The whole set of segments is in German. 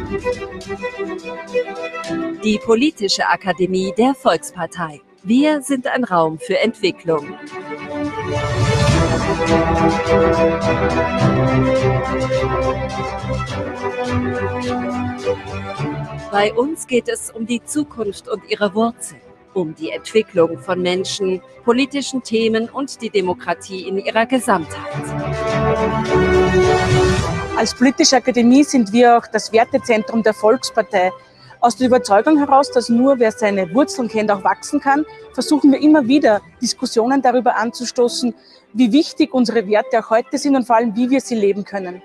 Die Politische Akademie der Volkspartei. Wir sind ein Raum für Entwicklung. Bei uns geht es um die Zukunft und ihre Wurzeln, um die Entwicklung von Menschen, politischen Themen und die Demokratie in ihrer Gesamtheit. Als Politische Akademie sind wir auch das Wertezentrum der Volkspartei. Aus der Überzeugung heraus, dass nur wer seine Wurzeln kennt, auch wachsen kann, versuchen wir immer wieder, Diskussionen darüber anzustoßen, wie wichtig unsere Werte auch heute sind und vor allem, wie wir sie leben können.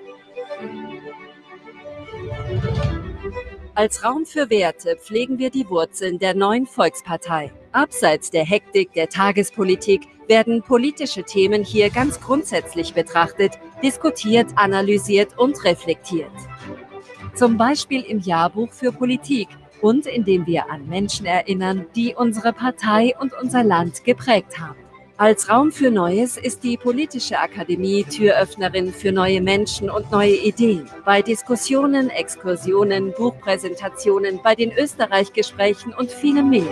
Als Raum für Werte pflegen wir die Wurzeln der neuen Volkspartei. Abseits der Hektik der Tagespolitik werden politische Themen hier ganz grundsätzlich betrachtet, diskutiert, analysiert und reflektiert. Zum Beispiel im Jahrbuch für Politik und indem wir an Menschen erinnern, die unsere Partei und unser Land geprägt haben. Als Raum für Neues ist die Politische Akademie Türöffnerin für neue Menschen und neue Ideen. Bei Diskussionen, Exkursionen, Buchpräsentationen, bei den Österreich-Gesprächen und vielem mehr.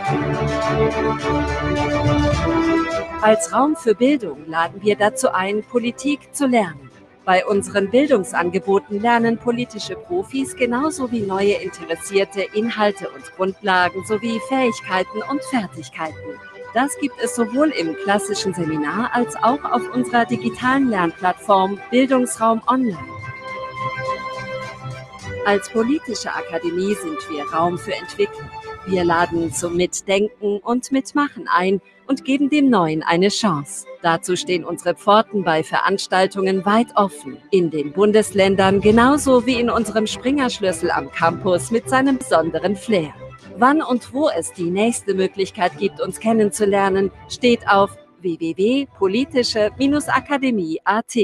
Als Raum für Bildung laden wir dazu ein, Politik zu lernen. Bei unseren Bildungsangeboten lernen politische Profis genauso wie neue Interessierte Inhalte und Grundlagen sowie Fähigkeiten und Fertigkeiten. Das gibt es sowohl im klassischen Seminar als auch auf unserer digitalen Lernplattform Bildungsraum Online. Als Politische Akademie sind wir Raum für Entwicklung. Wir laden zum Mitdenken und Mitmachen ein und geben dem Neuen eine Chance. Dazu stehen unsere Pforten bei Veranstaltungen weit offen. In den Bundesländern genauso wie in unserem Springerschlüssel am Campus mit seinem besonderen Flair. Wann und wo es die nächste Möglichkeit gibt, uns kennenzulernen, steht auf www.politische-akademie.at.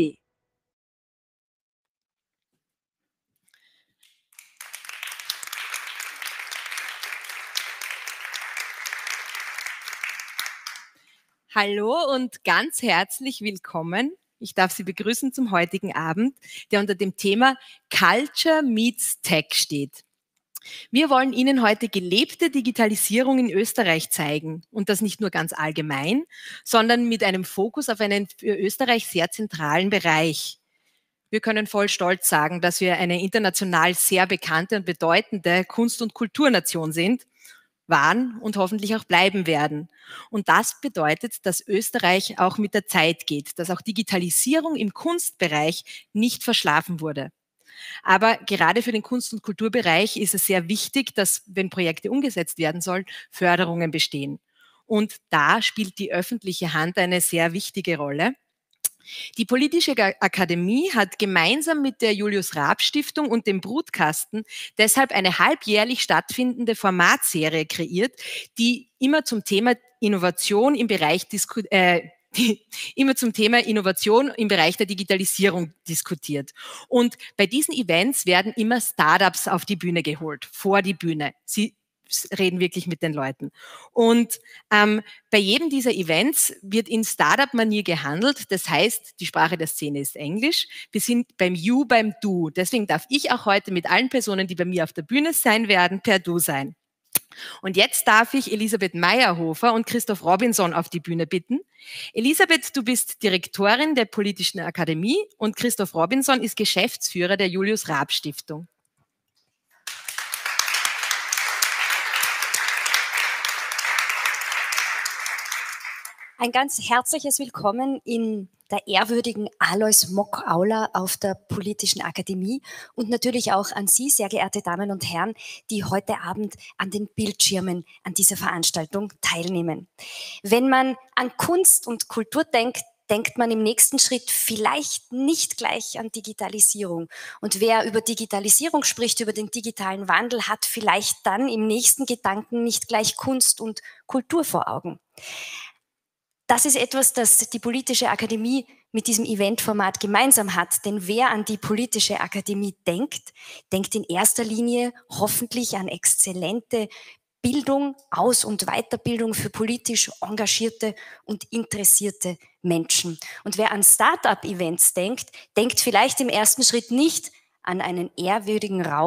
Hallo und ganz herzlich willkommen. Ich darf Sie begrüßen zum heutigen Abend, der unter dem Thema Culture meets Tech steht. Wir wollen Ihnen heute gelebte Digitalisierung in Österreich zeigen und das nicht nur ganz allgemein, sondern mit einem Fokus auf einen für Österreich sehr zentralen Bereich. Wir können voll stolz sagen, dass wir eine international sehr bekannte und bedeutende Kunst- und Kulturnation sind, waren und hoffentlich auch bleiben werden. Und das bedeutet, dass Österreich auch mit der Zeit geht, dass auch Digitalisierung im Kunstbereich nicht verschlafen wurde. Aber gerade für den Kunst- und Kulturbereich ist es sehr wichtig, dass, wenn Projekte umgesetzt werden sollen, Förderungen bestehen. Und da spielt die öffentliche Hand eine sehr wichtige Rolle. Die Politische Akademie hat gemeinsam mit der Julius-Raab-Stiftung und dem Brutkasten deshalb eine halbjährlich stattfindende Formatserie kreiert, die immer zum Thema Innovation im Bereich der Digitalisierung diskutiert. Und bei diesen Events werden immer Startups auf die Bühne geholt, vor die Bühne. Sie reden wirklich mit den Leuten. Und bei jedem dieser Events wird in Startup-Manier gehandelt. Das heißt, die Sprache der Szene ist Englisch. Wir sind beim You, beim Du. Deswegen darf ich auch heute mit allen Personen, die bei mir auf der Bühne sein werden, per Du sein. Und jetzt darf ich Elisabeth Meyerhofer und Christoph Robinson auf die Bühne bitten. Elisabeth, du bist Direktorin der Politischen Akademie und Christoph Robinson ist Geschäftsführer der Julius-Raab-Stiftung. Ein ganz herzliches Willkommen in der ehrwürdigen Alois Mock-Aula auf der Politischen Akademie und natürlich auch an Sie, sehr geehrte Damen und Herren, die heute Abend an den Bildschirmen an dieser Veranstaltung teilnehmen. Wenn man an Kunst und Kultur denkt, denkt man im nächsten Schritt vielleicht nicht gleich an Digitalisierung. Und wer über Digitalisierung spricht, über den digitalen Wandel, hat vielleicht dann im nächsten Gedanken nicht gleich Kunst und Kultur vor Augen. Das ist etwas, das die Politische Akademie mit diesem Eventformat gemeinsam hat. Denn wer an die Politische Akademie denkt, denkt in erster Linie hoffentlich an exzellente Bildung, Aus- und Weiterbildung für politisch engagierte und interessierte Menschen. Und wer an Start-up-Events denkt, denkt vielleicht im ersten Schritt nicht an einen ehrwürdigen Raum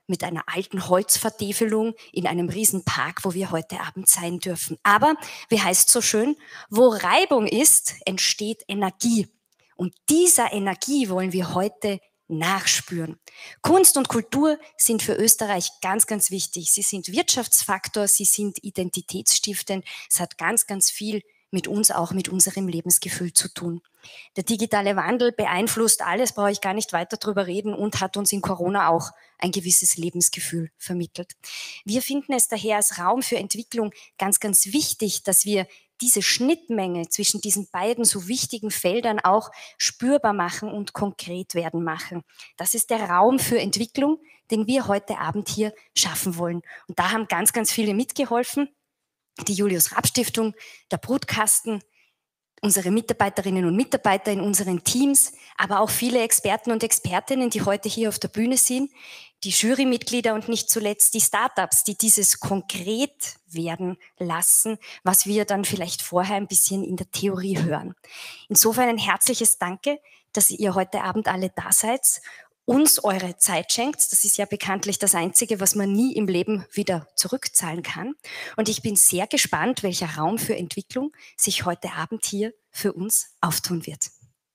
mit einer alten Holzvertäfelung in einem Riesenpark, wo wir heute Abend sein dürfen. Aber, wie heißt so schön, wo Reibung ist, entsteht Energie. Und dieser Energie wollen wir heute nachspüren. Kunst und Kultur sind für Österreich ganz, ganz wichtig. Sie sind Wirtschaftsfaktor, sie sind identitätsstiftend. Es hat ganz, ganz viel mit uns, auch mit unserem Lebensgefühl zu tun. Der digitale Wandel beeinflusst alles, brauche ich gar nicht weiter drüber reden, und hat uns in Corona auch ein gewisses Lebensgefühl vermittelt. Wir finden es daher als Raum für Entwicklung ganz, ganz wichtig, dass wir diese Schnittmenge zwischen diesen beiden so wichtigen Feldern auch spürbar machen und konkret werden machen. Das ist der Raum für Entwicklung, den wir heute Abend hier schaffen wollen. Und da haben ganz, ganz viele mitgeholfen. Die Julius-Raab-Stiftung, der Brutkasten, unsere Mitarbeiterinnen und Mitarbeiter in unseren Teams, aber auch viele Experten und Expertinnen, die heute hier auf der Bühne sind, die Jurymitglieder und nicht zuletzt die Startups, die dieses konkret werden lassen, was wir dann vielleicht vorher ein bisschen in der Theorie hören. Insofern ein herzliches Danke, dass ihr heute Abend alle da seid, uns eure Zeit schenkt. Das ist ja bekanntlich das Einzige, was man nie im Leben wieder zurückzahlen kann. Und ich bin sehr gespannt, welcher Raum für Entwicklung sich heute Abend hier für uns auftun wird.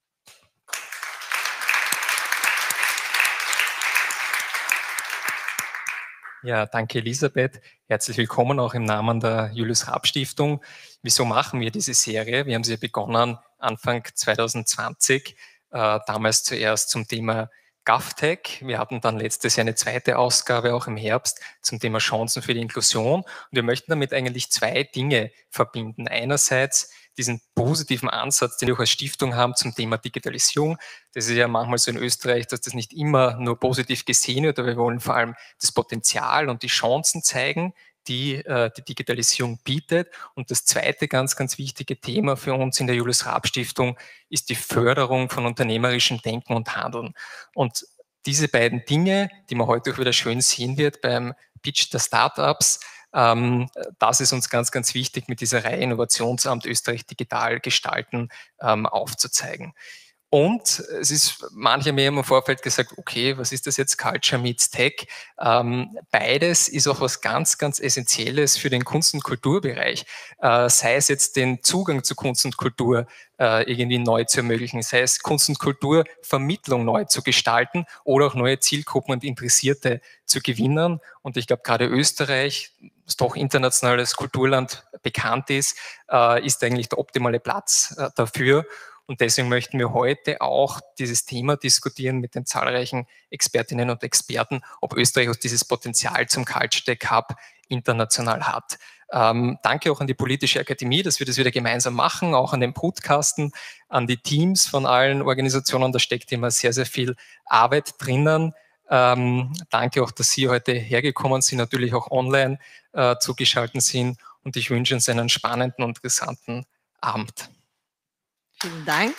Ja, danke Elisabeth. Herzlich willkommen auch im Namen der Julius-Raab-Stiftung. Wieso machen wir diese Serie? Wir haben sie begonnen Anfang 2020, damals zuerst zum Thema GovTech. Wir hatten dann letztes Jahr eine zweite Ausgabe, auch im Herbst, zum Thema Chancen für die Inklusion. Und wir möchten damit eigentlich zwei Dinge verbinden. Einerseits diesen positiven Ansatz, den wir auch als Stiftung haben zum Thema Digitalisierung. Das ist ja manchmal so in Österreich, dass das nicht immer nur positiv gesehen wird, aber wir wollen vor allem das Potenzial und die Chancen zeigen, die die Digitalisierung bietet. Und das zweite ganz, ganz wichtige Thema für uns in der Julius-Raab-Stiftung ist die Förderung von unternehmerischem Denken und Handeln. Und diese beiden Dinge, die man heute auch wieder schön sehen wird beim Pitch der Startups, das ist uns ganz, ganz wichtig, mit dieser Reihe Innovationsamt Österreich digital gestalten aufzuzeigen. Und es ist, manche mir im Vorfeld gesagt, okay, was ist das jetzt, Culture meets Tech? Beides ist auch was ganz, ganz Essentielles für den Kunst- und Kulturbereich. Sei es jetzt den Zugang zu Kunst und Kultur irgendwie neu zu ermöglichen, sei es Kunst- und Kulturvermittlung neu zu gestalten oder auch neue Zielgruppen und Interessierte zu gewinnen. Und ich glaube, gerade Österreich, das doch internationales Kulturland bekannt ist eigentlich der optimale Platz dafür. Und deswegen möchten wir heute auch dieses Thema diskutieren mit den zahlreichen Expertinnen und Experten, ob Österreich auch dieses Potenzial zum Culture Tech Hub international hat. Danke auch an die Politische Akademie, dass wir das wieder gemeinsam machen, auch an den Brutkasten, an die Teams von allen Organisationen. Da steckt immer sehr, sehr viel Arbeit drinnen. Danke auch, dass Sie heute hergekommen sind, natürlich auch online zugeschaltet sind. Und ich wünsche uns einen spannenden und interessanten Abend. Vielen Dank.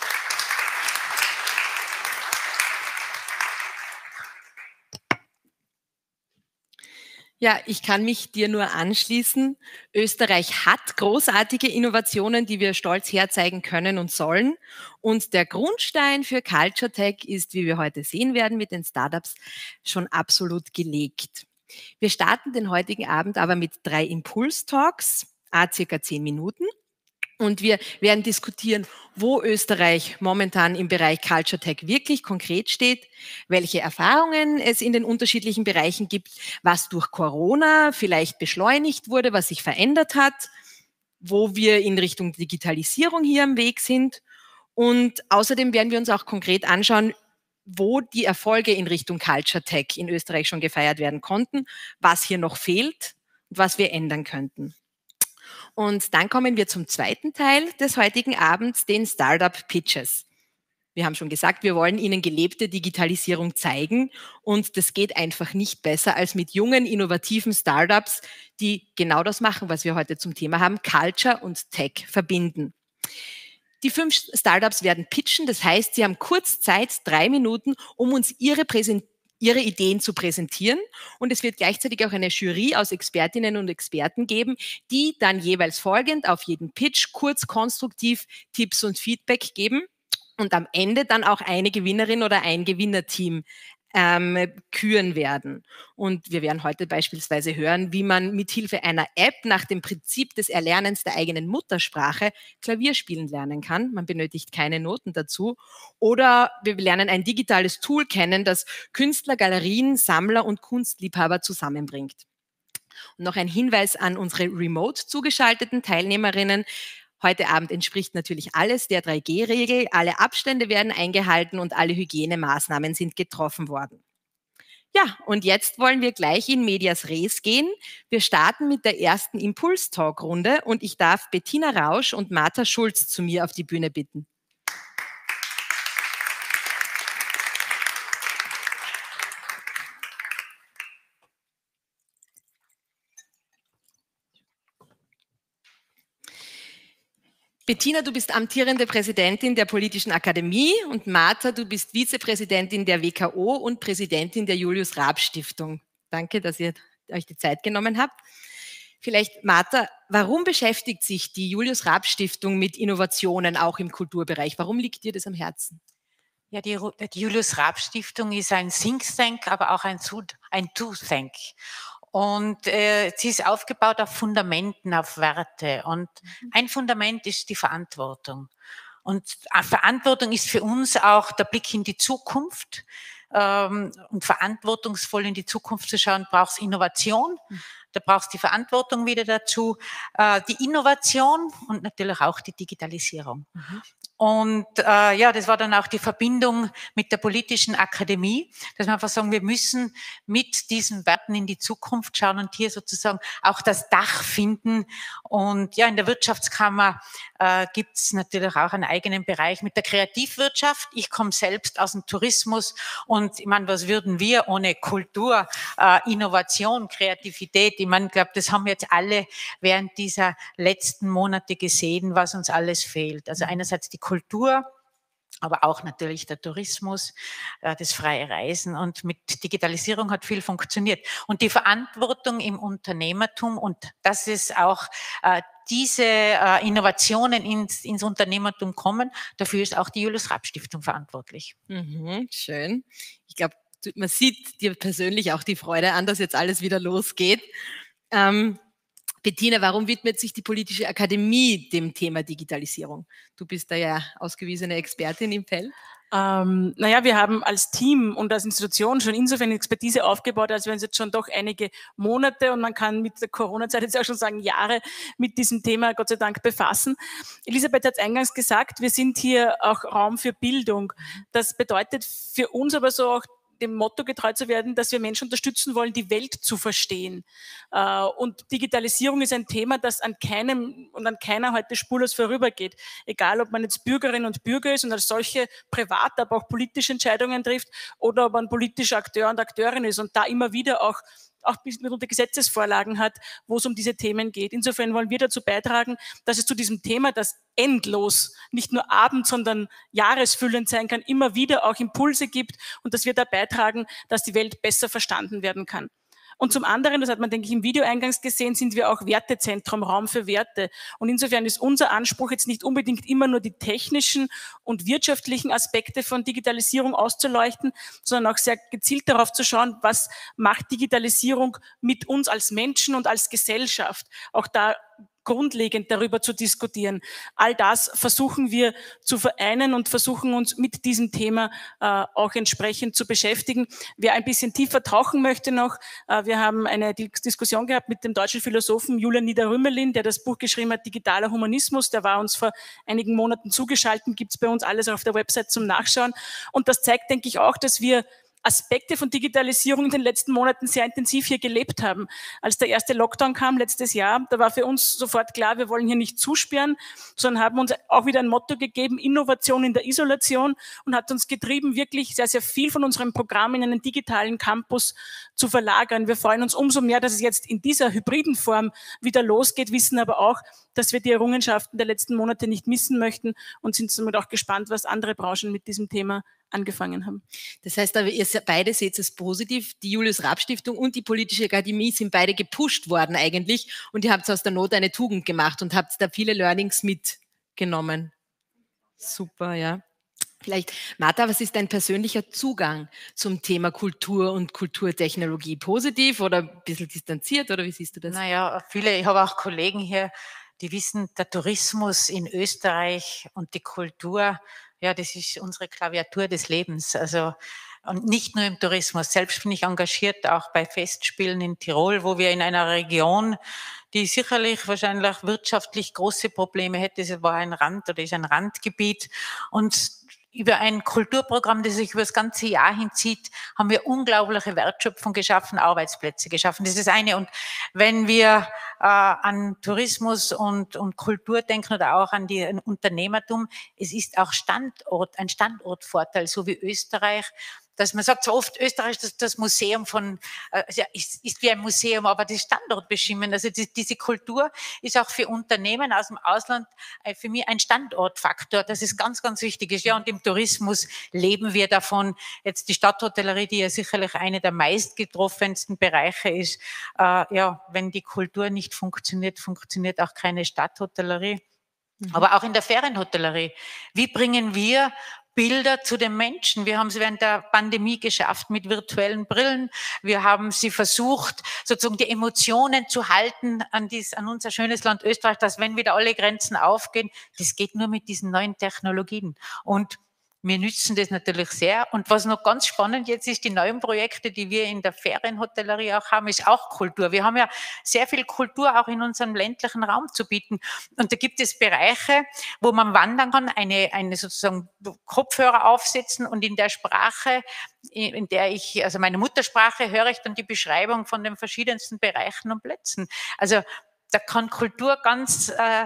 Ja, ich kann mich dir nur anschließen. Österreich hat großartige Innovationen, die wir stolz herzeigen können und sollen. Und der Grundstein für Culture Tech ist, wie wir heute sehen werden, mit den Startups schon absolut gelegt. Wir starten den heutigen Abend aber mit 3 Impuls-Talks, circa 10 Minuten. Und wir werden diskutieren, wo Österreich momentan im Bereich Culture Tech wirklich konkret steht, welche Erfahrungen es in den unterschiedlichen Bereichen gibt, was durch Corona vielleicht beschleunigt wurde, was sich verändert hat, wo wir in Richtung Digitalisierung hier am Weg sind. Und außerdem werden wir uns auch konkret anschauen, wo die Erfolge in Richtung Culture Tech in Österreich schon gefeiert werden konnten, was hier noch fehlt und was wir ändern könnten. Und dann kommen wir zum zweiten Teil des heutigen Abends, den Startup Pitches. Wir haben schon gesagt, wir wollen Ihnen gelebte Digitalisierung zeigen und das geht einfach nicht besser als mit jungen, innovativen Startups, die genau das machen, was wir heute zum Thema haben, Culture und Tech verbinden. Die 5 Startups werden pitchen, das heißt, sie haben kurz Zeit, 3 Minuten, um uns ihre Ideen zu präsentieren. Und es wird gleichzeitig auch eine Jury aus Expertinnen und Experten geben, die dann jeweils folgend auf jeden Pitch kurz konstruktiv Tipps und Feedback geben und am Ende dann auch eine Gewinnerin oder ein Gewinnerteam küren werden. Und wir werden heute beispielsweise hören, wie man mithilfe einer App nach dem Prinzip des Erlernens der eigenen Muttersprache Klavier spielen lernen kann. Man benötigt keine Noten dazu. Oder wir lernen ein digitales Tool kennen, das Künstler, Galerien, Sammler und Kunstliebhaber zusammenbringt. Und noch ein Hinweis an unsere remote zugeschalteten Teilnehmerinnen. Heute Abend entspricht natürlich alles der 3G-Regel. Alle Abstände werden eingehalten und alle Hygienemaßnahmen sind getroffen worden. Ja, und jetzt wollen wir gleich in Medias Res gehen. Wir starten mit der ersten Impuls-Talk-Runde und ich darf Bettina Rausch und Martha Schulz zu mir auf die Bühne bitten. Bettina, du bist amtierende Präsidentin der Politischen Akademie und Martha, du bist Vizepräsidentin der WKO und Präsidentin der Julius-Raab-Stiftung. Danke, dass ihr euch die Zeit genommen habt. Vielleicht, Martha, warum beschäftigt sich die Julius-Raab-Stiftung mit Innovationen auch im Kulturbereich? Warum liegt dir das am Herzen? Ja, die Julius-Raab-Stiftung ist ein Think Tank, aber auch ein Do Tank. Und sie ist aufgebaut auf Fundamenten, auf Werte. Und ein Fundament ist die Verantwortung. Und Verantwortung ist für uns auch der Blick in die Zukunft. Und verantwortungsvoll in die Zukunft zu schauen, braucht es Innovation. Da braucht es die Verantwortung wieder dazu, die Innovation und natürlich auch die Digitalisierung. Und ja, das war dann auch die Verbindung mit der Politischen Akademie, dass wir einfach sagen, wir müssen mit diesen Werten in die Zukunft schauen und hier sozusagen auch das Dach finden. Und ja, in der Wirtschaftskammer gibt es natürlich auch einen eigenen Bereich mit der Kreativwirtschaft. Ich komme selbst aus dem Tourismus und ich meine, was würden wir ohne Kultur, Innovation, Kreativität? Ich meine, ich glaube, das haben wir jetzt alle während dieser letzten Monate gesehen, was uns alles fehlt. Also einerseits die Kultur, aber auch natürlich der Tourismus, das freie Reisen und mit Digitalisierung hat viel funktioniert. Und die Verantwortung im Unternehmertum und das ist auch diese Innovationen ins Unternehmertum kommen, dafür ist auch die Julius-Raab-Stiftung verantwortlich. Schön. Ich glaube, man sieht dir persönlich auch die Freude an, dass jetzt alles wieder losgeht. Bettina, warum widmet sich die Politische Akademie dem Thema Digitalisierung? Du bist da ja ausgewiesene Expertin im Feld. Naja, wir haben als Team und als Institution schon insofern Expertise aufgebaut, als wir uns jetzt schon doch einige Monate und man kann mit der Corona-Zeit jetzt auch schon sagen Jahre mit diesem Thema Gott sei Dank befassen. Elisabeth hat es eingangs gesagt, wir sind hier auch Raum für Bildung. Das bedeutet für uns aber so auch dem Motto getreu zu werden, dass wir Menschen unterstützen wollen, die Welt zu verstehen. Und Digitalisierung ist ein Thema, das an keinem und an keiner heute spurlos vorübergeht. Egal, ob man jetzt Bürgerin und Bürger ist und als solche privat, aber auch politische Entscheidungen trifft oder ob man politischer Akteur und Akteurin ist und da immer wieder auch mitunter Gesetzesvorlagen hat, wo es um diese Themen geht. Insofern wollen wir dazu beitragen, dass es zu diesem Thema, das endlos, nicht nur abends, sondern jahresfüllend sein kann, immer wieder auch Impulse gibt und dass wir da beitragen, dass die Welt besser verstanden werden kann. Und zum anderen, das hat man, denke ich, im Video eingangs gesehen, sind wir auch Wertezentrum, Raum für Werte. Und insofern ist unser Anspruch jetzt nicht unbedingt immer nur die technischen und wirtschaftlichen Aspekte von Digitalisierung auszuleuchten, sondern auch sehr gezielt darauf zu schauen, was macht Digitalisierung mit uns als Menschen und als Gesellschaft. Auch da grundlegend darüber zu diskutieren. All das versuchen wir zu vereinen und versuchen uns mit diesem Thema auch entsprechend zu beschäftigen. Wer ein bisschen tiefer tauchen möchte noch, wir haben eine Diskussion gehabt mit dem deutschen Philosophen Julian Niederrümelin, der das Buch geschrieben hat, Digitaler Humanismus. Der war uns vor einigen Monaten zugeschaltet, gibt es bei uns alles auf der Website zum Nachschauen. Und das zeigt, denke ich, auch, dass wir Aspekte von Digitalisierung in den letzten Monaten sehr intensiv hier gelebt haben. Als der erste Lockdown kam letztes Jahr, da war für uns sofort klar, wir wollen hier nicht zusperren, sondern haben uns auch wieder ein Motto gegeben, Innovation in der Isolation, und hat uns getrieben, wirklich sehr, sehr viel von unserem Programm in einen digitalen Campus zu verlagern. Wir freuen uns umso mehr, dass es jetzt in dieser hybriden Form wieder losgeht, wissen aber auch, dass wir die Errungenschaften der letzten Monate nicht missen möchten und sind somit auch gespannt, was andere Branchen mit diesem Thema angefangen haben. Das heißt aber, ihr beide seht es positiv, die Julius-Raab-Stiftung und die Politische Akademie sind beide gepusht worden eigentlich und ihr habt aus der Not eine Tugend gemacht und habt da viele Learnings mitgenommen. Super, ja. Vielleicht, Martha, was ist dein persönlicher Zugang zum Thema Kultur und Kulturtechnologie? Positiv oder ein bisschen distanziert oder wie siehst du das? Naja, ich habe auch Kollegen hier, die wissen, der Tourismus in Österreich und die Kultur, ja, das ist unsere Klaviatur des Lebens. Also, und nicht nur im Tourismus. Selbst bin ich engagiert auch bei Festspielen in Tirol, wo wir in einer Region, die sicherlich wahrscheinlich wirtschaftlich große Probleme hätte, es war ein Rand oder ist ein Randgebiet, und über ein Kulturprogramm, das sich über das ganze Jahr hinzieht, haben wir unglaubliche Wertschöpfung geschaffen, Arbeitsplätze geschaffen. Das ist das eine. Und wenn wir an Tourismus und Kultur denken oder auch an die Unternehmertum, es ist auch ein Standortvorteil, so wie Österreich, dass man sagt, so oft Österreich ist das Museum von, ist wie ein Museum, aber das Standort bestimmen. Also diese Kultur ist auch für Unternehmen aus dem Ausland für mich ein Standortfaktor, das ist ganz, ganz wichtig ist. Ja, und im Tourismus leben wir davon. Jetzt die Stadthotellerie, die ja sicherlich eine der meistgetroffensten Bereiche ist. Ja, wenn die Kultur nicht funktioniert, funktioniert auch keine Stadthotellerie. Aber auch in der Ferienhotellerie. Wie bringen wir Bilder zu den Menschen? Wir haben es während der Pandemie geschafft mit virtuellen Brillen. Wir haben sie versucht, sozusagen die Emotionen zu halten an unser schönes Land Österreich, dass wenn wieder alle Grenzen aufgehen, das geht nur mit diesen neuen Technologien. Und wir nützen das natürlich sehr. Und was noch ganz spannend jetzt ist, die neuen Projekte, die wir in der Ferienhotellerie auch haben, ist auch Kultur. Wir haben ja sehr viel Kultur auch in unserem ländlichen Raum zu bieten. Und da gibt es Bereiche, wo man wandern kann, eine sozusagen Kopfhörer aufsetzen und in der Sprache, in der also meine Muttersprache, höre ich dann die Beschreibung von den verschiedensten Bereichen und Plätzen. Also da kann Kultur ganz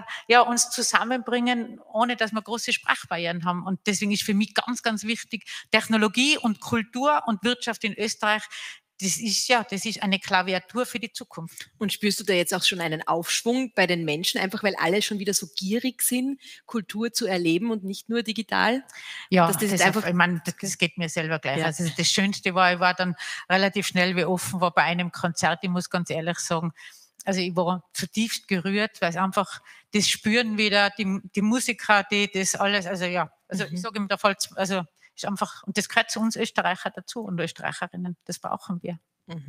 uns zusammenbringen, ohne dass wir große Sprachbarrieren haben. Und deswegen ist für mich ganz, ganz wichtig, Technologie und Kultur und Wirtschaft in Österreich, das ist eine Klaviatur für die Zukunft. Und spürst du da jetzt auch schon einen Aufschwung bei den Menschen, einfach weil alle schon wieder so gierig sind, Kultur zu erleben und nicht nur digital? Ja, das geht mir selber gleich. Ja. Also das Schönste war, ich war dann relativ schnell, wie offen war bei einem Konzert, ich muss ganz ehrlich sagen, also ich war zutiefst gerührt, weil es einfach das Spüren wieder, die Musiker, das alles, also ja, ich sage ihm, da fällt also ist einfach, und das gehört zu uns Österreicher dazu und Österreicherinnen, das brauchen wir.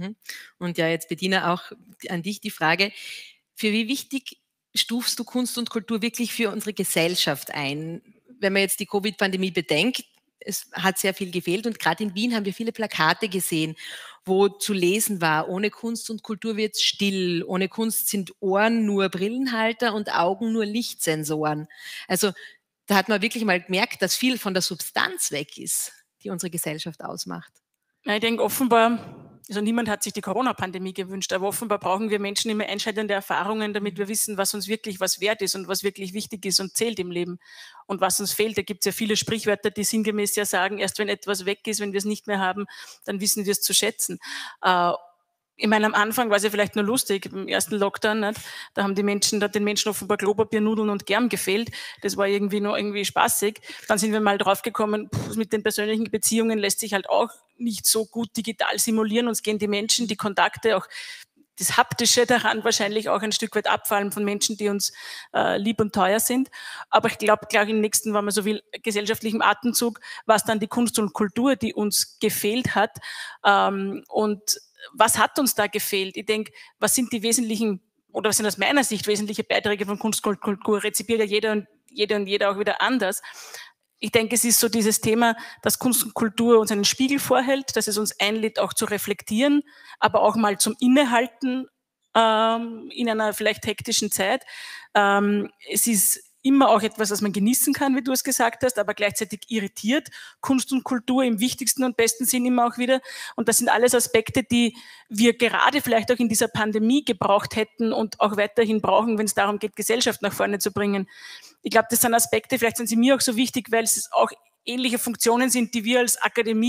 Und ja, jetzt Bettina, auch an dich die Frage, für wie wichtig stufst du Kunst und Kultur wirklich für unsere Gesellschaft ein? Wenn man jetzt die Covid-Pandemie bedenkt, es hat sehr viel gefehlt und gerade in Wien haben wir viele Plakate gesehen, wo zu lesen war, ohne Kunst und Kultur wird's still, ohne Kunst sind Ohren nur Brillenhalter und Augen nur Lichtsensoren. Also da hat man wirklich mal gemerkt, dass viel von der Substanz weg ist, die unsere Gesellschaft ausmacht. Ich denke offenbar, also niemand hat sich die Corona-Pandemie gewünscht, aber offenbar brauchen wir Menschen immer entscheidende Erfahrungen, damit wir wissen, was uns wirklich was wert ist und was wirklich wichtig ist und zählt im Leben. Und was uns fehlt, da gibt es ja viele Sprichwörter, die sinngemäß ja sagen, erst wenn etwas weg ist, wenn wir es nicht mehr haben, dann wissen wir es zu schätzen. Ich meine, am Anfang war es ja vielleicht nur lustig, im ersten Lockdown, nicht? Da haben den Menschen offenbar Klopapier, Nudeln und Germ gefehlt. Das war irgendwie spaßig. Dann sind wir mal draufgekommen, mit den persönlichen Beziehungen lässt sich halt auch nicht so gut digital simulieren. Uns gehen die Menschen, die Kontakte, auch das Haptische daran wahrscheinlich auch ein Stück weit abfallen von Menschen, die uns lieb und teuer sind. Aber ich glaube, gleich im nächsten, wenn man so will, gesellschaftlichem Atemzug, war es dann die Kunst und Kultur, die uns gefehlt hat. Und was hat uns da gefehlt? Ich denke, was sind die wesentlichen, oder was sind aus meiner Sicht wesentliche Beiträge von Kunst und Kultur? Rezipiert ja jeder und jeder auch wieder anders. Ich denke, es ist so dieses Thema, dass Kunst und Kultur uns einen Spiegel vorhält, dass es uns einlädt, auch zu reflektieren, aber auch mal zum Innehalten in einer vielleicht hektischen Zeit. Es ist immer auch etwas, was man genießen kann, wie du es gesagt hast, aber gleichzeitig irritiert Kunst und Kultur im wichtigsten und besten Sinn immer auch wieder. Und das sind alles Aspekte, die wir gerade vielleicht auch in dieser Pandemie gebraucht hätten und auch weiterhin brauchen, wenn es darum geht, Gesellschaft nach vorne zu bringen. Ich glaube, das sind Aspekte, vielleicht sind sie mir auch so wichtig, weil es auch ähnliche Funktionen sind, die wir als Akademie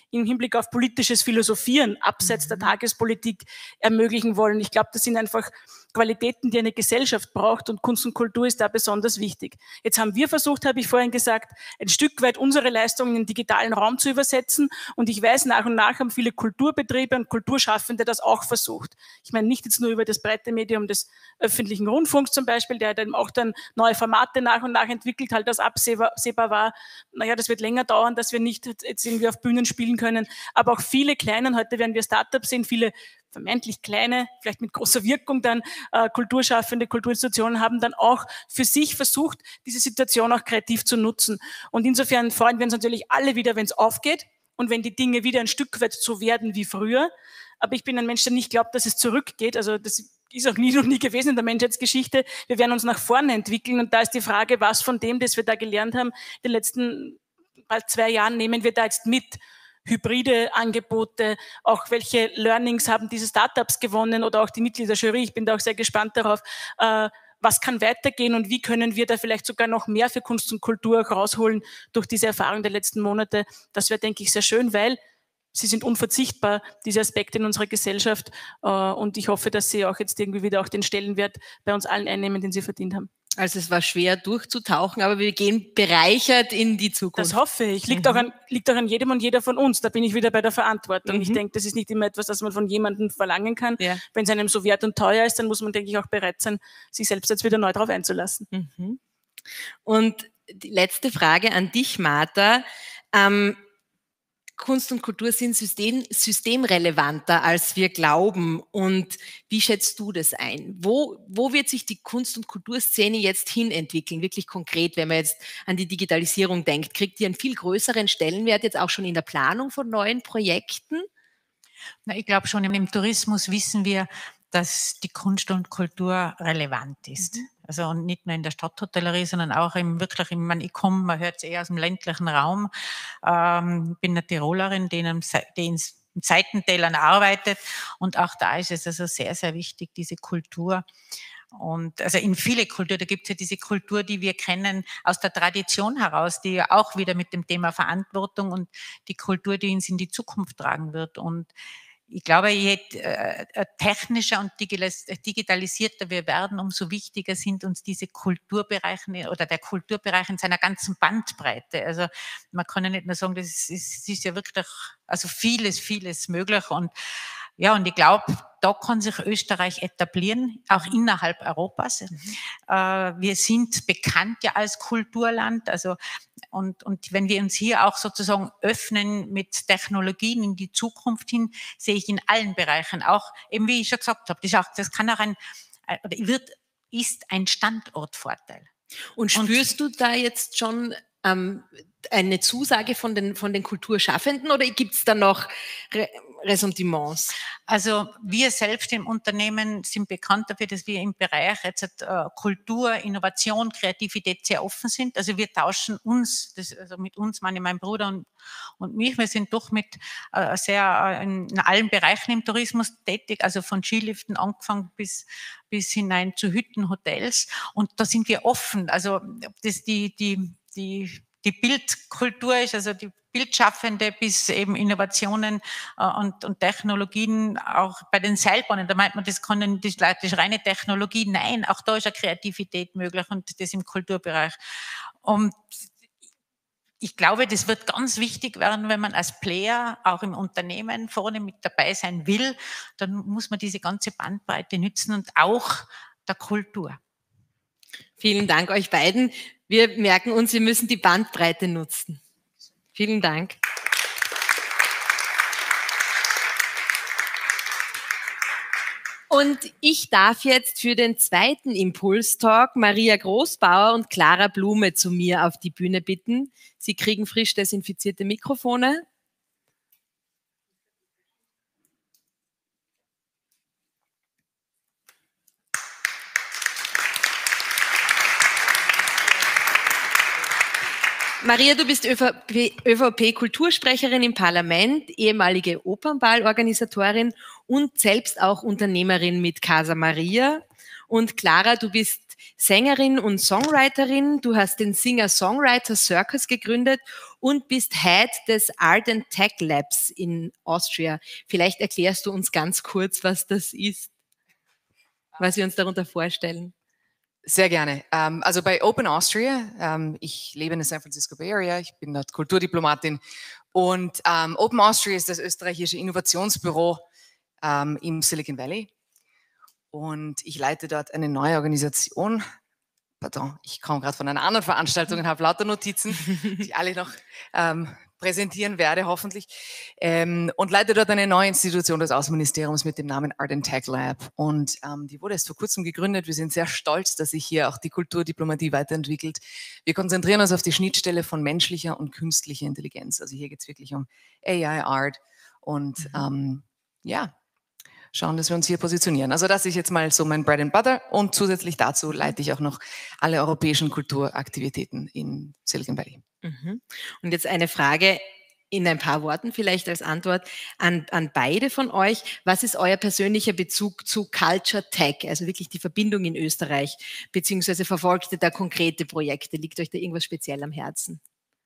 im Hinblick auf politisches Philosophieren abseits der Tagespolitik ermöglichen wollen. Ich glaube, das sind einfach Qualitäten, die eine Gesellschaft braucht, und Kunst und Kultur ist da besonders wichtig. Jetzt haben wir versucht, habe ich vorhin gesagt, ein Stück weit unsere Leistungen in den digitalen Raum zu übersetzen, und ich weiß, nach und nach haben viele Kulturbetriebe und Kulturschaffende das auch versucht. Ich meine, nicht jetzt nur über das breite Medium des öffentlichen Rundfunks zum Beispiel, der dann auch dann neue Formate nach und nach entwickelt, halt das absehbar war. Naja, das wird länger dauern, dass wir nicht jetzt irgendwie auf Bühnen spielen können, aber auch viele kleinen, heute werden wir Startups sehen, viele vermeintlich kleine, vielleicht mit großer Wirkung dann kulturschaffende Kulturinstitutionen haben dann auch für sich versucht, diese Situation auch kreativ zu nutzen. Und insofern freuen wir uns natürlich alle wieder, wenn es aufgeht und wenn die Dinge wieder ein Stück weit so werden wie früher. Aber ich bin ein Mensch, der nicht glaubt, dass es zurückgeht. Also das ist auch noch nie gewesen in der Menschheitsgeschichte. Wir werden uns nach vorne entwickeln, und da ist die Frage, was von dem, das wir da gelernt haben, in den letzten bald 2 Jahren, nehmen wir da jetzt mit? Hybride Angebote, auch welche Learnings haben diese Startups gewonnen oder auch die Mitglieder der Jury. Ich bin da auch sehr gespannt darauf, was kann weitergehen und wie können wir da vielleicht sogar noch mehr für Kunst und Kultur auch rausholen durch diese Erfahrung der letzten Monate. Das wäre, denke ich, sehr schön, weil sie sind unverzichtbar, diese Aspekte in unserer Gesellschaft, und ich hoffe, dass sie auch jetzt irgendwie wieder auch den Stellenwert bei uns allen einnehmen, den sie verdient haben. Also es war schwer durchzutauchen, aber wir gehen bereichert in die Zukunft. Das hoffe ich. Liegt auch an jedem und jeder von uns. Da bin ich wieder bei der Verantwortung. Ich denke, das ist nicht immer etwas, das man von jemandem verlangen kann. Ja. Wenn es einem so wert und teuer ist, dann muss man, denke ich, auch bereit sein, sich selbst jetzt wieder neu drauf einzulassen. Und die letzte Frage an dich, Martha. Kunst und Kultur sind systemrelevanter, als wir glauben. Und wie schätzt du das ein? Wo wird sich die Kunst- und Kulturszene jetzt hin entwickeln? Wirklich konkret, wenn man jetzt an die Digitalisierung denkt. Kriegt die einen viel größeren Stellenwert jetzt auch schon in der Planung von neuen Projekten? Na, ich glaube schon, im Tourismus wissen wir, dass die Kunst und Kultur relevant ist. Also und nicht nur in der Stadthotellerie, sondern auch ich komme, man hört es eher aus dem ländlichen Raum, bin eine Tirolerin, die in Seitentälern arbeitet, und auch da ist es also sehr, sehr wichtig, diese Kultur. Und also in viele Kultur, da gibt es ja diese Kultur, die wir kennen aus der Tradition heraus, die ja auch wieder mit dem Thema Verantwortung und die Kultur, die uns in die Zukunft tragen wird. Und ich glaube, je technischer und digitalisierter wir werden, umso wichtiger sind uns diese Kulturbereiche oder der Kulturbereich in seiner ganzen Bandbreite. Also man kann ja nicht nur sagen, das ist ja wirklich, also vieles möglich. Und ja, und ich glaube, da kann sich Österreich etablieren, auch innerhalb Europas. Wir sind bekannt ja als Kulturland, also und wenn wir uns hier auch sozusagen öffnen mit Technologien in die Zukunft hin, sehe ich in allen Bereichen auch, eben wie ich schon gesagt habe, das kann auch ist ein Standortvorteil. Und spürst du da jetzt schon eine Zusage von den Kulturschaffenden, oder gibt es da noch Ressentiments? Also wir selbst im Unternehmen sind bekannt dafür, dass wir im Bereich jetzt Kultur, Innovation, Kreativität sehr offen sind. Also wir tauschen uns, also mit uns, mein Bruder und mich, wir sind doch mit sehr in allen Bereichen im Tourismus tätig, also von Skiliften angefangen bis hinein zu Hütten, Hotels, und da sind wir offen. Also das die Bildkultur ist, also die Bildschaffende bis eben Innovationen und Technologien, auch bei den Seilbahnen, da meint man, das ist reine Technologie. Nein, auch da ist eine Kreativität möglich, und das im Kulturbereich. Und ich glaube, das wird ganz wichtig werden, wenn man als Player auch im Unternehmen vorne mit dabei sein will, dann muss man diese ganze Bandbreite nützen und auch der Kultur. Vielen Dank euch beiden. Wir merken uns, wir müssen die Bandbreite nutzen. Vielen Dank. Und ich darf jetzt für den zweiten Impulstalk Maria Großbauer und Clara Blume zu mir auf die Bühne bitten. Sie kriegen frisch desinfizierte Mikrofone. Maria, du bist ÖVP-Kultursprecherin im Parlament, ehemalige Opernballorganisatorin und selbst auch Unternehmerin mit Casa Maria. Und Clara, du bist Sängerin und Songwriterin. Du hast den Singer-Songwriter Circus gegründet und bist Head des Art and Tech Labs in Austria. Vielleicht erklärst du uns ganz kurz, was das ist, was wir uns darunter vorstellen. Sehr gerne. Also bei Open Austria, ich lebe in der San Francisco Bay Area, ich bin dort Kulturdiplomatin und Open Austria ist das österreichische Innovationsbüro im Silicon Valley und ich leite dort eine neue Organisation. Pardon, ich komme gerade von einer anderen Veranstaltung und habe lauter Notizen, die ich alle noch präsentieren werde, hoffentlich. Und leite dort eine neue Institution des Außenministeriums mit dem Namen Art and Tech Lab. Und die wurde erst vor kurzem gegründet. Wir sind sehr stolz, dass sich hier auch die Kulturdiplomatie weiterentwickelt. Wir konzentrieren uns auf die Schnittstelle von menschlicher und künstlicher Intelligenz. Also hier geht es wirklich um AI, Art und ja, schauen, dass wir uns hier positionieren. Also das ist jetzt mal so mein Bread and Butter und zusätzlich dazu leite ich auch noch alle europäischen Kulturaktivitäten in Silicon Valley. Und jetzt eine Frage in ein paar Worten vielleicht als Antwort an beide von euch. Was ist euer persönlicher Bezug zu Culture Tech, also wirklich die Verbindung in Österreich, beziehungsweise verfolgt ihr da konkrete Projekte? Liegt euch da irgendwas speziell am Herzen?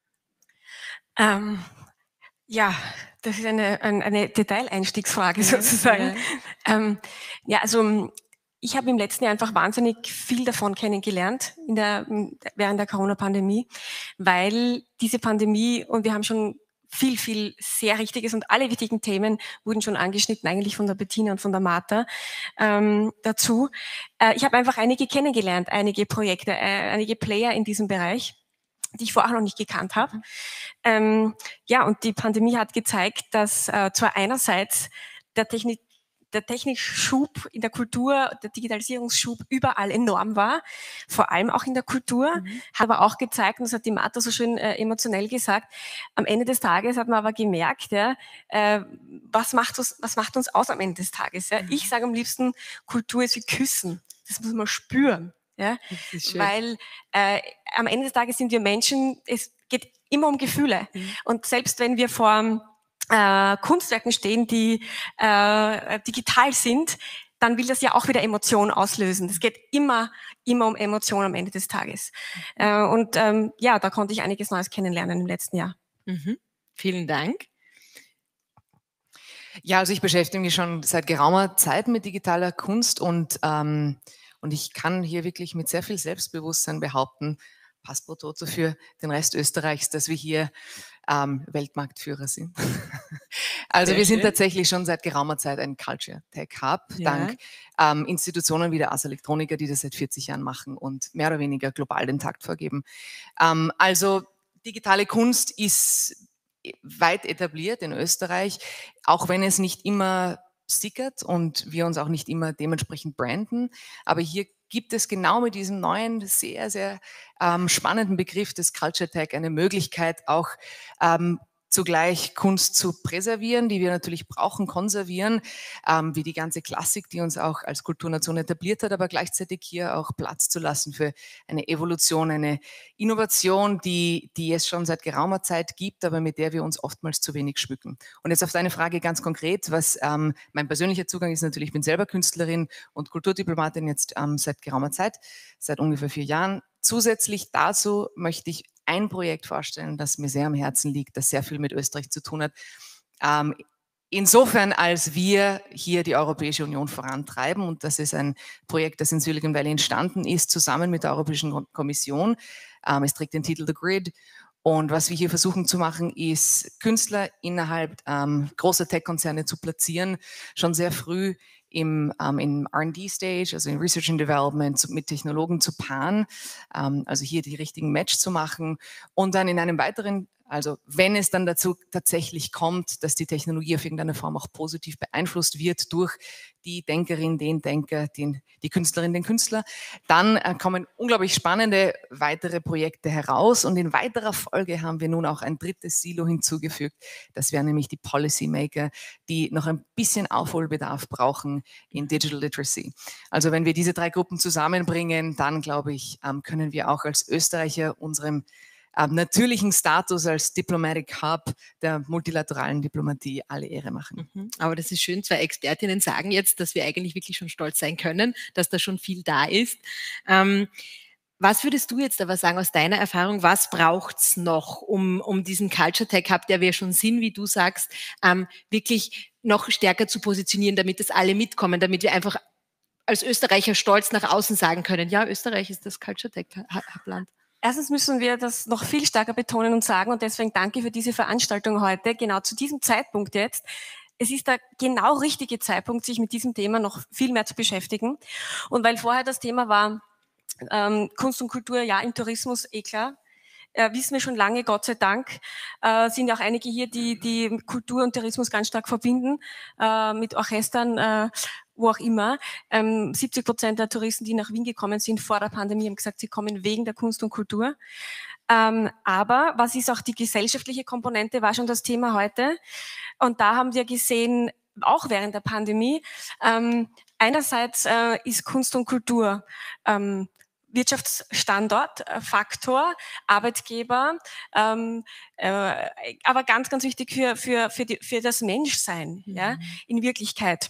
Ja, das ist eine Detaileinstiegsfrage sozusagen. Ja, also ich habe im letzten Jahr einfach wahnsinnig viel davon kennengelernt während der Corona-Pandemie, weil diese Pandemie, und wir haben schon viel sehr Richtiges und alle wichtigen Themen wurden schon angeschnitten, eigentlich von der Bettina und von der Martha dazu. Ich habe einfach einige kennengelernt, einige Projekte, einige Player in diesem Bereich, die ich vorher noch nicht gekannt habe. Ja, und die Pandemie hat gezeigt, dass zwar einerseits der Technikschub in der Kultur, der Digitalisierungsschub überall enorm war, vor allem auch in der Kultur, hat aber auch gezeigt, und das hat die Martha so schön emotionell gesagt, am Ende des Tages hat man aber gemerkt, ja, was macht uns aus am Ende des Tages? Ja? Ich sage am liebsten, Kultur ist wie Küssen, das muss man spüren. Ja? Weil am Ende des Tages sind wir Menschen, es geht immer um Gefühle. Und selbst wenn wir vor Kunstwerken stehen, die digital sind, dann will das ja auch wieder Emotionen auslösen. Es geht immer um Emotionen am Ende des Tages. Und ja, da konnte ich einiges Neues kennenlernen im letzten Jahr. Vielen Dank. Ja, also ich beschäftige mich schon seit geraumer Zeit mit digitaler Kunst und ich kann hier wirklich mit sehr viel Selbstbewusstsein behaupten, pass pro toto für den Rest Österreichs, dass wir hier Weltmarktführer sind. Also sehr wir sind tatsächlich schon seit geraumer Zeit ein Culture Tech Hub, dank Institutionen wie der Ars Electronica, die das seit 40 Jahren machen und mehr oder weniger global den Takt vorgeben. Also digitale Kunst ist weit etabliert in Österreich, auch wenn es nicht immer sickert und wir uns auch nicht immer dementsprechend branden. Aber hier gibt es genau mit diesem neuen, sehr, sehr spannenden Begriff des Culture Tech eine Möglichkeit, auch zugleich Kunst zu präservieren, die wir natürlich brauchen, konservieren, wie die ganze Klassik, die uns auch als Kulturnation etabliert hat, aber gleichzeitig hier auch Platz zu lassen für eine Evolution, eine Innovation, die es schon seit geraumer Zeit gibt, aber mit der wir uns oftmals zu wenig schmücken. Und jetzt auf deine Frage ganz konkret, was mein persönlicher Zugang ist natürlich, ich bin selber Künstlerin und Kulturdiplomatin jetzt seit geraumer Zeit, seit ungefähr 4 Jahren. Zusätzlich dazu möchte ich ein Projekt vorstellen, das mir sehr am Herzen liegt, das sehr viel mit Österreich zu tun hat. Insofern, als wir hier die Europäische Union vorantreiben, und das ist ein Projekt, das in Silicon Valley entstanden ist, zusammen mit der Europäischen Kommission. Es trägt den Titel The Grid. Und was wir hier versuchen zu machen, ist, Künstler innerhalb großer Tech-Konzerne zu platzieren, schon sehr früh im R&D-Stage, also in Research and Development, mit Technologen zu paaren, also hier die richtigen Match zu machen und dann in einem weiteren, also wenn es dann dazu tatsächlich kommt, dass die Technologie auf irgendeine Form auch positiv beeinflusst wird durch die Denkerin, den Denker, die Künstlerin, den Künstler, dann kommen unglaublich spannende weitere Projekte heraus und in weiterer Folge haben wir nun auch ein drittes Silo hinzugefügt. Das wären nämlich die Policymaker, die noch ein bisschen Aufholbedarf brauchen in Digital Literacy. Also wenn wir diese 3 Gruppen zusammenbringen, dann glaube ich, können wir auch als Österreicher unserem natürlichen Status als Diplomatic Hub der multilateralen Diplomatie alle Ehre machen. Aber das ist schön, zwei Expertinnen sagen jetzt, dass wir eigentlich wirklich schon stolz sein können, dass da schon viel da ist. Was würdest du jetzt aber sagen aus deiner Erfahrung, was braucht's noch, um diesen Culture Tech Hub, der wir schon sind, wie du sagst, wirklich noch stärker zu positionieren, damit das alle mitkommen, damit wir einfach als Österreicher stolz nach außen sagen können, ja, Österreich ist das Culture Tech Hub-Land? Erstens müssen wir das noch viel stärker betonen und sagen, und deswegen danke für diese Veranstaltung heute, genau zu diesem Zeitpunkt jetzt. Es ist der genau richtige Zeitpunkt, sich mit diesem Thema noch viel mehr zu beschäftigen. Und weil vorher das Thema war, Kunst und Kultur, ja, im Tourismus, klar. Wissen wir schon lange, Gott sei Dank, sind ja auch einige hier, die Kultur und Tourismus ganz stark verbinden, mit Orchestern, wo auch immer. 70% der Touristen, die nach Wien gekommen sind vor der Pandemie, haben gesagt, sie kommen wegen der Kunst und Kultur. Aber was ist auch die gesellschaftliche Komponente, war schon das Thema heute. Und da haben wir gesehen, auch während der Pandemie, einerseits ist Kunst und Kultur Wirtschaftsstandort, Faktor, Arbeitgeber, aber ganz, ganz wichtig für das Menschsein, ja, in Wirklichkeit.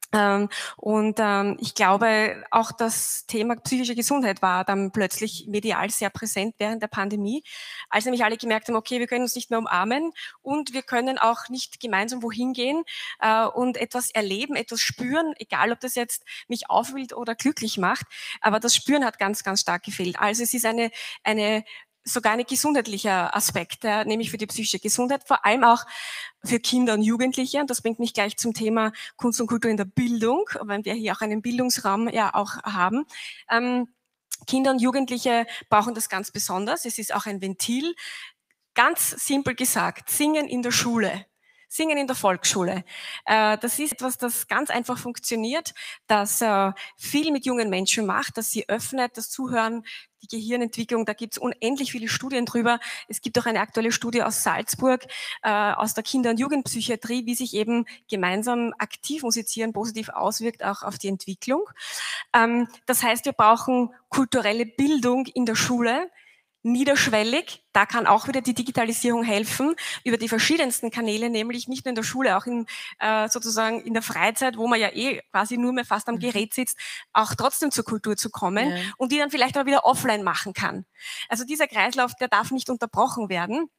Ich glaube, auch das Thema psychische Gesundheit war dann plötzlich medial sehr präsent während der Pandemie, als nämlich alle gemerkt haben, okay, wir können uns nicht mehr umarmen und wir können auch nicht gemeinsam wohin gehen und etwas erleben, etwas spüren, egal ob das jetzt mich aufwühlt oder glücklich macht, aber das Spüren hat ganz, ganz stark gefehlt. Also es ist sogar ein gesundheitlicher Aspekt, nämlich für die psychische Gesundheit, vor allem auch für Kinder und Jugendliche. Und das bringt mich gleich zum Thema Kunst und Kultur in der Bildung, weil wir hier auch einen Bildungsraum ja auch haben. Kinder und Jugendliche brauchen das ganz besonders. Es ist auch ein Ventil. Ganz simpel gesagt, Singen in der Schule. Singen in der Volksschule. Das ist etwas, das ganz einfach funktioniert, das viel mit jungen Menschen macht, das sie öffnet, das Zuhören, die Gehirnentwicklung, da gibt es unendlich viele Studien drüber. Es gibt auch eine aktuelle Studie aus Salzburg, aus der Kinder- und Jugendpsychiatrie, wie sich eben gemeinsam aktiv musizieren positiv auswirkt, auch auf die Entwicklung. Das heißt, wir brauchen kulturelle Bildung in der Schule, niederschwellig, da kann auch wieder die Digitalisierung helfen, über die verschiedensten Kanäle, nämlich nicht nur in der Schule, auch sozusagen in der Freizeit, wo man ja quasi nur mehr fast am Gerät sitzt, auch trotzdem zur Kultur zu kommen und die dann vielleicht auch wieder offline machen kann. Also dieser Kreislauf, der darf nicht unterbrochen werden.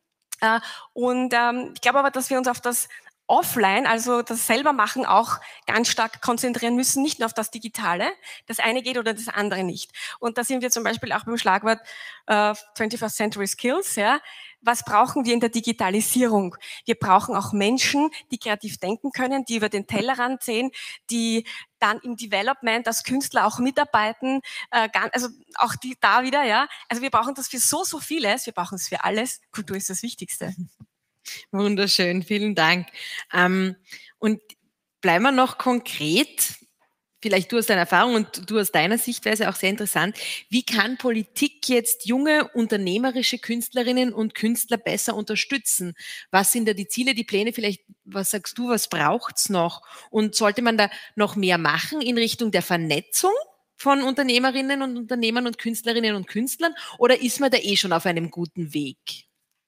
Ich glaube aber, dass wir uns auf das Offline, also das selber machen, auch ganz stark konzentrieren müssen, nicht nur auf das Digitale. Das eine geht oder das andere nicht. Und da sind wir zum Beispiel auch beim Schlagwort 21st Century Skills. Ja. Was brauchen wir in der Digitalisierung? Wir brauchen auch Menschen, die kreativ denken können, die über den Tellerrand sehen, die dann im Development als Künstler auch mitarbeiten, also auch die da wieder, ja. Also wir brauchen das für so vieles, wir brauchen es für alles. Kultur ist das Wichtigste. Wunderschön, vielen Dank. Und bleiben wir noch konkret, vielleicht du aus deiner Erfahrung und du aus deiner Sichtweise auch sehr interessant, wie kann Politik jetzt junge unternehmerische Künstlerinnen und Künstler besser unterstützen? Was sind da die Ziele, die Pläne? Vielleicht, was sagst du, was braucht's noch? Und sollte man da noch mehr machen in Richtung der Vernetzung von Unternehmerinnen und Unternehmern und Künstlerinnen und Künstlern? Oder ist man da schon auf einem guten Weg?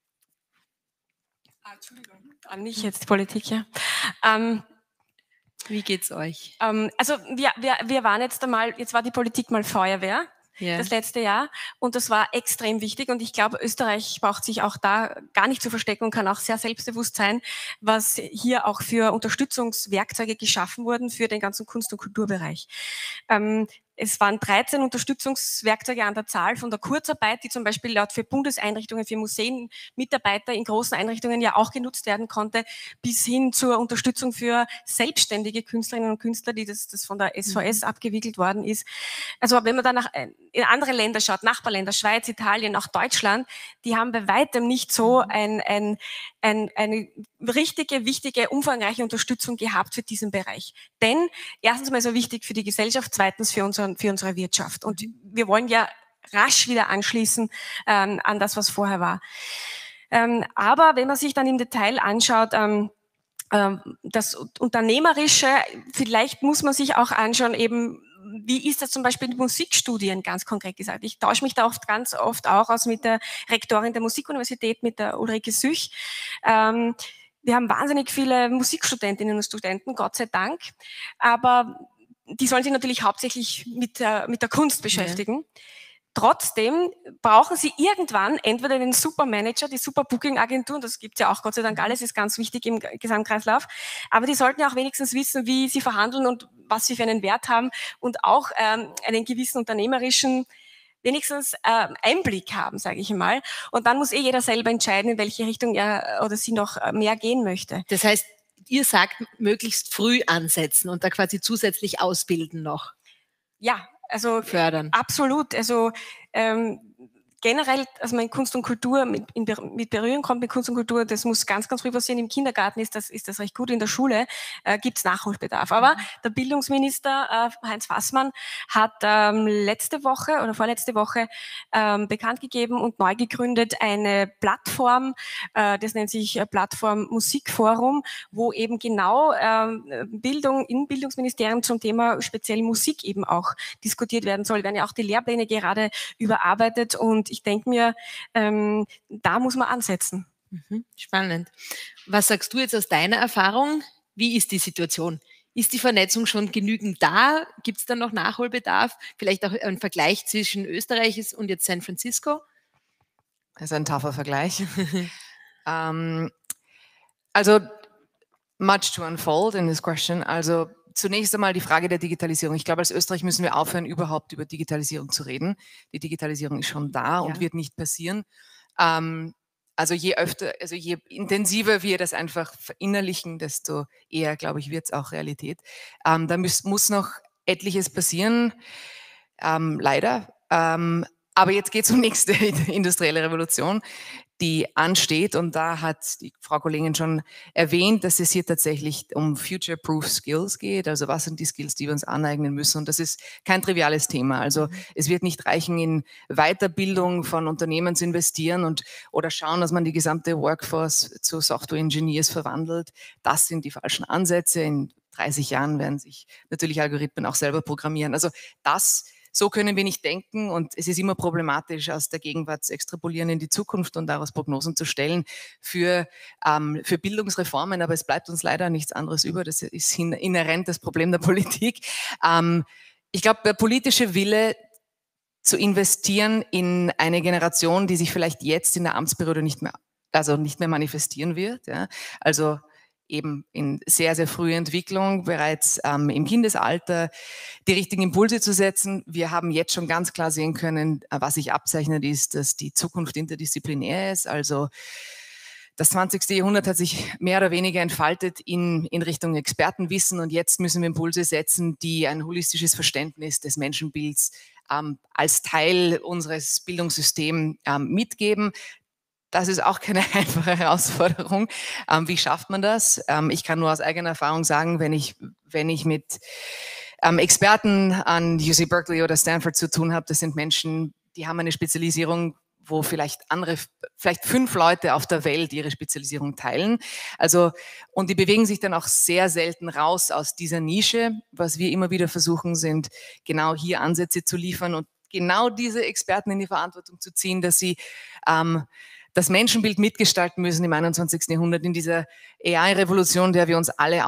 Entschuldigung, an mich jetzt die Politik, ja. Wie geht's euch? Also wir waren jetzt war die Politik mal Feuerwehr, das letzte Jahr, und das war extrem wichtig und ich glaube, Österreich braucht sich auch da gar nicht zu verstecken und kann auch sehr selbstbewusst sein, was hier auch für Unterstützungswerkzeuge geschaffen wurden für den ganzen Kunst- und Kulturbereich. Es waren 13 Unterstützungswerkzeuge an der Zahl von der Kurzarbeit, die zum Beispiel laut für Bundeseinrichtungen, für Museen, Mitarbeiter in großen Einrichtungen ja auch genutzt werden konnte, bis hin zur Unterstützung für selbstständige Künstlerinnen und Künstler, die das von der SVS abgewickelt worden ist. Also wenn man dann in andere Länder schaut, Nachbarländer, Schweiz, Italien, auch Deutschland, die haben bei weitem nicht so eine richtige, wichtige, umfangreiche Unterstützung gehabt für diesen Bereich. Denn erstens mal ist er wichtig für die Gesellschaft, zweitens für unsere Wirtschaft. Und wir wollen ja rasch wieder anschließen an das, was vorher war. Aber wenn man sich dann im Detail anschaut, das Unternehmerische, vielleicht muss man sich auch anschauen, eben, wie ist das zum Beispiel in Musikstudien, ganz konkret gesagt? Ich tausche mich da ganz oft auch aus mit der Rektorin der Musikuniversität, mit der Ulrike Süch. Wir haben wahnsinnig viele Musikstudentinnen und Studenten, Gott sei Dank, aber die sollen sich natürlich hauptsächlich mit der Kunst beschäftigen. Ja. Trotzdem brauchen sie irgendwann entweder den Supermanager, die Super-Booking-Agentur, und das gibt es ja auch Gott sei Dank alles, ist ganz wichtig im Gesamtkreislauf, aber die sollten ja auch wenigstens wissen, wie sie verhandeln und was sie für einen Wert haben und auch einen gewissen unternehmerischen wenigstens Einblick haben, sage ich mal. Und dann muss jeder selber entscheiden, in welche Richtung er oder sie noch mehr gehen möchte. Das heißt, ihr sagt, möglichst früh ansetzen und da quasi zusätzlich ausbilden noch. Ja, also fördern. Absolut. Also generell, also man in Kunst und Kultur mit Berührung kommt mit Kunst und Kultur, das muss ganz, ganz früh passieren. Im Kindergarten ist das recht gut, in der Schule gibt es Nachholbedarf. Aber der Bildungsminister Heinz Fassmann hat letzte Woche oder vorletzte Woche bekannt gegeben und neu gegründet eine Plattform, das nennt sich Plattform Musikforum, wo eben genau Bildung im Bildungsministerium zum Thema speziell Musik eben auch diskutiert werden soll. Werden ja auch die Lehrpläne gerade überarbeitet und ich denke mir, da muss man ansetzen. Spannend. Was sagst du jetzt aus deiner Erfahrung? Wie ist die Situation? Ist die Vernetzung schon genügend da? Gibt es da noch Nachholbedarf? Vielleicht auch ein Vergleich zwischen Österreich und jetzt San Francisco? Das ist ein tougher Vergleich. Also, much to unfold in this question. Also, zunächst einmal die Frage der Digitalisierung. Ich glaube, als Österreich müssen wir aufhören, überhaupt über Digitalisierung zu reden. Die Digitalisierung ist schon da und wird nicht passieren. Also je intensiver wir das einfach verinnerlichen, desto eher, glaube ich, wird es auch Realität. Da muss noch etliches passieren, leider. Aber jetzt geht es um nächste industrielle Revolution, die ansteht. Und da hat die Frau Kollegin schon erwähnt, dass es hier tatsächlich um Future-Proof Skills geht. Also was sind die Skills, die wir uns aneignen müssen? Und das ist kein triviales Thema. Also es wird nicht reichen, in Weiterbildung von Unternehmen zu investieren oder schauen, dass man die gesamte Workforce zu Software-Engineers verwandelt. Das sind die falschen Ansätze. In 30 Jahren werden sich natürlich Algorithmen auch selber programmieren. Also so können wir nicht denken und es ist immer problematisch, aus der Gegenwart zu extrapolieren in die Zukunft und daraus Prognosen zu stellen für Bildungsreformen, aber es bleibt uns leider nichts anderes über. Das ist inhärent das Problem der Politik. Ich glaube, der politische Wille zu investieren in eine Generation, die sich vielleicht jetzt in der Amtsperiode nicht mehr manifestieren wird, ja. Also eben in sehr, sehr früher Entwicklung, bereits im Kindesalter die richtigen Impulse zu setzen. Wir haben jetzt schon ganz klar sehen können, was sich abzeichnet, ist, dass die Zukunft interdisziplinär ist. Also das 20. Jahrhundert hat sich mehr oder weniger entfaltet in Richtung Expertenwissen und jetzt müssen wir Impulse setzen, die ein holistisches Verständnis des Menschenbilds als Teil unseres Bildungssystems mitgeben. Das ist auch keine einfache Herausforderung. Wie schafft man das? Ich kann nur aus eigener Erfahrung sagen, wenn ich mit Experten an UC Berkeley oder Stanford zu tun habe, das sind Menschen, die haben eine Spezialisierung, wo vielleicht 5 Leute auf der Welt ihre Spezialisierung teilen. Also, und die bewegen sich dann auch sehr selten raus aus dieser Nische. Was wir immer wieder versuchen, sind genau hier Ansätze zu liefern und genau diese Experten in die Verantwortung zu ziehen, dass sie das Menschenbild mitgestalten müssen im 21. Jahrhundert, in dieser AI-Revolution, der wir uns alle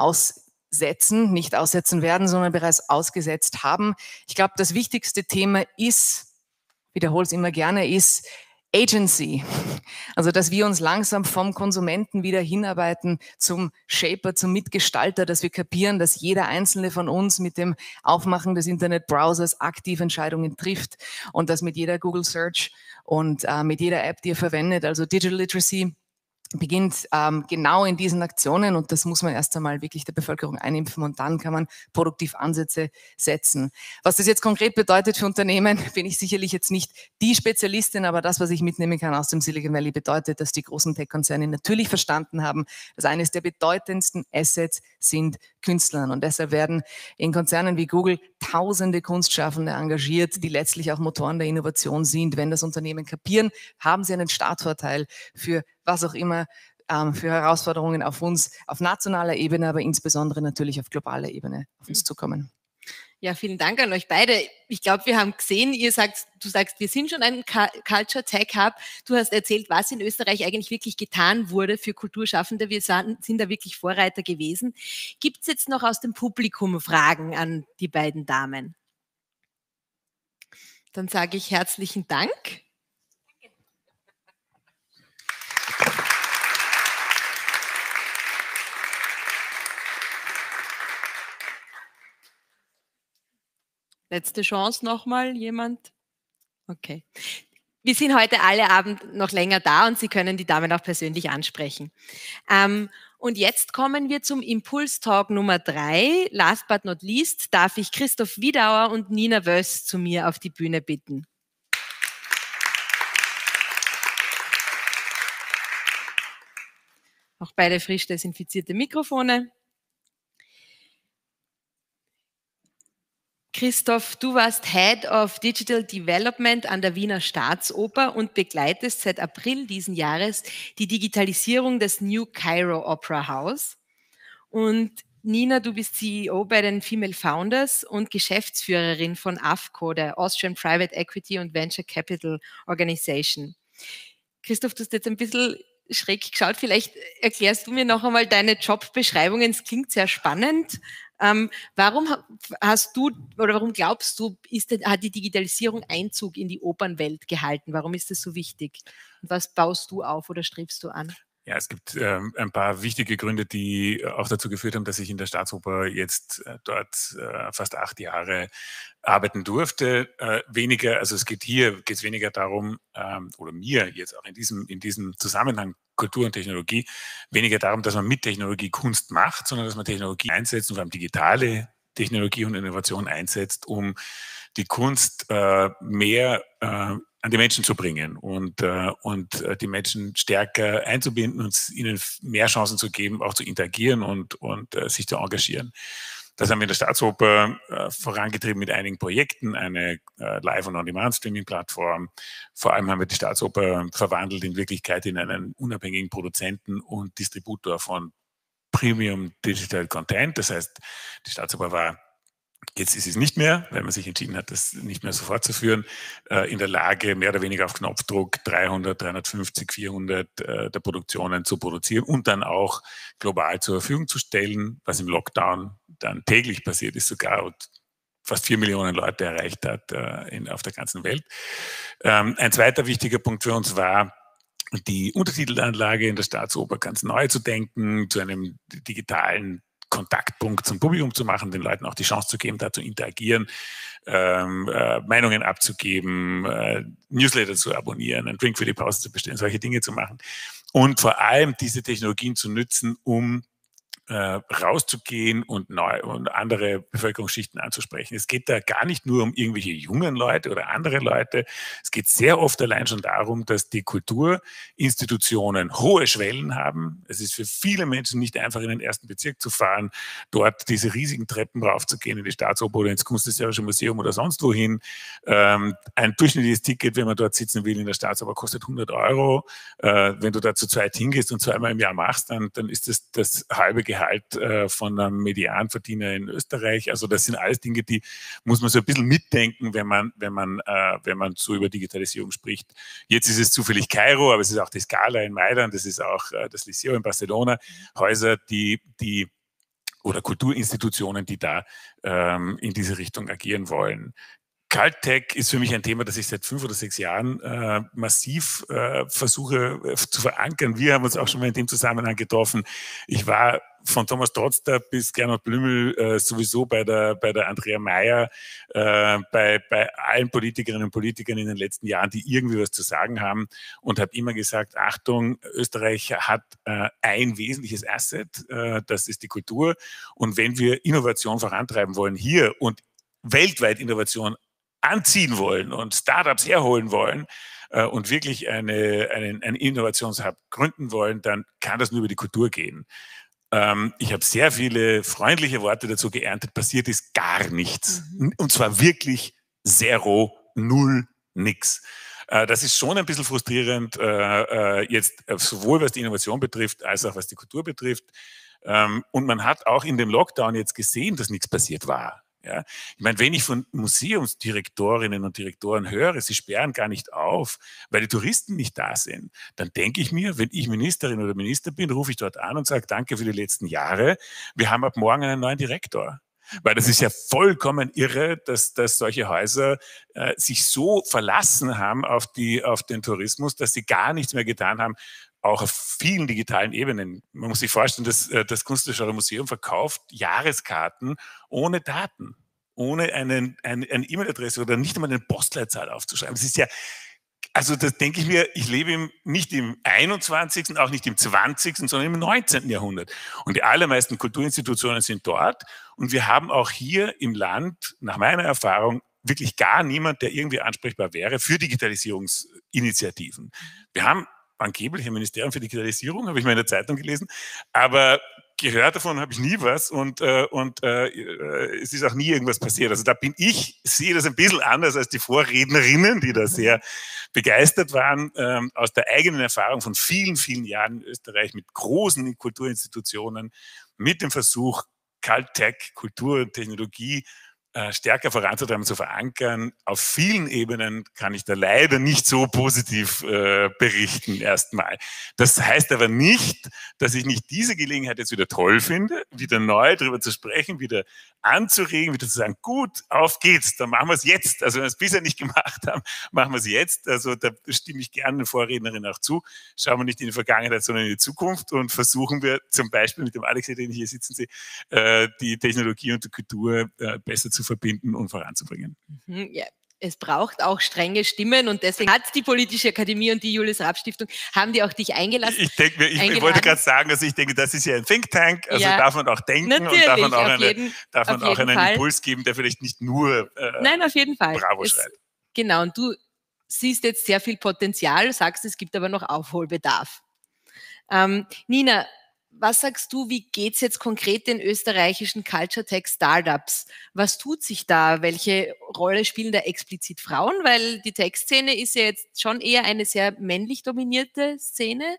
nicht aussetzen werden, sondern bereits ausgesetzt haben. Ich glaube, das wichtigste Thema ist, wiederhole es immer gerne, ist Agency. Also, dass wir uns langsam vom Konsumenten wieder hinarbeiten zum Shaper, zum Mitgestalter, dass wir kapieren, dass jeder einzelne von uns mit dem Aufmachen des Internetbrowsers aktiv Entscheidungen trifft und das mit jeder Google Search und mit jeder App, die ihr verwendet. Also Digital Literacy beginnt genau in diesen Aktionen und das muss man erst einmal wirklich der Bevölkerung einimpfen und dann kann man produktiv Ansätze setzen. Was das jetzt konkret bedeutet für Unternehmen, bin ich sicherlich jetzt nicht die Spezialistin, aber das, was ich mitnehmen kann aus dem Silicon Valley, bedeutet, dass die großen Tech-Konzerne natürlich verstanden haben, dass eines der bedeutendsten Assets sind Künstler und deshalb werden in Konzernen wie Google tausende Kunstschaffende engagiert, die letztlich auch Motoren der Innovation sind. Wenn das Unternehmen kapieren, haben sie einen Startvorteil für was auch immer, für Herausforderungen auf uns auf nationaler Ebene, aber insbesondere natürlich auf globaler Ebene auf uns zukommen. Ja, vielen Dank an euch beide. Ich glaube, wir haben gesehen, du sagst, wir sind schon ein Culture Tech Hub. Du hast erzählt, was in Österreich eigentlich wirklich getan wurde für Kulturschaffende. Wir sind da wirklich Vorreiter gewesen. Gibt es jetzt noch aus dem Publikum Fragen an die beiden Damen? Dann sage ich herzlichen Dank. Letzte Chance nochmal, jemand? Okay. Wir sind heute alle Abend noch länger da und Sie können die Damen auch persönlich ansprechen. Und jetzt kommen wir zum Impulstalk Nummer 3. Last but not least darf ich Christoph Wiedauer und Nina Wöss zu mir auf die Bühne bitten. Auch beide frisch desinfizierte Mikrofone. Christoph, du warst Head of Digital Development an der Wiener Staatsoper und begleitest seit April diesen Jahres die Digitalisierung des New Cairo Opera House. Und Nina, du bist CEO bei den Female Founders und Geschäftsführerin von AFCO, der Austrian Private Equity and Venture Capital Organization. Christoph, du hast jetzt ein bisschen schräg geschaut. Vielleicht erklärst du mir noch einmal deine Jobbeschreibungen. Es klingt sehr spannend. Warum glaubst du, hat die Digitalisierung Einzug in die Opernwelt gehalten? Warum ist das so wichtig? Und was baust du auf oder strebst du an? Ja, es gibt ein paar wichtige Gründe, die auch dazu geführt haben, dass ich in der Staatsoper jetzt dort fast 8 Jahre arbeiten durfte. Also es geht weniger darum, oder mir jetzt auch in diesem Zusammenhang Kultur und Technologie, weniger darum, dass man mit Technologie Kunst macht, sondern dass man Technologie einsetzt und vor allem digitale Technologie und Innovation einsetzt, um die Kunst mehr an die Menschen zu bringen und die Menschen stärker einzubinden und ihnen mehr Chancen zu geben, auch zu interagieren und sich zu engagieren. Das haben wir in der Staatsoper vorangetrieben mit einigen Projekten, eine Live- und On-Demand-Streaming-Plattform. Vor allem haben wir die Staatsoper verwandelt in Wirklichkeit in einen unabhängigen Produzenten und Distributor von Premium Digital Content. Das heißt, die Staatsoper war, jetzt ist es nicht mehr, weil man sich entschieden hat, das nicht mehr so fortzuführen, in der Lage, mehr oder weniger auf Knopfdruck 300, 350, 400 der Produktionen zu produzieren und dann auch global zur Verfügung zu stellen, was im Lockdown dann täglich passiert ist sogar und fast 4 Millionen Leute erreicht hat auf der ganzen Welt. Ein zweiter wichtiger Punkt für uns war, die Untertitelanlage in der Staatsoper ganz neu zu denken, zu einem digitalen Kontaktpunkt zum Publikum zu machen, den Leuten auch die Chance zu geben, da zu interagieren, Meinungen abzugeben, Newsletter zu abonnieren, einen Drink für die Pause zu bestellen, solche Dinge zu machen. Und vor allem diese Technologien zu nutzen, um rauszugehen und andere Bevölkerungsschichten anzusprechen. Es geht da gar nicht nur um irgendwelche jungen Leute oder andere Leute. Es geht sehr oft allein schon darum, dass die Kulturinstitutionen hohe Schwellen haben. Es ist für viele Menschen nicht einfach, in den ersten Bezirk zu fahren, dort diese riesigen Treppen raufzugehen in die Staatsoper oder ins Kunsthistorische Museum oder sonst wohin. Ein durchschnittliches Ticket, wenn man dort sitzen will in der Staatsoper, kostet 100 €. Wenn du da zu zweit hingehst und zweimal im Jahr machst, dann ist das halbe Gehalt von einem Medianverdiener in Österreich. Also das sind alles Dinge, die muss man so ein bisschen mitdenken, wenn man so über Digitalisierung spricht. Jetzt ist es zufällig Kairo, aber es ist auch die Scala in Mailand, das ist auch das Liceo in Barcelona. Häuser, oder Kulturinstitutionen, die da in diese Richtung agieren wollen. Cult-Tech ist für mich ein Thema, das ich seit 5 oder 6 Jahren massiv versuche zu verankern. Wir haben uns auch schon mal in dem Zusammenhang getroffen. Ich war von Thomas Trotzter bis Gernot Blümel sowieso bei der Andrea Mayer, bei allen Politikerinnen und Politikern in den letzten Jahren, die irgendwie was zu sagen haben, und habe immer gesagt, Achtung, Österreich hat ein wesentliches Asset, das ist die Kultur. Und wenn wir Innovation vorantreiben wollen hier und weltweit Innovation anziehen wollen und Startups herholen wollen und wirklich einen Innovationshub gründen wollen, dann kann das nur über die Kultur gehen. Ich habe sehr viele freundliche Worte dazu geerntet, passiert ist gar nichts. Und zwar wirklich zero, null, nix. Das ist schon ein bisschen frustrierend, jetzt sowohl was die Innovation betrifft, als auch was die Kultur betrifft. Und man hat auch in dem Lockdown jetzt gesehen, dass nichts passiert war. Ja? Ich meine, wenn ich von Museumsdirektorinnen und Direktoren höre, sie sperren gar nicht auf, weil die Touristen nicht da sind, dann denke ich mir, wenn ich Ministerin oder Minister bin, rufe ich dort an und sage, danke für die letzten Jahre, wir haben ab morgen einen neuen Direktor. Weil das ist ja vollkommen irre, dass solche Häuser sich so verlassen haben auf den Tourismus, dass sie gar nichts mehr getan haben, auch auf vielen digitalen Ebenen. Man muss sich vorstellen, dass das Künstlerische Museum verkauft Jahreskarten ohne Daten, ohne eine E-Mail-Adresse oder nicht einmal eine Postleitzahl aufzuschreiben. Das ist ja, also das denke ich mir, ich lebe nicht im 21., auch nicht im 20., sondern im 19. Jahrhundert. Und die allermeisten Kulturinstitutionen sind dort. Und wir haben auch hier im Land, nach meiner Erfahrung, wirklich gar niemand, der irgendwie ansprechbar wäre für Digitalisierungsinitiativen. Wir haben angeblich ein Ministerium für Digitalisierung, habe ich mal in der Zeitung gelesen, aber gehört davon habe ich nie was und es ist auch nie irgendwas passiert. Also da sehe das ein bisschen anders als die Vorrednerinnen, die da sehr begeistert waren, aus der eigenen Erfahrung von vielen, vielen Jahren in Österreich mit großen Kulturinstitutionen, mit dem Versuch, Cult-Tech, Kultur und Technologie stärker voranzutreiben, zu verankern. Auf vielen Ebenen kann ich da leider nicht so positiv berichten erstmal. Das heißt aber nicht, dass ich nicht diese Gelegenheit jetzt wieder toll finde, wieder neu darüber zu sprechen, wieder anzuregen, wieder zu sagen, gut, auf geht's, dann machen wir es jetzt. Also wenn wir es bisher nicht gemacht haben, machen wir es jetzt. Also da stimme ich gerne den Vorrednerinnen auch zu. Schauen wir nicht in die Vergangenheit, sondern in die Zukunft und versuchen wir zum Beispiel mit dem Alex, den ich hier sitzen sehe, die Technologie und die Kultur besser zu verbinden und voranzubringen. Ja. Es braucht auch strenge Stimmen und deswegen hat die Politische Akademie und die Julius-Raab-Stiftung, haben die auch dich eingelassen? Ich wollte gerade sagen, also ich denke, das ist ja ein Think Tank, also darf man auch denken und darf man auch einen Impuls geben, der vielleicht nicht nur Nein, auf jeden Fall. Bravo schreit. Genau, und du siehst jetzt sehr viel Potenzial, sagst, es gibt aber noch Aufholbedarf. Nina, was sagst du, wie geht es jetzt konkret den österreichischen Culture-Tech-Startups? Was tut sich da? Welche Rolle spielen da explizit Frauen? Weil die Tech-Szene ist ja jetzt schon eher eine sehr männlich dominierte Szene.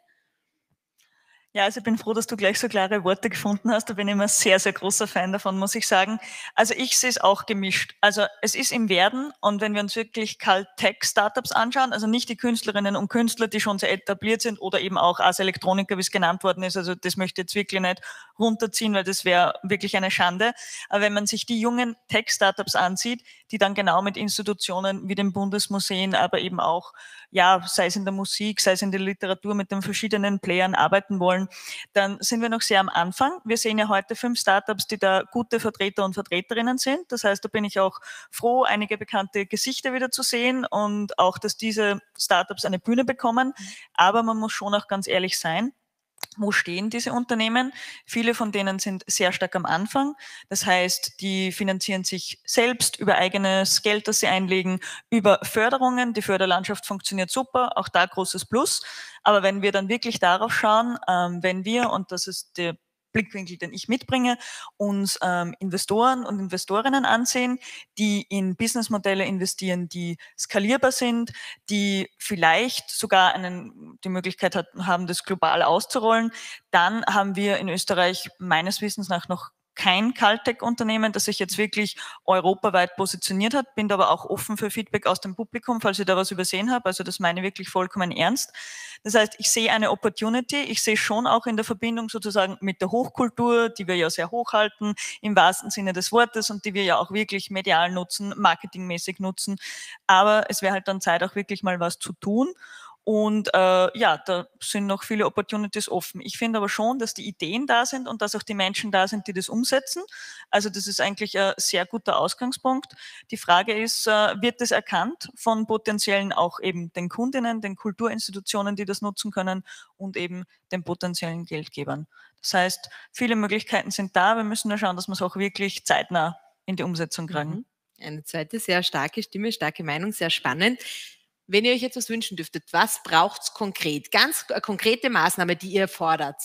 Ja, also ich bin froh, dass du gleich so klare Worte gefunden hast. Da bin ich immer sehr, sehr großer Fan davon, muss ich sagen. Also ich sehe es auch gemischt. Also es ist im Werden und wenn wir uns wirklich Cult-Tech-Startups anschauen, also nicht die Künstlerinnen und Künstler, die schon sehr etabliert sind oder eben auch Ars Electronica, wie es genannt worden ist, also das möchte ich jetzt wirklich nicht runterziehen, weil das wäre wirklich eine Schande. Aber wenn man sich die jungen Tech-Startups ansieht, die dann genau mit Institutionen wie den Bundesmuseen, aber eben auch, ja, sei es in der Musik, sei es in der Literatur, mit den verschiedenen Playern arbeiten wollen, dann sind wir noch sehr am Anfang. Wir sehen ja heute 5 Startups, die da gute Vertreter und Vertreterinnen sind. Das heißt, da bin ich auch froh, einige bekannte Gesichter wieder zu sehen und auch, dass diese Startups eine Bühne bekommen. Aber man muss schon auch ganz ehrlich sein. Wo stehen diese Unternehmen? Viele von denen sind sehr stark am Anfang. Das heißt, die finanzieren sich selbst über eigenes Geld, das sie einlegen, über Förderungen. Die Förderlandschaft funktioniert super, auch da großes Plus. Aber wenn wir dann wirklich darauf schauen, wenn wir, und das ist der Blickwinkel, den ich mitbringe, uns Investoren und Investorinnen ansehen, die in Businessmodelle investieren, die skalierbar sind, die vielleicht sogar die Möglichkeit haben, das global auszurollen, dann haben wir in Österreich meines Wissens nach noch kein Cult-Tech-Unternehmen, das sich jetzt wirklich europaweit positioniert hat, bin da aber auch offen für Feedback aus dem Publikum, falls ich da was übersehen habe, also das meine ich wirklich vollkommen ernst. Das heißt, ich sehe eine Opportunity, ich sehe schon auch in der Verbindung sozusagen mit der Hochkultur, die wir ja sehr hochhalten, im wahrsten Sinne des Wortes und die wir ja auch wirklich medial nutzen, marketingmäßig nutzen, aber es wäre halt dann Zeit, auch wirklich mal was zu tun. Und ja, da sind noch viele Opportunities offen. Ich finde aber schon, dass die Ideen da sind und dass auch die Menschen da sind, die das umsetzen. Also das ist eigentlich ein sehr guter Ausgangspunkt. Die Frage ist, wird das erkannt von potenziellen auch eben den Kundinnen, den Kulturinstitutionen, die das nutzen können und eben den potenziellen Geldgebern. Das heißt, viele Möglichkeiten sind da. Wir müssen nur schauen, dass wir es auch wirklich zeitnah in die Umsetzung kriegen. Eine zweite sehr starke Stimme, starke Meinung, sehr spannend. Wenn ihr euch jetzt was wünschen dürftet, was braucht es konkret? Ganz konkrete Maßnahme, die ihr fordert.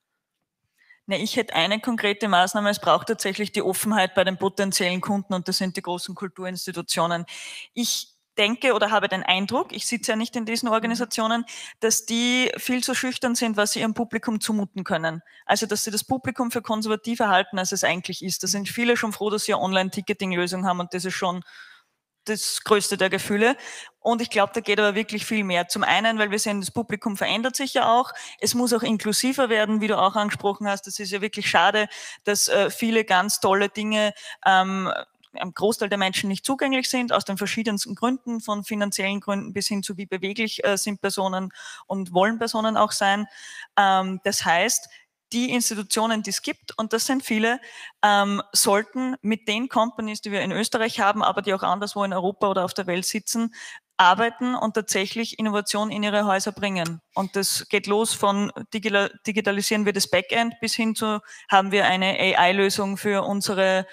Ne, ich hätte eine konkrete Maßnahme. Es braucht tatsächlich die Offenheit bei den potenziellen Kunden und das sind die großen Kulturinstitutionen. Ich denke oder habe den Eindruck, ich sitze ja nicht in diesen Organisationen, dass die viel zu schüchtern sind, was sie ihrem Publikum zumuten können. Also, dass sie das Publikum für konservativer halten, als es eigentlich ist. Da sind viele schon froh, dass sie eine Online-Ticketing-Lösung haben und das ist schon das größte der Gefühle. Und ich glaube, da geht aber wirklich viel mehr. Zum einen, weil wir sehen, das Publikum verändert sich ja auch. Es muss auch inklusiver werden, wie du auch angesprochen hast. Das ist ja wirklich schade, dass viele ganz tolle Dinge einem Großteil der Menschen nicht zugänglich sind, aus den verschiedensten Gründen, von finanziellen Gründen bis hin zu wie beweglich sind Personen und wollen Personen auch sein. Das heißt, die Institutionen, die es gibt, und das sind viele, sollten mit den Companies, die wir in Österreich haben, aber die auch anderswo in Europa oder auf der Welt sitzen, arbeiten und tatsächlich Innovation in ihre Häuser bringen. Und das geht los von digitalisieren wir das Backend bis hin zu haben wir eine AI-Lösung für unsere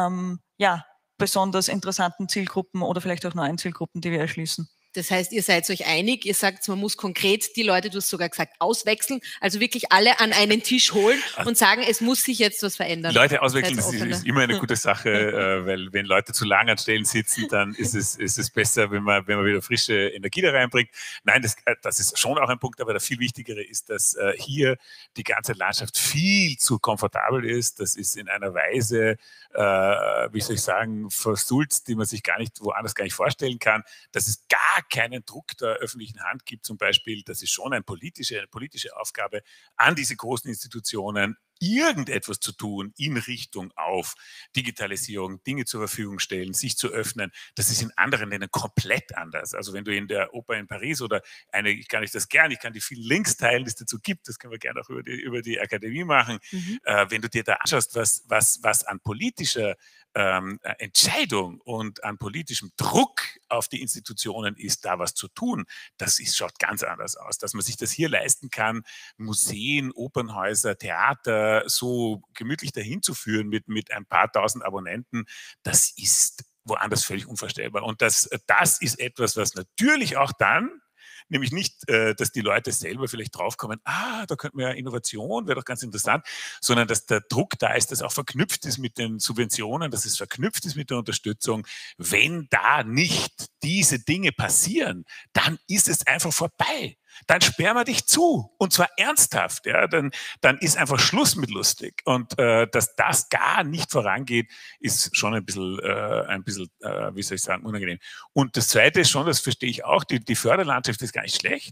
besonders interessanten Zielgruppen oder vielleicht auch neuen Zielgruppen, die wir erschließen. Das heißt, ihr seid euch einig, ihr sagt, man muss konkret die Leute, du hast sogar gesagt, auswechseln, also wirklich alle an einen Tisch holen und sagen, es muss sich jetzt was verändern. Leute auswechseln ist immer eine gute Sache, weil wenn Leute zu lange an Stellen sitzen, dann ist es besser, wenn man wieder frische Energie da reinbringt. Nein, das ist schon auch ein Punkt, aber der viel wichtigere ist, dass hier die ganze Landschaft viel zu komfortabel ist. Das ist in einer Weise, wie soll ich sagen, versulzt, die man sich woanders gar nicht vorstellen kann. Das ist gar keinen Druck der öffentlichen Hand gibt, zum Beispiel, das ist schon eine politische Aufgabe an diese großen Institutionen, irgendetwas zu tun in Richtung auf Digitalisierung, Dinge zur Verfügung stellen, sich zu öffnen. Das ist in anderen Ländern komplett anders. Also wenn du in der Oper in Paris oder ich kann die vielen Links teilen, die es dazu gibt, das können wir gerne auch über die Akademie machen. Wenn du dir da anschaust, was an politischer Entscheidung und an politischem Druck auf die Institutionen ist, da was zu tun, schaut ganz anders aus. Dass man sich das hier leisten kann, Museen, Opernhäuser, Theater so gemütlich dahin zu führen mit ein paar tausend Abonnenten, das ist woanders völlig unvorstellbar. Und das ist etwas, was natürlich auch dann, nämlich nicht, dass die Leute selber vielleicht draufkommen, da könnten wir ja Innovation, wäre doch ganz interessant, sondern dass der Druck da ist, dass auch verknüpft ist mit den Subventionen, dass es verknüpft ist mit der Unterstützung. Wenn da nicht diese Dinge passieren, dann ist es einfach vorbei. Dann sperren wir dich zu, und zwar ernsthaft. Ja? Dann ist einfach Schluss mit lustig. Und dass das gar nicht vorangeht, ist schon ein bisschen, wie soll ich sagen, unangenehm. Und das Zweite ist schon, das verstehe ich auch, die Förderlandschaft ist gar nicht schlecht.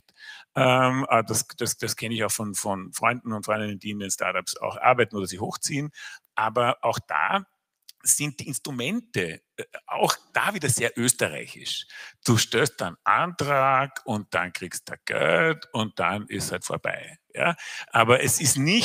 Das kenne ich auch von Freunden und Freundinnen, die in den Startups auch arbeiten oder sie hochziehen. Aber auch da sind die Instrumente auch da wieder sehr österreichisch. Du stellst dann Antrag und dann kriegst du Geld und dann ist halt vorbei. Ja? Aber es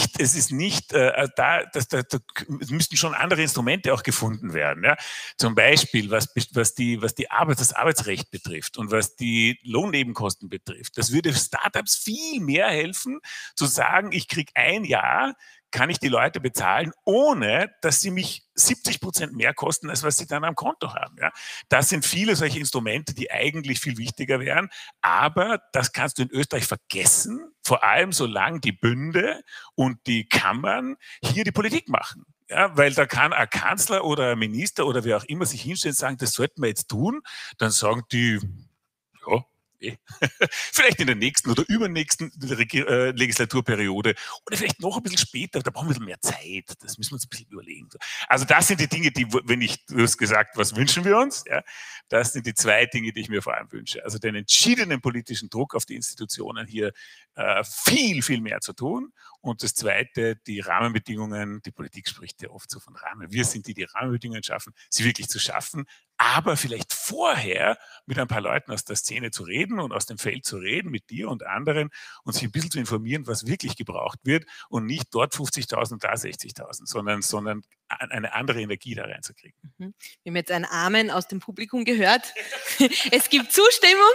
müssten schon andere Instrumente auch gefunden werden. Ja? Zum Beispiel, was das Arbeitsrecht betrifft und was die Lohnnebenkosten betrifft. Das würde Startups viel mehr helfen, zu sagen, ich kriege ein Jahr, kann ich die Leute bezahlen, ohne dass sie mich 70% mehr kosten, als was sie dann am Konto haben. Ja? Das sind viele solche Instrumente, die eigentlich viel wichtiger wären, aber das kannst du in Österreich vergessen, vor allem solange die Bünde und die Kammern hier die Politik machen. Ja, weil da kann ein Kanzler oder ein Minister oder wer auch immer sich hinstellen und sagen, das sollten wir jetzt tun, dann sagen die, ja, vielleicht in der nächsten oder übernächsten Legislaturperiode oder vielleicht noch ein bisschen später, da brauchen wir ein bisschen mehr Zeit, das müssen wir uns ein bisschen überlegen. Also das sind die Dinge, du hast gesagt, was wünschen wir uns? Ja, das sind die zwei Dinge, die ich mir vor allem wünsche. Also den entschiedenen politischen Druck auf die Institutionen hier viel, viel mehr zu tun. Und das Zweite, die Rahmenbedingungen, die Politik spricht ja oft so von Rahmen. Wir sind die Rahmenbedingungen schaffen, sie wirklich zu schaffen, aber vielleicht vorher mit ein paar Leuten aus der Szene zu reden und aus dem Feld zu reden, mit dir und anderen und sich ein bisschen zu informieren, was wirklich gebraucht wird und nicht dort 50.000 und da 60.000, sondern eine andere Energie da reinzukriegen. Wir haben jetzt ein Amen aus dem Publikum gehört. Es gibt Zustimmung,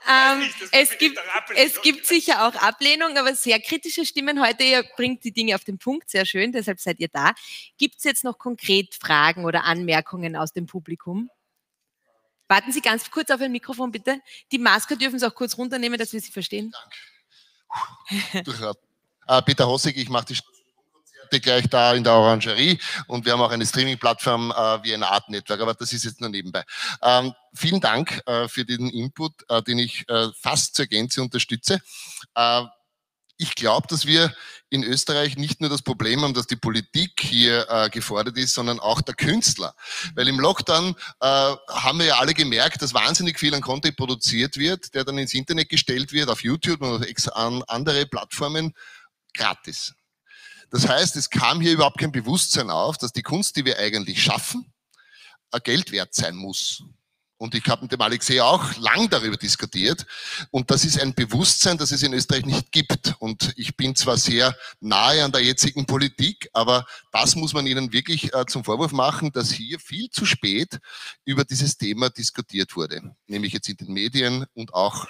es gibt sicher auch Ablehnung, aber sehr kritische Stimmen heute. Ihr bringt die Dinge auf den Punkt, sehr schön, deshalb seid ihr da. Gibt es jetzt noch konkret Fragen oder Anmerkungen aus dem Publikum? Warten Sie ganz kurz auf ein Mikrofon, bitte. Die Maske dürfen Sie auch kurz runternehmen, dass wir Sie verstehen. Danke. Peter Hossig, ich mache die arbeite gleich da in der Orangerie und wir haben auch eine Streaming-Plattform wie eine Art Network, aber das ist jetzt nur nebenbei. Vielen Dank für den Input, den ich fast zur Gänze unterstütze. Ich glaube, dass wir in Österreich nicht nur das Problem haben, dass die Politik hier gefordert ist, sondern auch der Künstler. Weil im Lockdown haben wir ja alle gemerkt, dass wahnsinnig viel an Content produziert wird, der dann ins Internet gestellt wird, auf YouTube und an andere Plattformen, gratis. Das heißt, es kam hier überhaupt kein Bewusstsein auf, dass die Kunst, die wir eigentlich schaffen, Geld wert sein muss. Und ich habe mit dem Alexei auch lang darüber diskutiert. Und das ist ein Bewusstsein, das es in Österreich nicht gibt. Und ich bin zwar sehr nahe an der jetzigen Politik, aber das muss man ihnen wirklich zum Vorwurf machen, dass hier viel zu spät über dieses Thema diskutiert wurde. Nämlich jetzt in den Medien und auch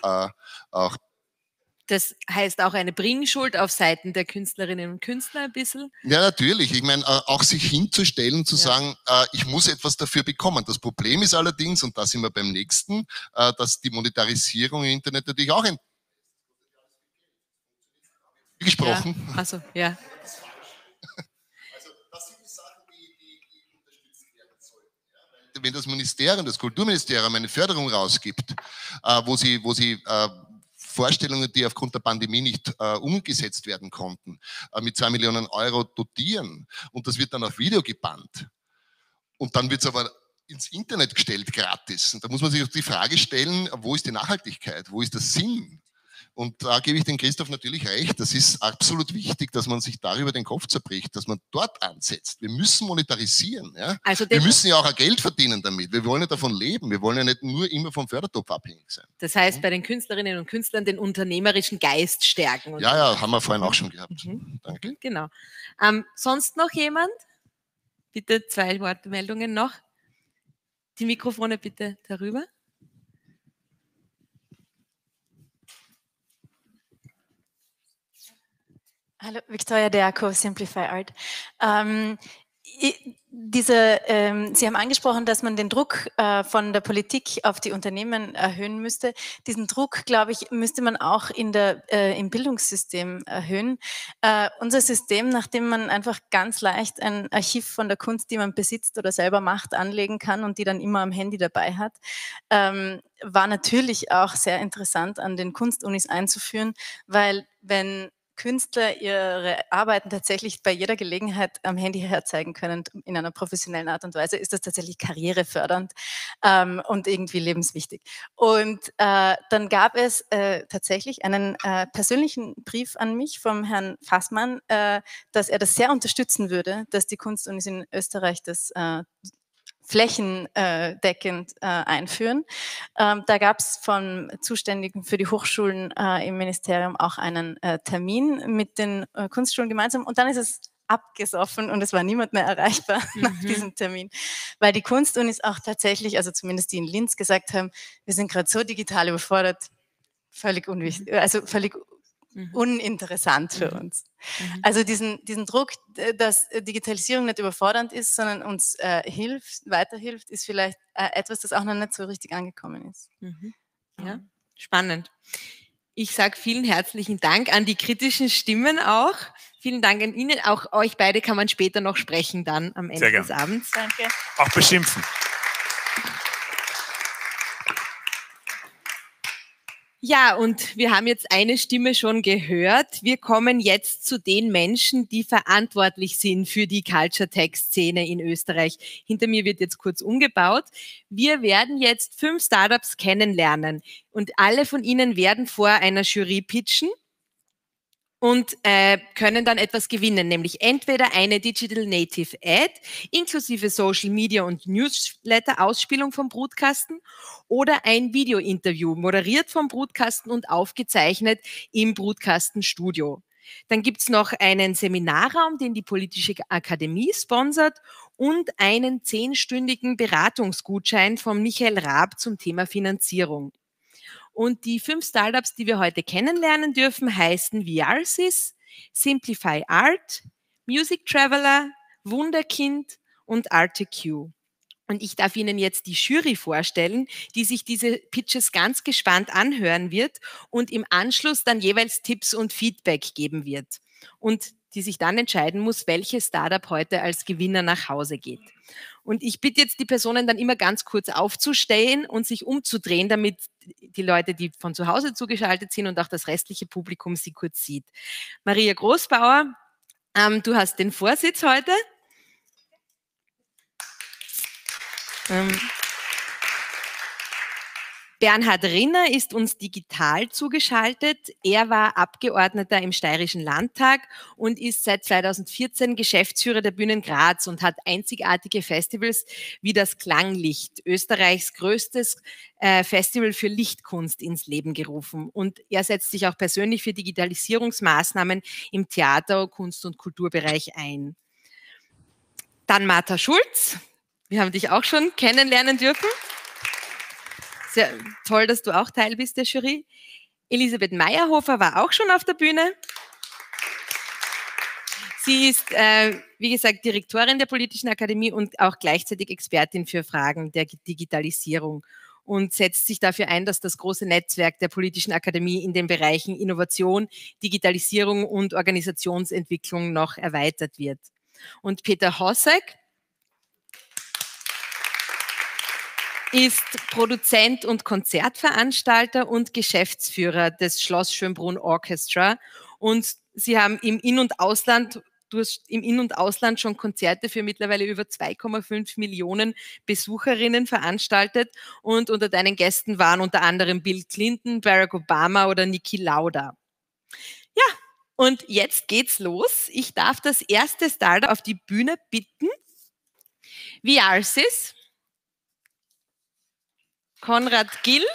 das heißt auch eine Bringschuld auf Seiten der Künstlerinnen und Künstler ein bisschen? Ja, natürlich. Ich meine, auch sich hinzustellen, zu sagen, ich muss etwas dafür bekommen. Das Problem ist allerdings, und da sind wir beim nächsten, dass die Monetarisierung im Internet natürlich auch ein gesprochen. Ja. Also, ja. Also, das sind die Sachen, die unterstützt werden sollten. Wenn das Ministerium, das Kulturministerium eine Förderung rausgibt, wo sie Vorstellungen, die aufgrund der Pandemie nicht umgesetzt werden konnten, mit 2 Millionen Euro dotieren und das wird dann auf Video gebannt und dann wird es aber ins Internet gestellt, gratis. Und da muss man sich auch die Frage stellen, wo ist die Nachhaltigkeit, wo ist der Sinn? Und da gebe ich dem Christoph natürlich recht, das ist absolut wichtig, dass man sich darüber den Kopf zerbricht, dass man dort ansetzt. Wir müssen monetarisieren. Ja? Also wir müssen ja auch Geld verdienen damit. Wir wollen ja davon leben. Wir wollen ja nicht nur immer vom Fördertopf abhängig sein. Das heißt, bei den Künstlerinnen und Künstlern den unternehmerischen Geist stärken. Ja, haben wir vorhin auch schon gehabt. Danke. Genau. Sonst noch jemand? Bitte 2 Wortmeldungen noch. Die Mikrofone bitte darüber. Hallo, Victoria Deaco, Simplify Art. Sie haben angesprochen, dass man den Druck von der Politik auf die Unternehmen erhöhen müsste. Diesen Druck, glaube ich, müsste man auch im Bildungssystem erhöhen. Unser System, nachdem man einfach ganz leicht ein Archiv von der Kunst, die man besitzt oder selber macht, anlegen kann und die dann immer am Handy dabei hat, war natürlich auch sehr interessant an den Kunstunis einzuführen, weil wenn Künstler ihre Arbeiten tatsächlich bei jeder Gelegenheit am Handy herzeigen können, in einer professionellen Art und Weise, ist das tatsächlich karrierefördernd und irgendwie lebenswichtig. Und dann gab es tatsächlich einen persönlichen Brief an mich vom Herrn Fassmann, dass er das sehr unterstützen würde, dass die Kunstunis in Österreich das flächendeckend einführen. Da gab es vom Zuständigen für die Hochschulen im Ministerium auch einen Termin mit den Kunstschulen gemeinsam und dann ist es abgesoffen und es war niemand mehr erreichbar nach diesem Termin, weil die Kunstunis auch tatsächlich, also zumindest die in Linz gesagt haben, wir sind gerade so digital überfordert, völlig unwichtig, also völlig uninteressant für uns. Also diesen Druck, dass Digitalisierung nicht überfordernd ist, sondern uns weiterhilft, ist vielleicht etwas, das auch noch nicht so richtig angekommen ist. Ja, spannend. Ich sage vielen herzlichen Dank an die kritischen Stimmen auch. Vielen Dank an Ihnen. Auch euch beide kann man später noch sprechen dann am Ende des Abends. Danke. Auch beschimpfen. Ja, und wir haben jetzt eine Stimme schon gehört. Wir kommen jetzt zu den Menschen, die verantwortlich sind für die Culture-Tech-Szene in Österreich. Hinter mir wird jetzt kurz umgebaut. Wir werden jetzt 5 Startups kennenlernen und alle von ihnen werden vor einer Jury pitchen und können dann etwas gewinnen, nämlich entweder eine Digital Native Ad inklusive Social Media und Newsletter-Ausspielung vom Brutkasten oder ein Video-Interview, moderiert vom Brutkasten und aufgezeichnet im Brutkastenstudio. Dann gibt's noch einen Seminarraum, den die Politische Akademie sponsert und einen 10-stündigen Beratungsgutschein von Michael Raab zum Thema Finanzierung. Und die 5 Startups, die wir heute kennenlernen dürfen, heißen VRSys, Simplify Art, Music Traveler, Wunderkind und ArtQ. Und ich darf Ihnen jetzt die Jury vorstellen, die sich diese Pitches ganz gespannt anhören wird und im Anschluss dann jeweils Tipps und Feedback geben wird. und die sich dann entscheiden muss, welches Startup heute als Gewinner nach Hause geht. Und ich bitte jetzt die Personen dann immer ganz kurz aufzustehen und sich umzudrehen, damit die Leute, die von zu Hause zugeschaltet sind und auch das restliche Publikum sie kurz sieht. Maria Großbauer, du hast den Vorsitz heute. Bernhard Rinner ist uns digital zugeschaltet. Er war Abgeordneter im Steirischen Landtag und ist seit 2014 Geschäftsführer der Bühnen Graz und hat einzigartige Festivals wie das Klanglicht, Österreichs größtes Festival für Lichtkunst, ins Leben gerufen. Und er setzt sich auch persönlich für Digitalisierungsmaßnahmen im Theater-, Kunst- und Kulturbereich ein. Dann Martha Schulz. Wir haben dich auch schon kennenlernen dürfen. Sehr toll, dass du auch Teil bist der Jury. Elisabeth Meyerhofer war auch schon auf der Bühne. Sie ist, wie gesagt, Direktorin der Politischen Akademie und auch gleichzeitig Expertin für Fragen der Digitalisierung und setzt sich dafür ein, dass das große Netzwerk der Politischen Akademie in den Bereichen Innovation, Digitalisierung und Organisationsentwicklung noch erweitert wird. Und Peter Hossek ist Produzent und Konzertveranstalter und Geschäftsführer des Schloss Schönbrunn Orchestra. Und sie haben im In- und Ausland schon Konzerte für mittlerweile über 2,5 Millionen Besucherinnen veranstaltet. Und unter deinen Gästen waren unter anderem Bill Clinton, Barack Obama oder Niki Lauda. Ja, und jetzt geht's los. Ich darf das erste Startup auf die Bühne bitten. VRSys. Konrad Gill.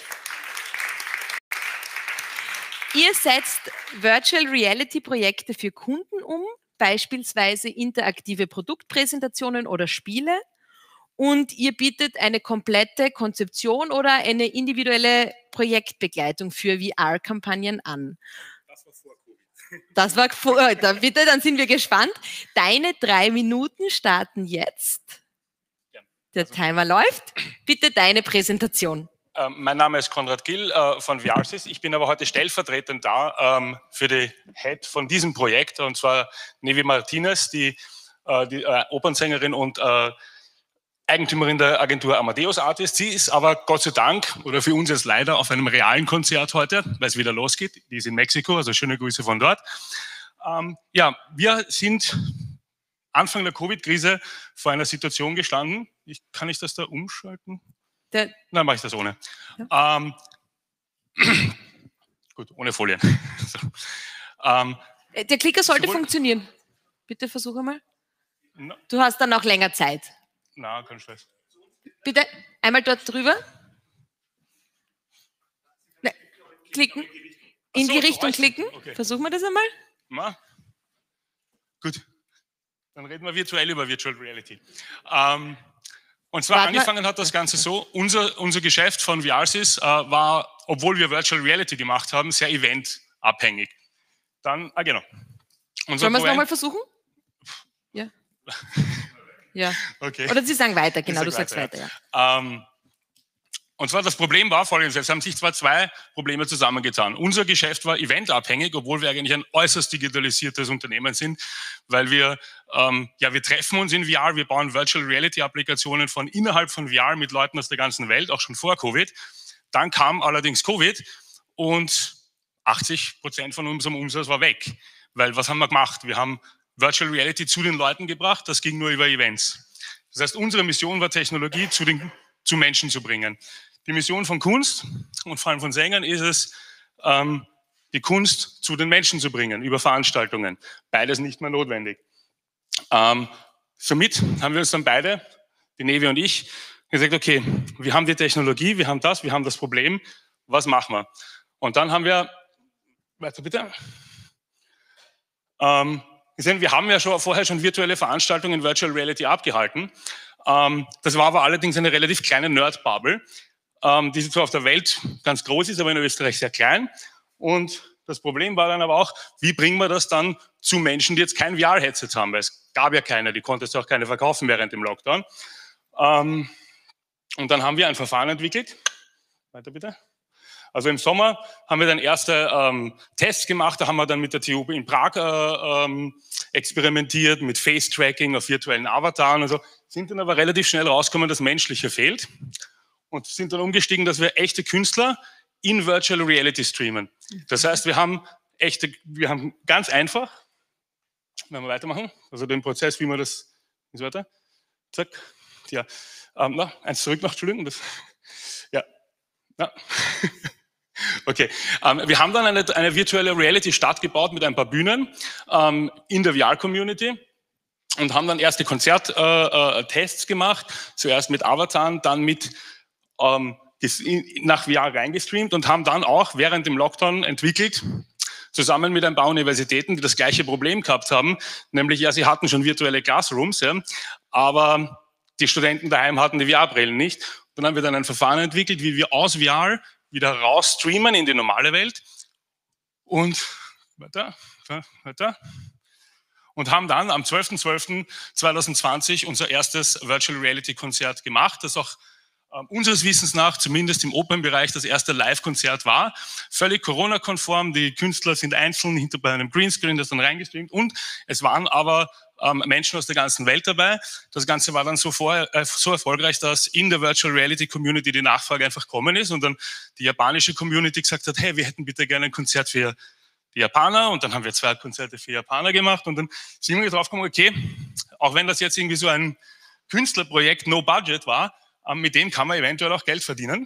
Ihr setzt Virtual Reality Projekte für Kunden um, beispielsweise interaktive Produktpräsentationen oder Spiele. Und ihr bietet eine komplette Konzeption oder eine individuelle Projektbegleitung für VR-Kampagnen an. Das war vor Covid. Das war vor, bitte, dann sind wir gespannt. Deine 3 Minuten starten jetzt. Der Timer läuft. Bitte deine Präsentation. Mein Name ist Konrad Gill von VRSys. Ich bin aber heute stellvertretend da für die Head von diesem Projekt, und zwar Nevi Martinez, die Opernsängerin und Eigentümerin der Agentur Amadeus Artists. Sie ist aber Gott sei Dank, oder für uns jetzt leider, auf einem realen Konzert heute, weil es wieder losgeht. Die ist in Mexiko, also schöne Grüße von dort. Ja, wir sind Anfang der Covid-Krise vor einer Situation gestanden. Kann ich das da umschalten? Nein, mache ich das ohne. Ja. Gut, ohne Folien. So. Der Klicker sollte funktionieren. Bitte versuch einmal. No. Du hast dann auch länger Zeit. Na, kein Stress. Bitte einmal dort drüber. Ne, klicken. In die Richtung klicken. Okay. Versuchen wir das einmal. Na. Gut. Dann reden wir virtuell über Virtual Reality. Und zwar angefangen hat das Ganze so, unser Geschäft von VRSys war, obwohl wir Virtual Reality gemacht haben, sehr eventabhängig. Dann, genau. Sollen wir es nochmal versuchen? Ja. Ja. Okay. Oder Sie sagen weiter, genau, du sagst weiter. Ja. Und zwar das Problem war folgendes, es haben sich zwar 2 Probleme zusammengetan. Unser Geschäft war eventabhängig, obwohl wir eigentlich ein äußerst digitalisiertes Unternehmen sind, weil wir treffen uns in VR, wir bauen Virtual Reality Applikationen von innerhalb von VR mit Leuten aus der ganzen Welt, auch schon vor Covid. Dann kam allerdings Covid und 80% von unserem Umsatz war weg. Weil was haben wir gemacht? Wir haben Virtual Reality zu den Leuten gebracht, das ging nur über Events. Das heißt, unsere Mission war, Technologie zu Menschen zu bringen. Die Mission von Kunst und vor allem von Sängern ist es, die Kunst zu den Menschen zu bringen, über Veranstaltungen. Beides nicht mehr notwendig. Somit haben wir uns dann beide, die Nevi und ich, gesagt, okay, wir haben die Technologie, wir haben das Problem, was machen wir? Und dann haben wir, weiter bitte, gesehen, wir haben ja vorher schon virtuelle Veranstaltungen in Virtual Reality abgehalten. Das war aber allerdings eine relativ kleine Nerd-Bubble, die zwar auf der Welt ganz groß ist, aber in Österreich sehr klein. Und das Problem war dann aber auch, wie bringen wir das dann zu Menschen, die jetzt kein VR-Headset haben, weil es gab ja keine, die konntest du auch keine verkaufen während dem Lockdown. Und dann haben wir ein Verfahren entwickelt, weiter bitte, Also im Sommer haben wir dann erste Tests gemacht, da haben wir dann mit der TU in Prag experimentiert, mit Face-Tracking auf virtuellen Avataren und so, sind dann aber relativ schnell rausgekommen, dass Menschliche fehlt und sind dann umgestiegen, dass wir echte Künstler in Virtual Reality streamen. Das heißt, wir haben ganz einfach, wenn wir weitermachen, also den Prozess, wie man das, so weiter, zack, ja, eins zurück noch, Entschuldigung, das, ja, okay. Wir haben dann eine virtuelle Reality-Stadt gebaut mit ein paar Bühnen in der VR-Community und haben dann erste Konzerttests gemacht, zuerst mit Avataren, dann mit nach VR reingestreamt und haben dann auch während dem Lockdown entwickelt, zusammen mit ein paar Universitäten, die das gleiche Problem gehabt haben, nämlich, ja, sie hatten schon virtuelle Classrooms, ja, aber die Studenten daheim hatten die VR-Brillen nicht. Dann haben wir dann ein Verfahren entwickelt, wie wir aus VR wieder raus streamen in die normale Welt und weiter, und haben dann am 12.12.2020 unser erstes Virtual Reality Konzert gemacht, das auch unseres Wissens nach zumindest im Opernbereich das erste Live-Konzert war. Völlig Corona-konform, die Künstler sind einzeln hinter bei einem Greenscreen, das dann reingestreamt und es waren aber Menschen aus der ganzen Welt dabei. Das Ganze war dann so erfolgreich, dass in der Virtual Reality Community die Nachfrage einfach gekommen ist und dann die japanische Community gesagt hat, hey, wir hätten bitte gerne ein Konzert für die Japaner und dann haben wir 2 Konzerte für Japaner gemacht und dann sind wir drauf gekommen, okay, auch wenn das jetzt irgendwie so ein Künstlerprojekt No Budget war, mit dem kann man eventuell auch Geld verdienen.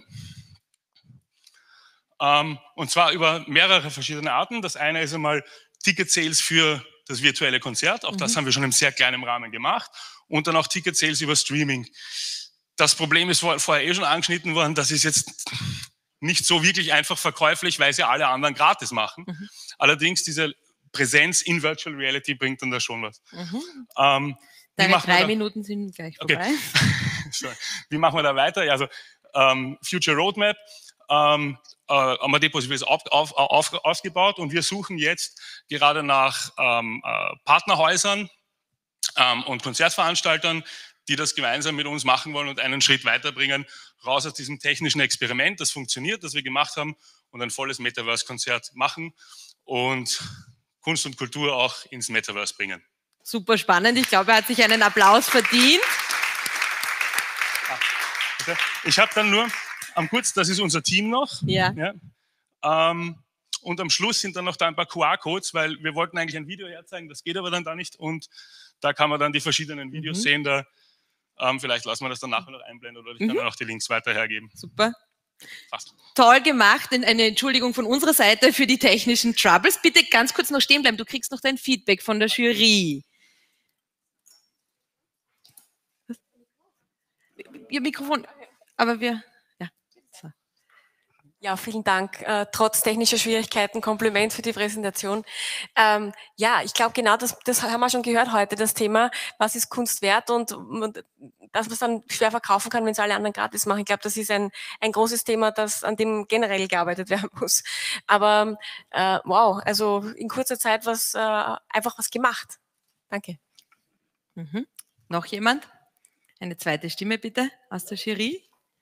Und zwar über mehrere verschiedene Arten. Das eine ist einmal Ticket-Sales für das virtuelle Konzert. Auch das haben wir schon im sehr kleinen Rahmen gemacht. Und dann auch Ticket-Sales über Streaming. Das Problem ist vorher schon angeschnitten worden. Das ist jetzt nicht so wirklich einfach verkäuflich, weil sie alle anderen gratis machen. Allerdings diese Präsenz in Virtual Reality bringt dann da schon was. Deine 3 Minuten sind gleich vorbei. Okay. Wie machen wir da weiter? Ja, also Future Roadmap, Amadeus ist aufgebaut und wir suchen jetzt gerade nach Partnerhäusern und Konzertveranstaltern, die das gemeinsam mit uns machen wollen und einen Schritt weiterbringen, raus aus diesem technischen Experiment, das funktioniert, das wir gemacht haben und ein volles Metaverse-Konzert machen und Kunst und Kultur auch ins Metaverse bringen. Super spannend. Ich glaube, er hat sich einen Applaus verdient. Ich habe dann nur am kurz, das ist unser Team noch. Ja. Und am Schluss sind dann noch da ein paar QR-Codes, weil wir wollten eigentlich ein Video herzeigen, das geht aber dann da nicht. Und da kann man dann die verschiedenen Videos sehen. Da, vielleicht lassen wir das dann nachher noch einblenden oder ich kann dann auch die Links weiter hergeben. Super. Fast. Toll gemacht. Eine Entschuldigung von unserer Seite für die technischen Troubles. Bitte ganz kurz noch stehen bleiben. Du kriegst noch dein Feedback von der Jury. Ihr Mikrofon, aber wir, ja. So. Ja, vielen Dank. Trotz technischer Schwierigkeiten, Kompliment für die Präsentation. Ja, ich glaube, genau das haben wir schon gehört heute, das Thema, was ist Kunst wert und dass man es dann schwer verkaufen kann, wenn es alle anderen gratis machen. Ich glaube, das ist ein großes Thema, an dem generell gearbeitet werden muss. Aber wow, also in kurzer Zeit einfach was gemacht. Danke. Noch jemand? Eine zweite Stimme bitte aus der Jury.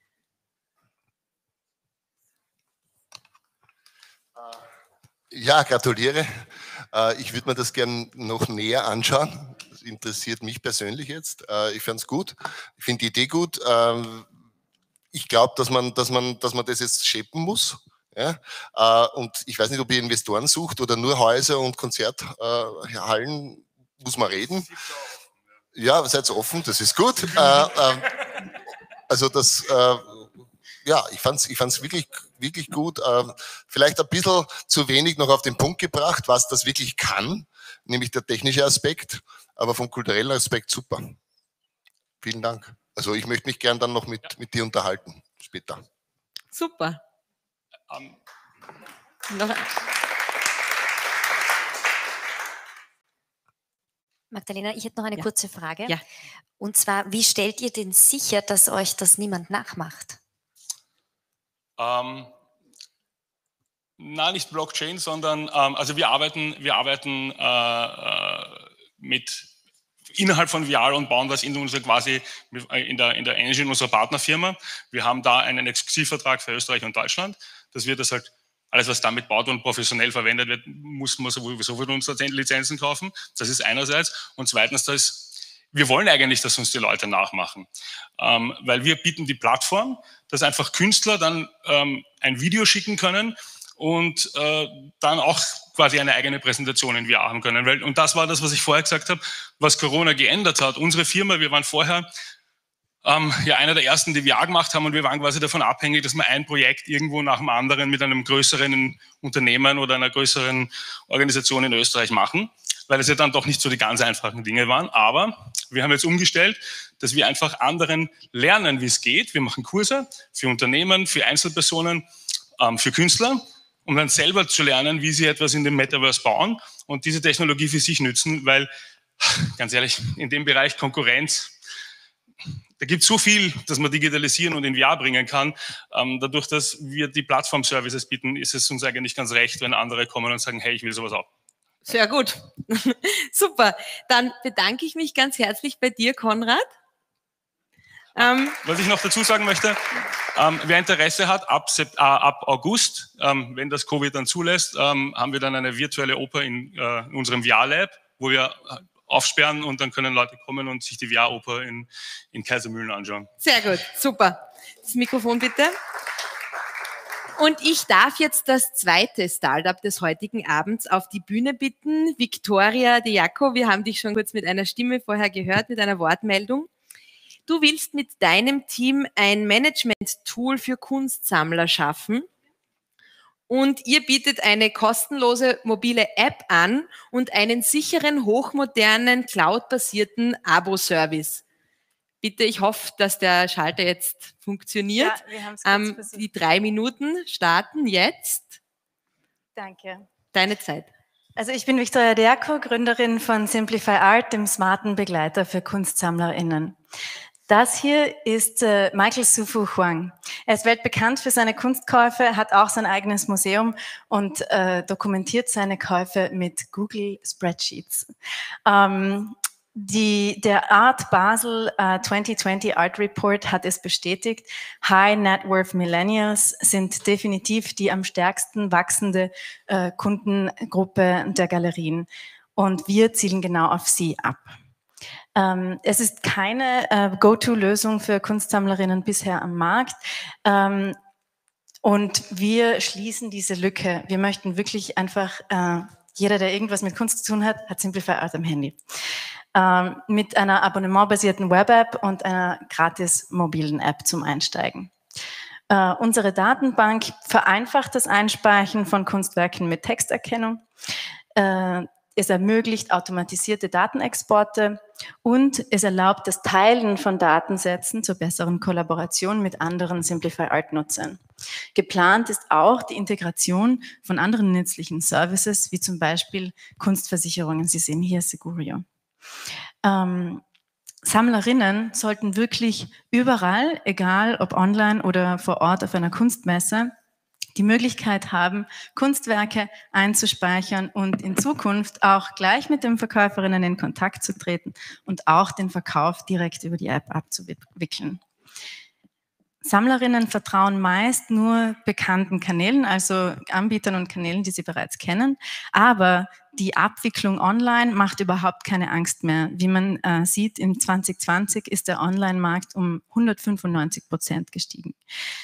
Ja, gratuliere. Ich würde mir das gerne noch näher anschauen. Das interessiert mich persönlich jetzt. Ich fand es gut. Ich finde die Idee gut. Ich glaube, dass man das jetzt shapen muss. Ja? Und ich weiß nicht, ob ihr Investoren sucht oder nur Häuser und Konzerthallen. Muss man reden. Ja, seid offen, das ist gut. Also das, ja, ich fand's wirklich, wirklich gut. Vielleicht ein bisschen zu wenig noch auf den Punkt gebracht, was das wirklich kann, nämlich der technische Aspekt, aber vom kulturellen Aspekt super. Vielen Dank. Also ich möchte mich gern dann noch mit dir unterhalten später. Super. Magdalena, ich hätte noch eine kurze Frage. Ja. Und zwar, wie stellt ihr denn sicher, dass euch das niemand nachmacht? Nicht Blockchain, sondern also wir arbeiten mit innerhalb von VR und bauen das in der Engine unserer Partnerfirma. Wir haben da einen Exklusivvertrag für Österreich und Deutschland. dass wir das halt, alles was damit baut und professionell verwendet wird, muss man sowieso für uns Lizenzen kaufen. Das ist einerseits. Und zweitens, wir wollen eigentlich, dass uns die Leute nachmachen. Weil wir bieten die Plattform, dass einfach Künstler dann ein Video schicken können und dann auch quasi eine eigene Präsentation in VR haben können. Und das war das, was ich vorher gesagt habe, was Corona geändert hat. Unsere Firma, wir waren vorher ja einer der ersten, die VR gemacht haben, und wir waren quasi davon abhängig, dass wir ein Projekt irgendwo nach dem anderen mit einem größeren Unternehmen oder einer größeren Organisation in Österreich machen, weil es ja dann doch nicht so die ganz einfachen Dinge waren. Aber wir haben jetzt umgestellt, dass wir einfach anderen lernen, wie es geht. Wir machen Kurse für Unternehmen, für Einzelpersonen, für Künstler, um dann selber zu lernen, wie sie etwas in dem Metaverse bauen und diese Technologie für sich nützen, weil, ganz ehrlich, in dem Bereich Konkurrenz, da gibt es so viel, dass man digitalisieren und in VR bringen kann. Dadurch, dass wir die Plattform-Services bieten, ist es uns eigentlich ganz recht, wenn andere kommen und sagen, hey, ich will sowas auch. Sehr gut. Super. Dann bedanke ich mich ganz herzlich bei dir, Konrad. Was ich noch dazu sagen möchte, wer Interesse hat, ab August, wenn das Covid dann zulässt, haben wir dann eine virtuelle Oper in unserem VR-Lab, wo wir aufsperren und dann können Leute kommen und sich die VR-Oper in Kaisermühlen anschauen. Sehr gut, super. Das Mikrofon bitte. Und ich darf jetzt das zweite Startup des heutigen Abends auf die Bühne bitten. Victoria De Jaco, wir haben dich schon kurz mit einer Stimme vorher gehört, mit einer Wortmeldung. Du willst mit deinem Team ein Management-Tool für Kunstsammler schaffen. Und ihr bietet eine kostenlose mobile App an und einen sicheren, hochmodernen, cloud-basierten Abo-Service. Bitte, ich hoffe, dass der Schalter jetzt funktioniert. Ja, wir haben es kurz versucht. Die 3 Minuten starten jetzt. Danke. Deine Zeit. Also ich bin Victoria De Jaco, Gründerin von Simplify Art, dem smarten Begleiter für KunstsammlerInnen. Das hier ist Michael Sufu Huang. Er ist weltbekannt für seine Kunstkäufe, hat auch sein eigenes Museum und dokumentiert seine Käufe mit Google Spreadsheets. Der Art Basel 2020 Art Report hat es bestätigt. High Net Worth Millennials sind definitiv die am stärksten wachsende Kundengruppe der Galerien. Und wir zielen genau auf sie ab. Es ist keine Go-To-Lösung für Kunstsammlerinnen bisher am Markt. Und wir schließen diese Lücke. Wir möchten wirklich einfach, jeder, der irgendwas mit Kunst zu tun hat, hat Simplify Art am Handy. Mit einer abonnementbasierten Web-App und einer gratis mobilen App zum Einsteigen. Unsere Datenbank vereinfacht das Einspeichern von Kunstwerken mit Texterkennung. Es ermöglicht automatisierte Datenexporte und es erlaubt das Teilen von Datensätzen zur besseren Kollaboration mit anderen Simplify Art-Nutzern. Geplant ist auch die Integration von anderen nützlichen Services, wie zum Beispiel Kunstversicherungen. Sie sehen hier Segurio. Sammlerinnen sollten wirklich überall, egal ob online oder vor Ort auf einer Kunstmesse, die Möglichkeit haben, Kunstwerke einzuspeichern und in Zukunft auch gleich mit den Verkäuferinnen in Kontakt zu treten und auch den Verkauf direkt über die App abzuwickeln. Sammlerinnen vertrauen meist nur bekannten Kanälen, also Anbietern und Kanälen, die sie bereits kennen, aber die Abwicklung online macht überhaupt keine Angst mehr. Wie man sieht, in 2020 ist der Online-Markt um 195% gestiegen.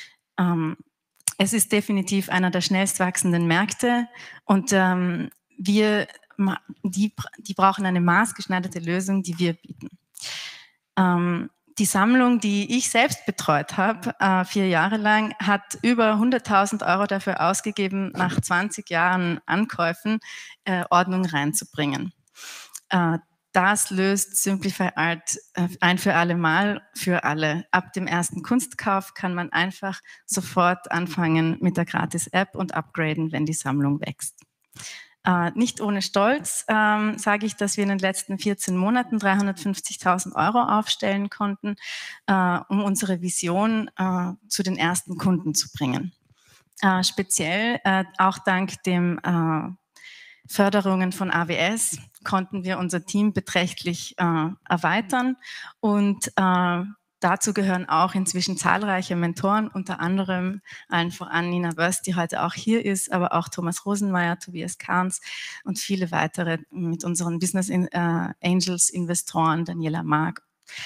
Es ist definitiv einer der schnellst wachsenden Märkte und die brauchen eine maßgeschneiderte Lösung, die wir bieten. Die Sammlung, die ich selbst betreut habe, 4 Jahre lang, hat über 100.000 € dafür ausgegeben, nach 20 Jahren Ankäufen Ordnung reinzubringen. Das löst Simplify Art ein für alle Mal für alle. Ab dem ersten Kunstkauf kann man einfach sofort anfangen mit der Gratis-App und upgraden, wenn die Sammlung wächst. Nicht ohne Stolz sage ich, dass wir in den letzten 14 Monaten 350.000 € aufstellen konnten, um unsere Vision zu den ersten Kunden zu bringen. Speziell auch dank dem Förderungen von AWS konnten wir unser Team beträchtlich erweitern und dazu gehören auch inzwischen zahlreiche Mentoren, unter anderem allen voran Nina Wöst, die heute auch hier ist, aber auch Thomas Rosenmeier, Tobias Kahns und viele weitere mit unseren Business Angels, Investoren, Daniela Mark.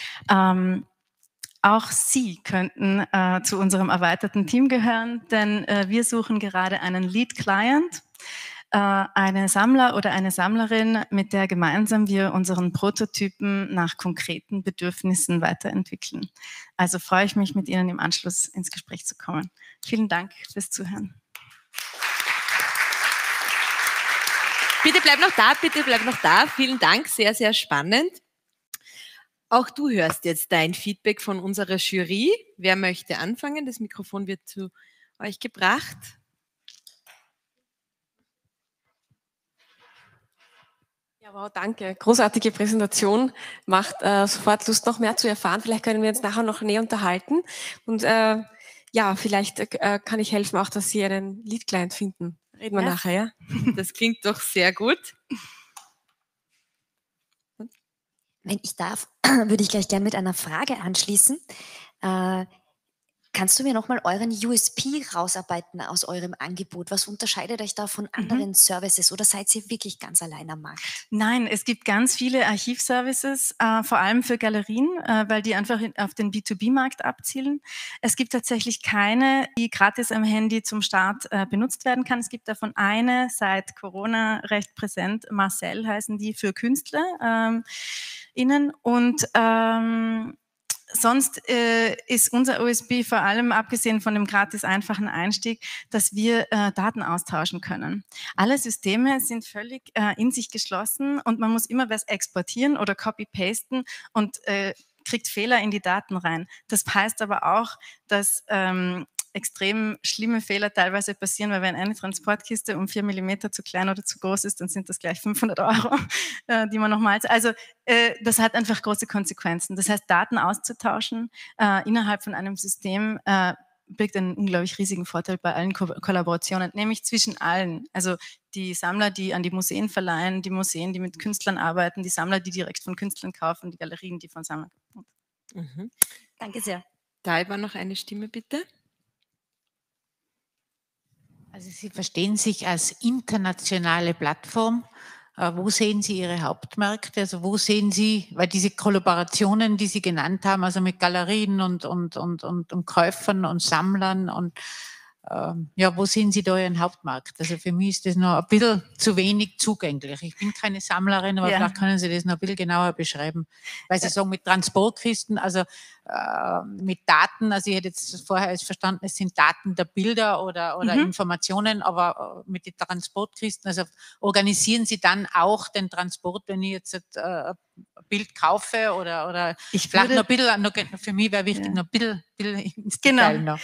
Auch Sie könnten zu unserem erweiterten Team gehören, denn wir suchen gerade einen Lead Client, eine Sammler oder eine Sammlerin, mit der gemeinsam wir unseren Prototypen nach konkreten Bedürfnissen weiterentwickeln. Also freue ich mich, mit Ihnen im Anschluss ins Gespräch zu kommen. Vielen Dank fürs Zuhören. Bitte bleib noch da, bitte bleib noch da. Vielen Dank, sehr, sehr spannend. Auch du hörst jetzt dein Feedback von unserer Jury. Wer möchte anfangen? Das Mikrofon wird zu euch gebracht. Ja, wow, danke. Großartige Präsentation. Macht sofort Lust, noch mehr zu erfahren. Vielleicht können wir uns nachher noch näher unterhalten. Und ja, vielleicht kann ich helfen, auch, dass Sie einen Lead-Client finden. Reden wir nachher, ja? Das klingt doch sehr gut. Wenn ich darf, würde ich gleich gerne mit einer Frage anschließen. Kannst du mir nochmal euren USP rausarbeiten aus eurem Angebot? Was unterscheidet euch da von anderen Services oder seid ihr wirklich ganz allein am Markt? Nein, es gibt ganz viele Archivservices, vor allem für Galerien, weil die einfach auf den B2B-Markt abzielen. Es gibt tatsächlich keine, die gratis am Handy zum Start benutzt werden kann. Es gibt davon eine, seit Corona recht präsent, Marcel heißen die, für Künstler innen und sonst ist unser USB vor allem, abgesehen von dem gratis einfachen Einstieg, dass wir Daten austauschen können. Alle Systeme sind völlig in sich geschlossen und man muss immer was exportieren oder copy-pasten und kriegt Fehler in die Daten rein. Das heißt aber auch, dass extrem schlimme Fehler teilweise passieren, weil wenn eine Transportkiste um 4 mm zu klein oder zu groß ist, dann sind das gleich 500 €, die man nochmal... Also das hat einfach große Konsequenzen. Das heißt, Daten auszutauschen innerhalb von einem System birgt einen unglaublich riesigen Vorteil bei allen Kollaborationen, nämlich zwischen allen. Also die Sammler, die an die Museen verleihen, die Museen, die mit Künstlern arbeiten, die Sammler, die direkt von Künstlern kaufen, die Galerien, die von Sammlern kaufen. Danke sehr. Da war noch eine Stimme, bitte. Also Sie verstehen sich als internationale Plattform. Wo sehen Sie Ihre Hauptmärkte? Also wo sehen Sie, weil diese Kollaborationen, die Sie genannt haben, also mit Galerien und Käufern und Sammlern und ja, wo sehen Sie da Ihren Hauptmarkt? Also für mich ist das noch ein bisschen zu wenig zugänglich. Ich bin keine Sammlerin, aber vielleicht können Sie das noch ein bisschen genauer beschreiben. Weil Sie sagen, mit Transportkisten, also mit Daten, also ich hätte jetzt vorher verstanden, es sind Daten der Bilder oder Informationen, aber mit den Transportkisten, also organisieren Sie dann auch den Transport, wenn ich jetzt ein Bild kaufe oder vielleicht noch ein bisschen, für mich wäre wichtig, noch ein bisschen ins Detail noch.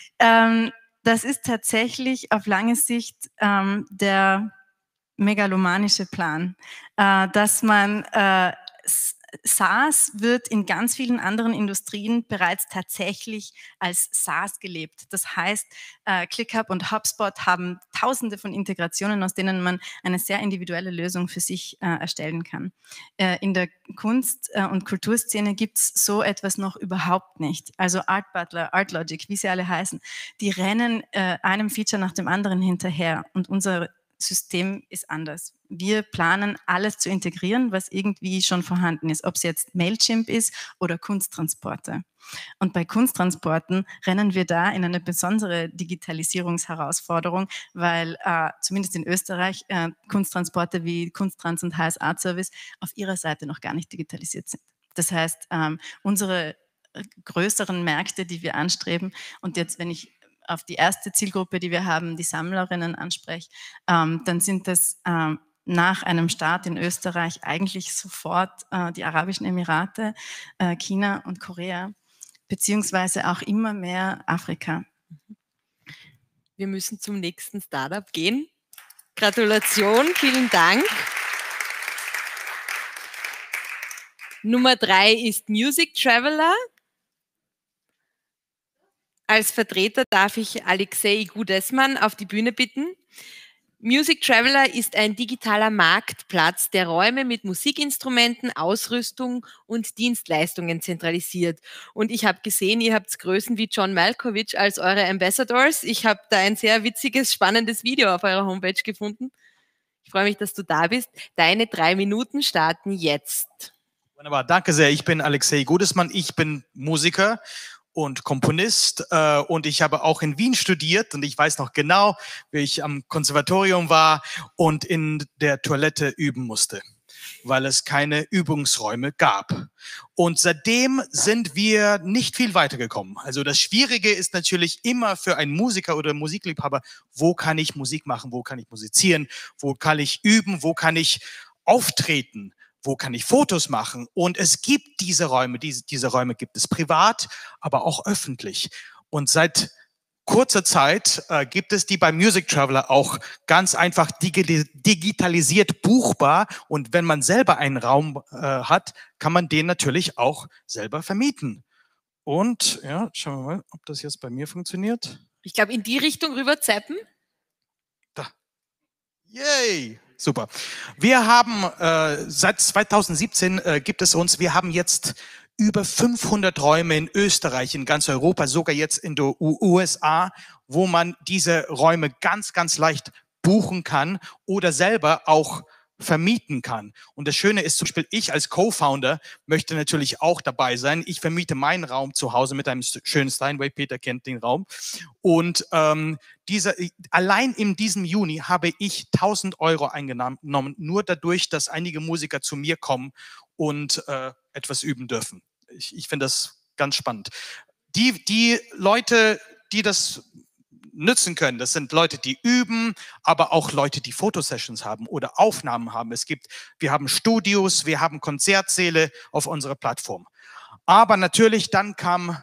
Das ist tatsächlich auf lange Sicht der megalomanische Plan, dass man SaaS wird in ganz vielen anderen Industrien bereits tatsächlich als SaaS gelebt. Das heißt, ClickUp und HubSpot haben tausende von Integrationen, aus denen man eine sehr individuelle Lösung für sich erstellen kann. In der Kunst- und Kulturszene gibt es so etwas noch überhaupt nicht. Also Art Butler, ArtLogic, wie sie alle heißen, die rennen einem Feature nach dem anderen hinterher und unser System ist anders. Wir planen, alles zu integrieren, was irgendwie schon vorhanden ist, ob es jetzt Mailchimp ist oder Kunsttransporte. Und bei Kunsttransporten rennen wir da in eine besondere Digitalisierungsherausforderung, weil zumindest in Österreich Kunsttransporte wie Kunsttrans und HS Art Service auf ihrer Seite noch gar nicht digitalisiert sind. Das heißt, unsere größeren Märkte, die wir anstreben, und jetzt, wenn ich auf die erste Zielgruppe, die wir haben, die Sammlerinnen anspreche, dann sind das nach einem Start in Österreich eigentlich sofort die Arabischen Emirate, China und Korea, beziehungsweise auch immer mehr Afrika. Wir müssen zum nächsten Startup gehen. Gratulation, vielen Dank. Nummer 3 ist Music Traveler. Als Vertreter darf ich Alexei Gudesman auf die Bühne bitten. Music Traveler ist ein digitaler Marktplatz, der Räume mit Musikinstrumenten, Ausrüstung und Dienstleistungen zentralisiert. Und ich habe gesehen, ihr habt Größen wie John Malkovich als eure Ambassadors. Ich habe da ein sehr witziges, spannendes Video auf eurer Homepage gefunden. Ich freue mich, dass du da bist. Deine 3 Minuten starten jetzt. Wunderbar, danke sehr. Ich bin Alexei Godesmann. Ich bin Musiker und Komponist und ich habe auch in Wien studiert und ich weiß noch genau, wie ich am Konservatorium war und in der Toilette üben musste, weil es keine Übungsräume gab. Und seitdem sind wir nicht viel weitergekommen. Also das Schwierige ist natürlich immer für einen Musiker oder Musikliebhaber, wo kann ich Musik machen, wo kann ich musizieren, wo kann ich üben, wo kann ich auftreten, wo kann ich Fotos machen? Und es gibt diese Räume, diese Räume gibt es privat, aber auch öffentlich. Und seit kurzer Zeit gibt es die bei Music Traveler auch ganz einfach digitalisiert buchbar. Und wenn man selber einen Raum hat, kann man den natürlich auch selber vermieten. Und ja, schauen wir mal, ob das jetzt bei mir funktioniert. Ich glaube, in die Richtung rüber zappen. Da. Yay! Super. Wir haben seit 2017 gibt es uns, wir haben jetzt über 500 Räume in Österreich, in ganz Europa, sogar jetzt in den USA, wo man diese Räume ganz, ganz leicht buchen kann oder selber auch vermieten kann. Und das Schöne ist zum Beispiel, ich als Co-Founder möchte natürlich auch dabei sein. Ich vermiete meinen Raum zu Hause mit einem schönen Steinway. Peter kennt den Raum. Und allein in diesem Juni habe ich 1.000 Euro eingenommen, nur dadurch, dass einige Musiker zu mir kommen und etwas üben dürfen. Ich finde das ganz spannend. Die Leute, die das nützen können, das sind Leute, die üben, aber auch Leute, die Fotosessions haben oder Aufnahmen haben. Wir haben Studios, wir haben Konzertsäle auf unserer Plattform. Aber natürlich, dann kam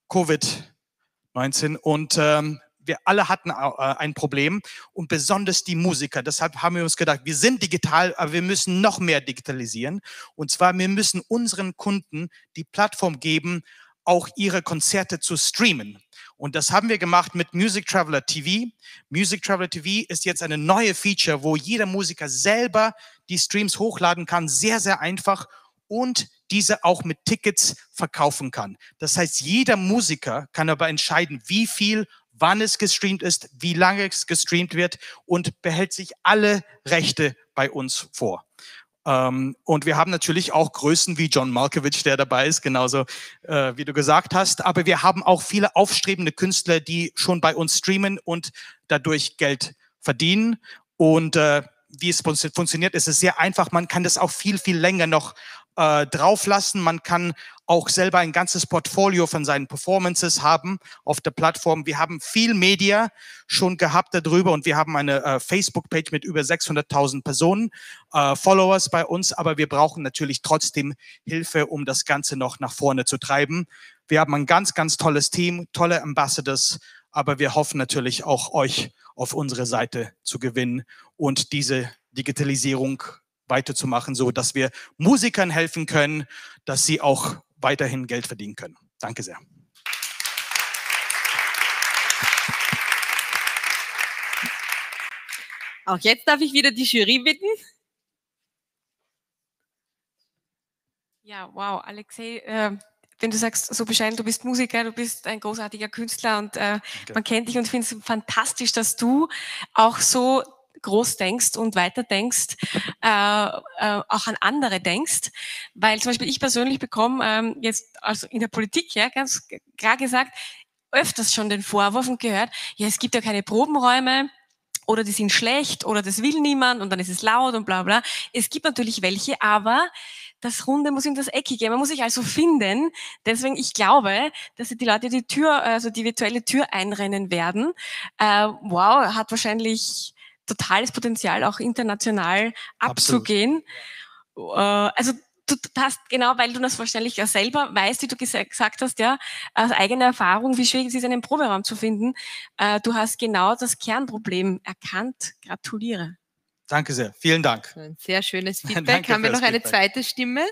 Covid-19 und wir alle hatten ein Problem und besonders die Musiker. Deshalb haben wir uns gedacht, wir sind digital, aber wir müssen noch mehr digitalisieren. Und zwar, wir müssen unseren Kunden die Plattform geben, auch ihre Konzerte zu streamen. Und das haben wir gemacht mit Music Traveler TV. Music Traveler TV ist jetzt eine neue Feature, wo jeder Musiker selber die Streams hochladen kann, sehr, sehr einfach und diese auch mit Tickets verkaufen kann. Das heißt, jeder Musiker kann aber entscheiden, wie viel, wann es gestreamt ist, wie lange es gestreamt wird und behält sich alle Rechte bei uns vor. Und wir haben natürlich auch Größen wie John Malkovich, der dabei ist, genauso wie du gesagt hast. Aber wir haben auch viele aufstrebende Künstler, die schon bei uns streamen und dadurch Geld verdienen. Und wie es funktioniert, ist es sehr einfach. Man kann das auch viel, viel länger noch drauf lassen. Man kann auch selber ein ganzes Portfolio von seinen Performances haben auf der Plattform. Wir haben viel Media schon gehabt darüber und wir haben eine Facebook-Page mit über 600.000 Personen, Followers bei uns, aber wir brauchen natürlich trotzdem Hilfe, um das Ganze noch nach vorne zu treiben. Wir haben ein ganz, ganz tolles Team, tolle Ambassadors, aber wir hoffen natürlich auch, euch auf unsere Seite zu gewinnen und diese Digitalisierung weiterzumachen, so dass wir Musikern helfen können, dass sie auch weiterhin Geld verdienen können. Danke sehr. Auch jetzt darf ich wieder die Jury bitten. Ja, wow, Alexei, wenn du sagst, so bescheiden, du bist Musiker, du bist ein großartiger Künstler und man kennt dich und ich finde es fantastisch, dass du auch so groß denkst und weiter denkst, auch an andere denkst, weil zum Beispiel ich persönlich bekomme jetzt also in der Politik, ja, ganz klar gesagt, öfters schon den Vorwurf und gehört, ja, es gibt ja keine Probenräume oder die sind schlecht oder das will niemand und dann ist es laut und bla bla. Es gibt natürlich welche, aber das Runde muss in das Eckige. Man muss sich also finden. Deswegen, ich glaube, dass die Leute die Tür, also die virtuelle Tür einrennen werden. Wow, hat wahrscheinlich totales Potenzial, auch international abzugehen. Also du hast, genau, weil du das wahrscheinlich ja selber weißt, wie du gesagt hast, ja, aus eigener Erfahrung, wie schwierig es ist, einen Proberaum zu finden. Du hast genau das Kernproblem erkannt. Gratuliere. Danke sehr. Vielen Dank. Ein sehr schönes Feedback. Haben wir noch eine zweite Stimme?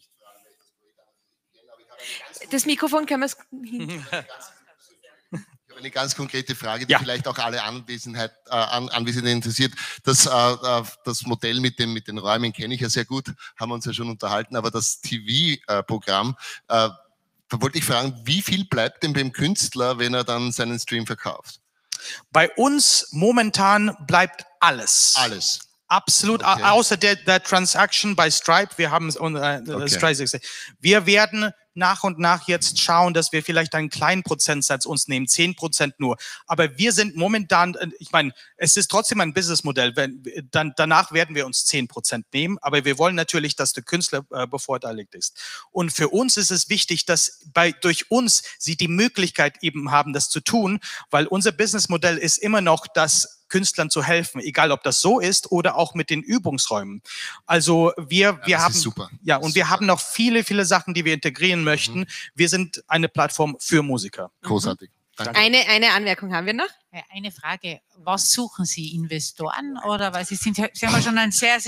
Das Mikrofon können wir es... Eine ganz konkrete Frage, die vielleicht auch alle Anwesenden interessiert. Das Modell mit den Räumen kenne ich ja sehr gut, haben wir uns ja schon unterhalten, aber das TV-Programm, da wollte ich fragen, wie viel bleibt denn beim Künstler, wenn er dann seinen Stream verkauft? Bei uns momentan bleibt alles. Alles. Absolut, außer der Transaction bei Stripe. Wir haben Stripe. Wir werden nach und nach jetzt schauen, dass wir vielleicht einen kleinen Prozentsatz uns nehmen, 10% nur. Aber wir sind momentan, ich meine, es ist trotzdem ein Businessmodell. Danach werden wir uns 10% nehmen, aber wir wollen natürlich, dass der Künstler bevorteiligt ist. Und für uns ist es wichtig, dass durch uns sie die Möglichkeit eben haben, das zu tun, weil unser Businessmodell ist immer noch das, Künstlern zu helfen, egal ob das so ist oder auch mit den Übungsräumen. Also wir haben super. Ja, und wir haben noch viele Sachen, die wir integrieren möchten. Wir sind eine Plattform für Musiker. Großartig. Danke. Eine Anmerkung haben wir noch. Eine Frage, was suchen Sie, Investoren oder weil Sie haben ja schon ein sehr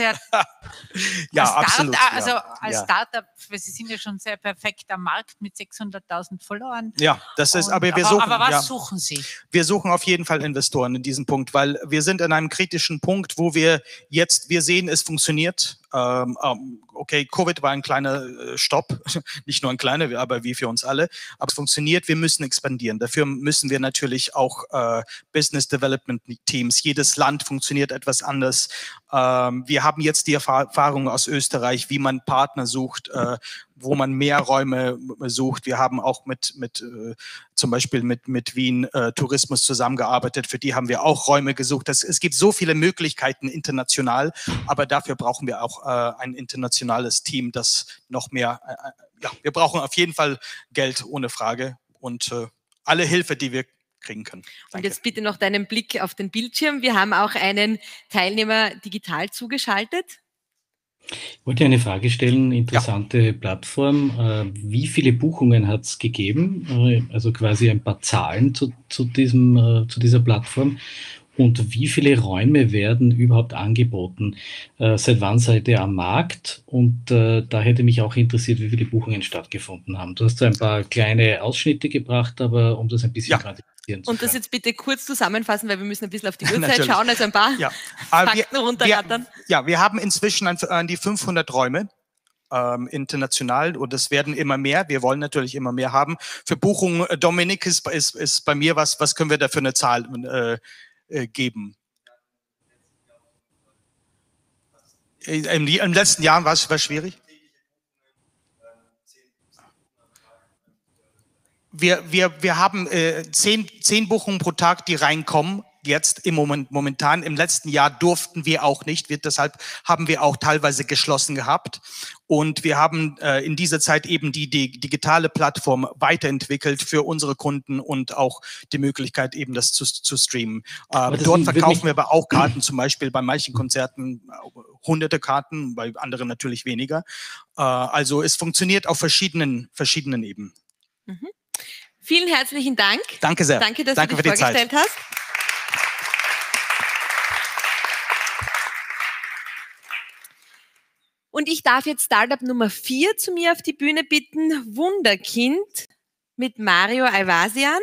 absolut. Also als Startup, weil Sie sind ja schon sehr perfekt am Markt mit 600.000 Followern. Ja, das ist, aber wir suchen. Aber was suchen Sie? Wir suchen auf jeden Fall Investoren in diesem Punkt, weil wir sind an einem kritischen Punkt, wo wir sehen, es funktioniert. Okay, Covid war ein kleiner Stopp, nicht nur ein kleiner, aber wie für uns alle, aber es funktioniert, wir müssen expandieren. Dafür müssen wir natürlich auch Business Development Teams, jedes Land funktioniert etwas anders. Wir haben jetzt die Erfahrung aus Österreich, wie man Partner sucht, wo man mehr Räume sucht. Wir haben auch zum Beispiel mit Wien Tourismus zusammengearbeitet. Für die haben wir auch Räume gesucht. Es gibt so viele Möglichkeiten international, aber dafür brauchen wir auch ein internationales Team, das noch mehr, wir brauchen auf jeden Fall Geld, ohne Frage, und alle Hilfe, die wir kriegen können. Danke. Und jetzt bitte noch deinen Blick auf den Bildschirm. Wir haben auch einen Teilnehmer digital zugeschaltet. Ich wollte eine Frage stellen, interessante Plattform. Wie viele Buchungen hat es gegeben? Also quasi ein paar Zahlen zu dieser Plattform. Und wie viele Räume werden überhaupt angeboten? Seit wann seid ihr am Markt? Und da hätte mich auch interessiert, wie viele Buchungen stattgefunden haben. Du hast so ein paar kleine Ausschnitte gebracht, aber um das ein bisschen quantifizieren zu können. Und das jetzt bitte kurz zusammenfassen, weil wir müssen ein bisschen auf die Uhrzeit schauen, also ein paar Fakten runterrattern. Wir haben inzwischen an die 500 Räume. International, und es werden immer mehr. Wir wollen natürlich immer mehr haben. Für Buchungen, Dominik, ist bei mir was können wir da für eine Zahl geben? Im letzten Jahr war es schwierig. Wir haben 10 Buchungen pro Tag, die reinkommen. Jetzt momentan. Im letzten Jahr durften wir auch nicht. Deshalb haben wir auch teilweise geschlossen gehabt. Und wir haben in dieser Zeit eben die digitale Plattform weiterentwickelt für unsere Kunden und auch die Möglichkeit eben das zu streamen. Dort verkaufen wir aber auch Karten, zum Beispiel bei manchen Konzerten hunderte Karten, bei anderen natürlich weniger. Also es funktioniert auf verschiedenen Ebenen. Mhm. Vielen herzlichen Dank. Danke sehr. Danke, dass du dich vorgestellt hast. Und ich darf jetzt Startup Nummer 4 zu mir auf die Bühne bitten. Wunderkind mit Mario Ayvasian.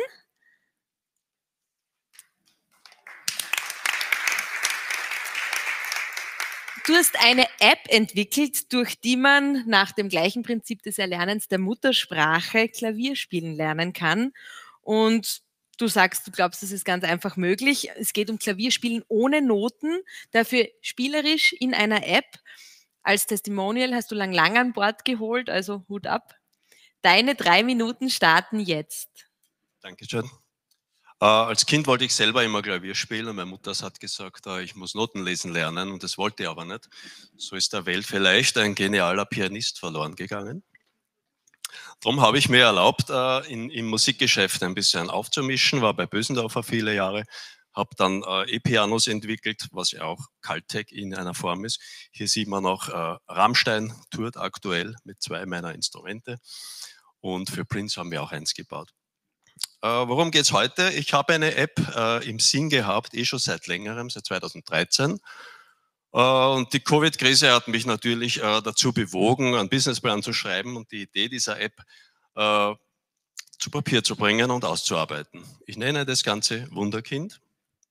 Du hast eine App entwickelt, durch die man nach dem gleichen Prinzip des Erlernens der Muttersprache Klavier spielen lernen kann. Und du sagst, du glaubst, das ist ganz einfach möglich. Es geht um Klavierspielen ohne Noten, dafür spielerisch in einer App. Als Testimonial hast du lang an Bord geholt, also Hut ab. Deine 3 Minuten starten jetzt. Dankeschön. Als Kind wollte ich selber immer Klavier spielen und meine Mutter hat gesagt, ich muss Noten lesen lernen, und das wollte ich aber nicht. So ist der Welt vielleicht ein genialer Pianist verloren gegangen. Darum habe ich mir erlaubt, im Musikgeschäft ein bisschen aufzumischen, war bei Bösendorfer viele Jahre, habe dann E-Pianos entwickelt, was ja auch Caltech in einer Form ist. Hier sieht man auch Rammstein tourt aktuell mit 2 meiner Instrumente, und für Prince haben wir auch eins gebaut. Worum geht es heute? Ich habe eine App im Sinn gehabt, schon seit längerem, seit 2013. Und die Covid-Krise hat mich natürlich dazu bewogen, einen Businessplan zu schreiben, und die Idee dieser App zu Papier zu bringen und auszuarbeiten. Ich nenne das Ganze Wunderkind.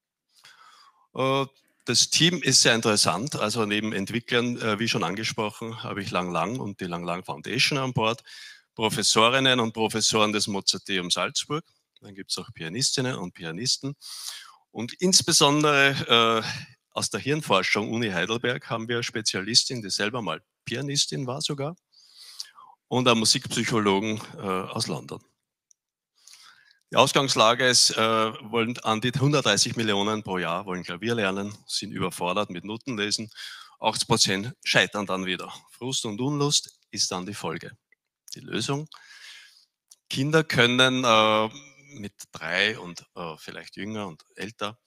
Das Team ist sehr interessant, also neben Entwicklern, wie schon angesprochen, habe ich Lang Lang und die Lang Lang Foundation an Bord, Professorinnen und Professoren des Mozarteum Salzburg, dann gibt es auch Pianistinnen und Pianisten und insbesondere aus der Hirnforschung Uni Heidelberg haben wir eine Spezialistin, die selber mal Pianistin war sogar, und einen Musikpsychologen aus London. Die Ausgangslage ist, wollen an die 130 Millionen pro Jahr wollen Klavier lernen, sind überfordert mit Notenlesen. 80% scheitern dann wieder. Frust und Unlust ist dann die Folge. Die Lösung: Kinder können mit 3 und vielleicht jünger und älter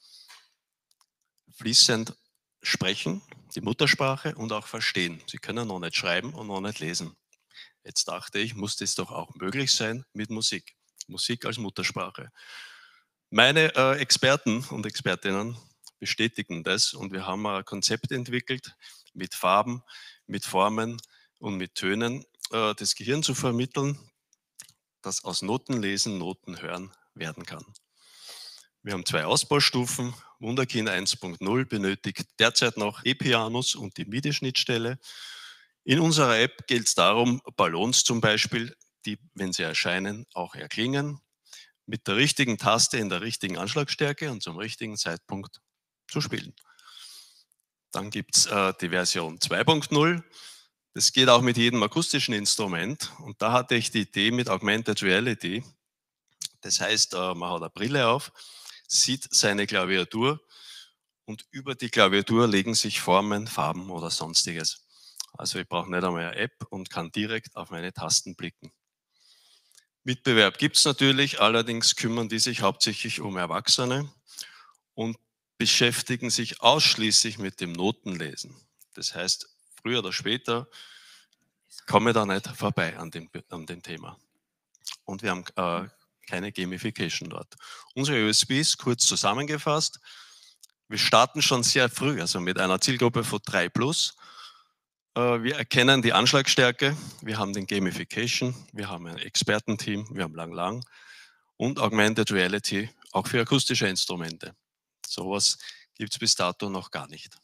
fließend sprechen, die Muttersprache, und auch verstehen. Sie können noch nicht schreiben und noch nicht lesen. Jetzt dachte ich, muss das doch auch möglich sein mit Musik. Musik als Muttersprache. Meine Experten und Expertinnen bestätigen das und wir haben ein Konzept entwickelt, mit Farben, mit Formen und mit Tönen das Gehirn zu vermitteln, das aus Notenlesen, Notenhören werden kann. Wir haben 2 Ausbaustufen. Wunderkind 1.0 benötigt derzeit noch E-Pianos und die MIDI-Schnittstelle. In unserer App geht es darum, Ballons zum Beispiel, die, wenn sie erscheinen, auch erklingen, mit der richtigen Taste in der richtigen Anschlagstärke und zum richtigen Zeitpunkt zu spielen. Dann gibt es die Version 2.0. Das geht auch mit jedem akustischen Instrument. Und da hatte ich die Idee mit Augmented Reality. Das heißt, man hat eine Brille auf, sieht seine Klaviatur und über die Klaviatur legen sich Formen, Farben oder Sonstiges. Also ich brauche nicht einmal eine App und kann direkt auf meine Tasten blicken. Mitbewerb gibt es natürlich, allerdings kümmern die sich hauptsächlich um Erwachsene und beschäftigen sich ausschließlich mit dem Notenlesen. Das heißt, früher oder später komme ich da nicht vorbei an dem Thema. Und wir haben keine Gamification dort. Unsere USPs, kurz zusammengefasst, wir starten schon sehr früh, also mit einer Zielgruppe von 3+. Wir erkennen die Anschlagstärke, wir haben den Gamification, wir haben ein Expertenteam, wir haben Lang Lang und Augmented Reality, auch für akustische Instrumente. Sowas gibt es bis dato noch gar nicht.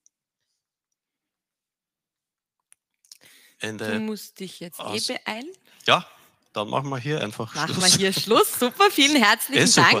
Ende. Du musst dich jetzt beeilen. Ja, dann machen wir hier einfach Schluss. Machen wir hier Schluss. Super, vielen herzlichen Dank.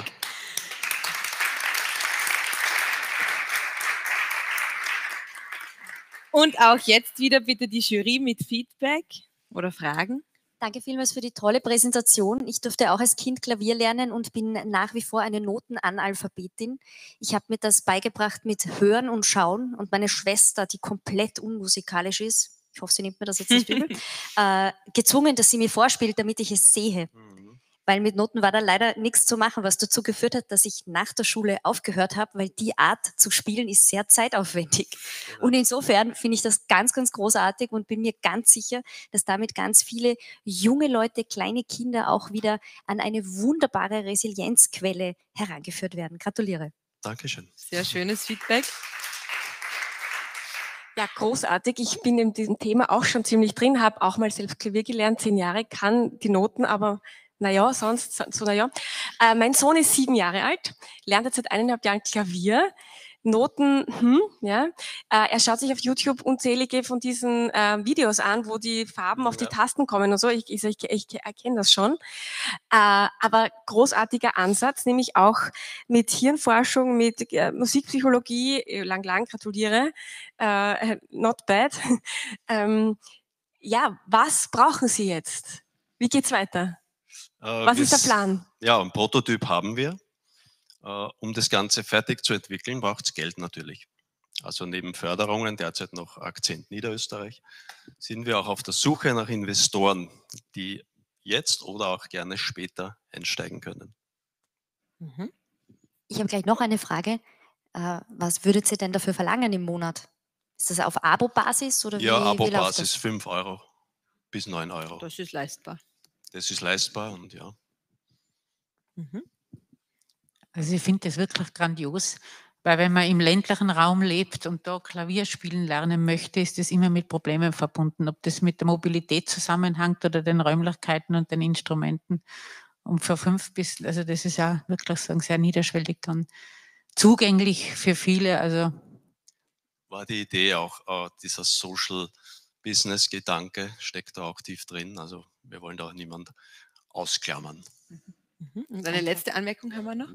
Und auch jetzt wieder bitte die Jury mit Feedback oder Fragen. Danke vielmals für die tolle Präsentation. Ich durfte auch als Kind Klavier lernen und bin nach wie vor eine Notenanalphabetin. Ich habe mir das beigebracht mit Hören und Schauen und meine Schwester, die komplett unmusikalisch ist, ich hoffe, sie nimmt mir das jetzt nicht übel, gezwungen, dass sie mir vorspielt, damit ich es sehe. Weil mit Noten war da leider nichts zu machen, was dazu geführt hat, dass ich nach der Schule aufgehört habe, weil die Art zu spielen ist sehr zeitaufwendig. Und insofern finde ich das ganz, ganz großartig und bin mir ganz sicher, dass damit ganz viele junge Leute, kleine Kinder auch wieder an eine wunderbare Resilienzquelle herangeführt werden. Gratuliere. Dankeschön. Sehr schönes Feedback. Ja, großartig. Ich bin in diesem Thema auch schon ziemlich drin, habe auch mal selbst Klavier gelernt, 10 Jahre, kann die Noten, aber naja, sonst so naja. Mein Sohn ist 7 Jahre alt, lernt jetzt seit 1,5 Jahren Klavier. Noten, ja. Er schaut sich auf YouTube unzählige von diesen Videos an, wo die Farben auf die Tasten kommen und so. Ich erkenne das schon. Aber großartiger Ansatz, nämlich auch mit Hirnforschung, mit Musikpsychologie. Lang, gratuliere. Not bad. Ja, was brauchen Sie jetzt? Wie geht's weiter? Was ist der Plan? Ja, einen Prototyp haben wir. Um das Ganze fertig zu entwickeln, braucht es Geld natürlich. Also neben Förderungen, derzeit noch Akzent Niederösterreich, sind wir auch auf der Suche nach Investoren, die jetzt oder auch gerne später einsteigen können. Ich habe gleich noch eine Frage. Was würdet ihr denn dafür verlangen im Monat? Ist das auf Abo-Basis? Ja, Abo-Basis 5 Euro bis 9 Euro. Das ist leistbar. Das ist leistbar und ja. Also ich finde das wirklich grandios, weil wenn man im ländlichen Raum lebt und da Klavier spielen lernen möchte, ist das immer mit Problemen verbunden, ob das mit der Mobilität zusammenhängt oder den Räumlichkeiten und den Instrumenten. Und für 5 bis, also das ist ja wirklich sagen, sehr niederschwellig dann zugänglich für viele. Also war die Idee auch, dieser Social Business Gedanke steckt da auch tief drin. Also wir wollen da auch niemand ausklammern. Und eine letzte Anmerkung haben wir noch.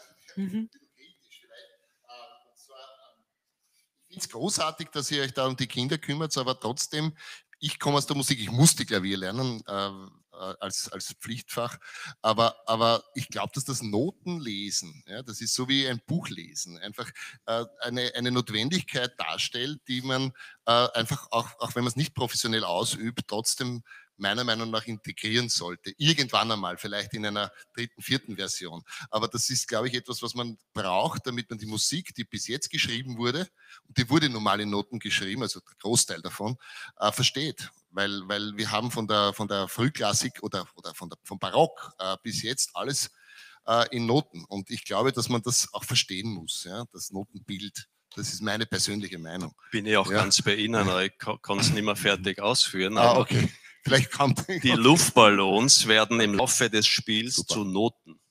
Ich finde es großartig, dass ihr euch da um die Kinder kümmert, aber trotzdem, ich komme aus der Musik, ich musste Klavier lernen als Pflichtfach, aber ich glaube, dass das Notenlesen, ja, das ist so wie ein Buchlesen, einfach eine Notwendigkeit darstellt, die man einfach, auch wenn man es nicht professionell ausübt, trotzdem meiner Meinung nach integrieren sollte. Irgendwann einmal, vielleicht in einer 3., 4. Version. Aber das ist, glaube ich, etwas, was man braucht, damit man die Musik, die bis jetzt geschrieben wurde, und die wurde normal in Noten geschrieben, also der Großteil davon, versteht. Weil wir haben von der Frühklassik oder vom Barock bis jetzt alles in Noten. Und ich glaube, dass man das auch verstehen muss, ja, das Notenbild. Das ist meine persönliche Meinung. Bin ich auch ganz bei Ihnen, aber ich kann es nicht mehr fertig ausführen. Aber okay. Vielleicht kommt die Luftballons werden im Laufe des Spiels zu Noten.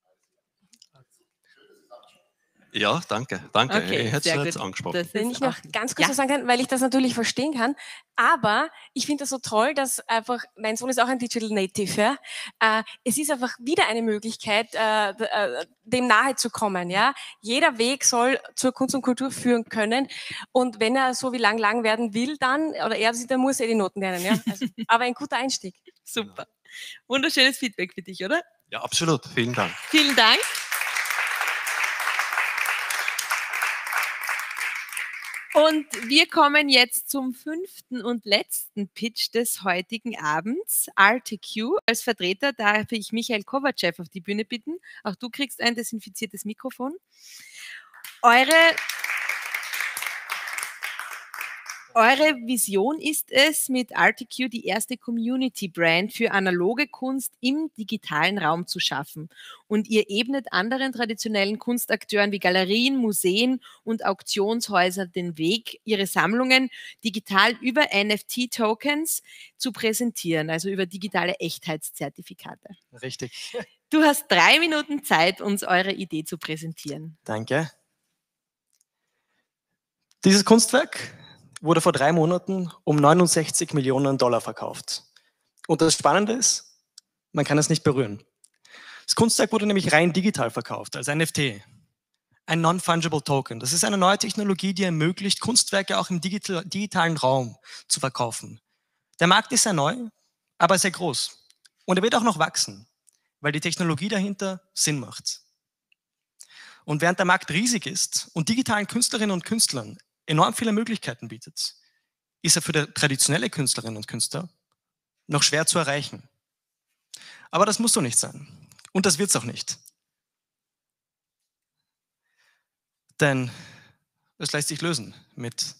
Ja, danke. Okay, ich hätte sehr es jetzt gut. angesprochen. Wenn ich noch ganz kurz was sagen kann, weil ich das natürlich verstehen kann, aber ich finde das so toll, dass einfach, mein Sohn ist auch ein Digital Native, ja. Es ist einfach wieder eine Möglichkeit, dem nahe zu kommen, ja. Jeder Weg soll zur Kunst und Kultur führen können, und wenn er so wie lang werden will, dann, oder dann muss er die Noten lernen, ja. Also, aber ein guter Einstieg. Super. Wunderschönes Feedback für dich, oder? Ja, absolut. Vielen Dank. Vielen Dank. Und wir kommen jetzt zum 5. und letzten Pitch des heutigen Abends, RTQ. Als Vertreter darf ich Michael Kovacev auf die Bühne bitten. Auch du kriegst ein desinfiziertes Mikrofon. Eure Vision ist es, mit RTQ die erste Community-Brand für analoge Kunst im digitalen Raum zu schaffen. Und ihr ebnet anderen traditionellen Kunstakteuren wie Galerien, Museen und Auktionshäuser den Weg, ihre Sammlungen digital über NFT-Tokens zu präsentieren, also über digitale Echtheitszertifikate. Richtig. Du hast 3 Minuten Zeit, uns eure Idee zu präsentieren. Danke. Dieses Kunstwerk wurde vor 3 Monaten um $69 Millionen verkauft. Und das Spannende ist, man kann es nicht berühren. Das Kunstwerk wurde nämlich rein digital verkauft, als NFT. Ein Non-Fungible Token. Das ist eine neue Technologie, die ermöglicht, Kunstwerke auch im digitalen Raum zu verkaufen. Der Markt ist sehr neu, aber sehr groß. Und er wird auch noch wachsen, weil die Technologie dahinter Sinn macht. Und während der Markt riesig ist und digitalen Künstlerinnen und Künstlern enorm viele Möglichkeiten bietet, ist er für die traditionelle Künstlerinnen und Künstler noch schwer zu erreichen. Aber das muss so nicht sein. Und das wird es auch nicht. Denn es lässt sich lösen mit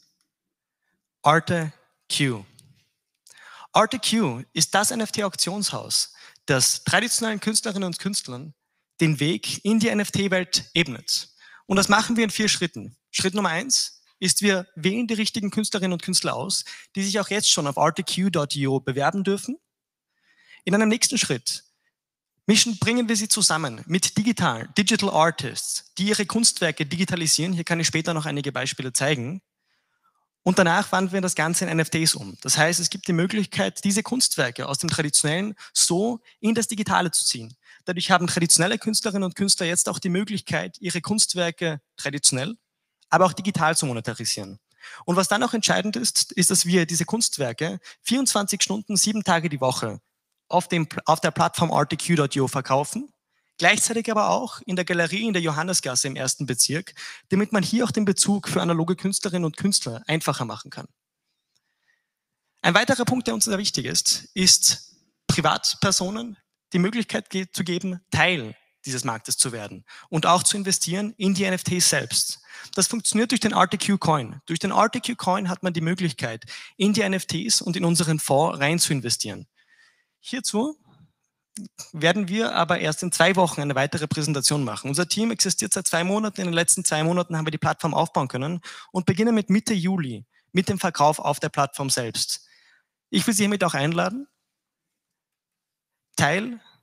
RTQ. RTQ ist das NFT-Auktionshaus, das traditionellen Künstlerinnen und Künstlern den Weg in die NFT-Welt ebnet. Und das machen wir in 4 Schritten. Schritt Nummer 1 ist, wir wählen die richtigen Künstlerinnen und Künstler aus, die sich auch jetzt schon auf rtq.io bewerben dürfen. In einem nächsten Schritt bringen wir sie zusammen mit Digital Artists, die ihre Kunstwerke digitalisieren. Hier kann ich später noch einige Beispiele zeigen. Und danach wandeln wir das Ganze in NFTs um. Das heißt, es gibt die Möglichkeit, diese Kunstwerke aus dem Traditionellen so in das Digitale zu ziehen. Dadurch haben traditionelle Künstlerinnen und Künstler jetzt auch die Möglichkeit, ihre Kunstwerke traditionell, aber auch digital zu monetarisieren. Und was dann auch entscheidend ist, ist, dass wir diese Kunstwerke 24 Stunden, 7 Tage die Woche auf der Plattform rtq.io verkaufen, gleichzeitig aber auch in der Galerie in der Johannesgasse im 1. Bezirk, damit man hier auch den Bezug für analoge Künstlerinnen und Künstler einfacher machen kann. Ein weiterer Punkt, der uns sehr wichtig ist Privatpersonen die Möglichkeit zu geben, Teil dieses Marktes zu werden und auch zu investieren in die NFTs selbst. Das funktioniert durch den RTQ Coin. Durch den RTQ Coin hat man die Möglichkeit, in die NFTs und in unseren Fonds rein zu investieren. Hierzu werden wir aber erst in 2 Wochen eine weitere Präsentation machen. Unser Team existiert seit 2 Monaten. In den letzten 2 Monaten haben wir die Plattform aufbauen können und beginnen mit Mitte Juli mit dem Verkauf auf der Plattform selbst. Ich will Sie hiermit auch einladen, Teil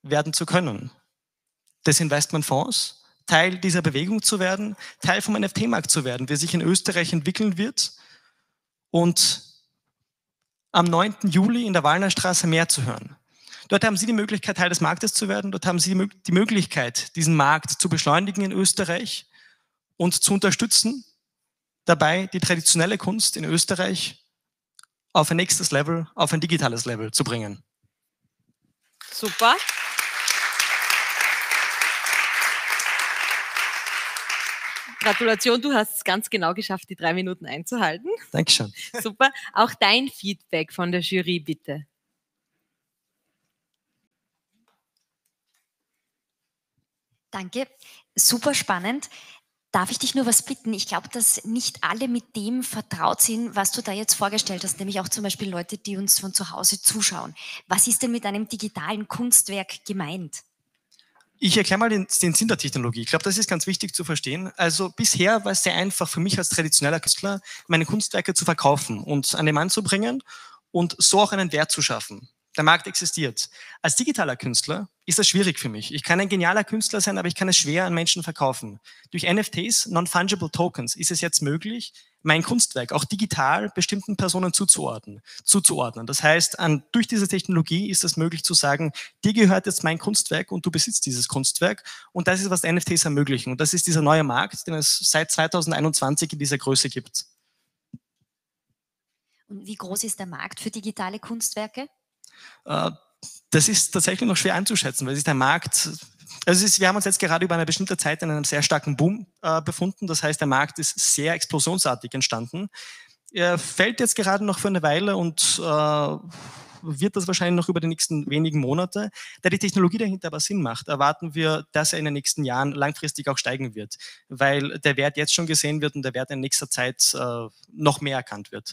werden zu können. Des Investmentfonds, Teil dieser Bewegung zu werden, Teil vom NFT-Markt zu werden, wie sich in Österreich entwickeln wird und am 9. Juli in der Wallnerstraße mehr zu hören. Dort haben Sie die Möglichkeit, Teil des Marktes zu werden. Dort haben Sie die Möglichkeit, diesen Markt zu beschleunigen in Österreich und zu unterstützen, dabei die traditionelle Kunst in Österreich auf ein nächstes Level, auf ein digitales Level zu bringen. Super. Gratulation, du hast es ganz genau geschafft, die 3 Minuten einzuhalten. Dankeschön. Super. Auch dein Feedback von der Jury, bitte. Danke, super spannend. Darf ich dich nur was bitten? Ich glaube, dass nicht alle mit dem vertraut sind, was du da jetzt vorgestellt hast, nämlich auch zum Beispiel Leute, die uns von zu Hause zuschauen. Was ist denn mit einem digitalen Kunstwerk gemeint? Ich erkläre mal den Sinn der Technologie. Ich glaube, das ist ganz wichtig zu verstehen. Also bisher war es sehr einfach für mich als traditioneller Künstler, meine Kunstwerke zu verkaufen und an den Mann zu bringen und so auch einen Wert zu schaffen. Der Markt existiert. Als digitaler Künstler ist das schwierig für mich. Ich kann ein genialer Künstler sein, aber ich kann es schwer an Menschen verkaufen. Durch NFTs, Non-Fungible Tokens, ist es jetzt möglich, mein Kunstwerk auch digital bestimmten Personen zuzuordnen. Das heißt, durch diese Technologie ist es möglich zu sagen, dir gehört jetzt mein Kunstwerk und du besitzt dieses Kunstwerk. Und das ist, was NFTs ermöglichen. Und das ist dieser neue Markt, den es seit 2021 in dieser Größe gibt. Und wie groß ist der Markt für digitale Kunstwerke? Das ist tatsächlich noch schwer einzuschätzen, weil sich der Markt, wir haben uns jetzt gerade über eine bestimmte Zeit in einem sehr starken Boom befunden. Das heißt, der Markt ist sehr explosionsartig entstanden. Er fällt jetzt gerade noch für eine Weile und wird das wahrscheinlich noch über die nächsten wenigen Monate. Da die Technologie dahinter aber Sinn macht, erwarten wir, dass er in den nächsten Jahren langfristig auch steigen wird, weil der Wert jetzt schon gesehen wird und der Wert in nächster Zeit noch mehr erkannt wird.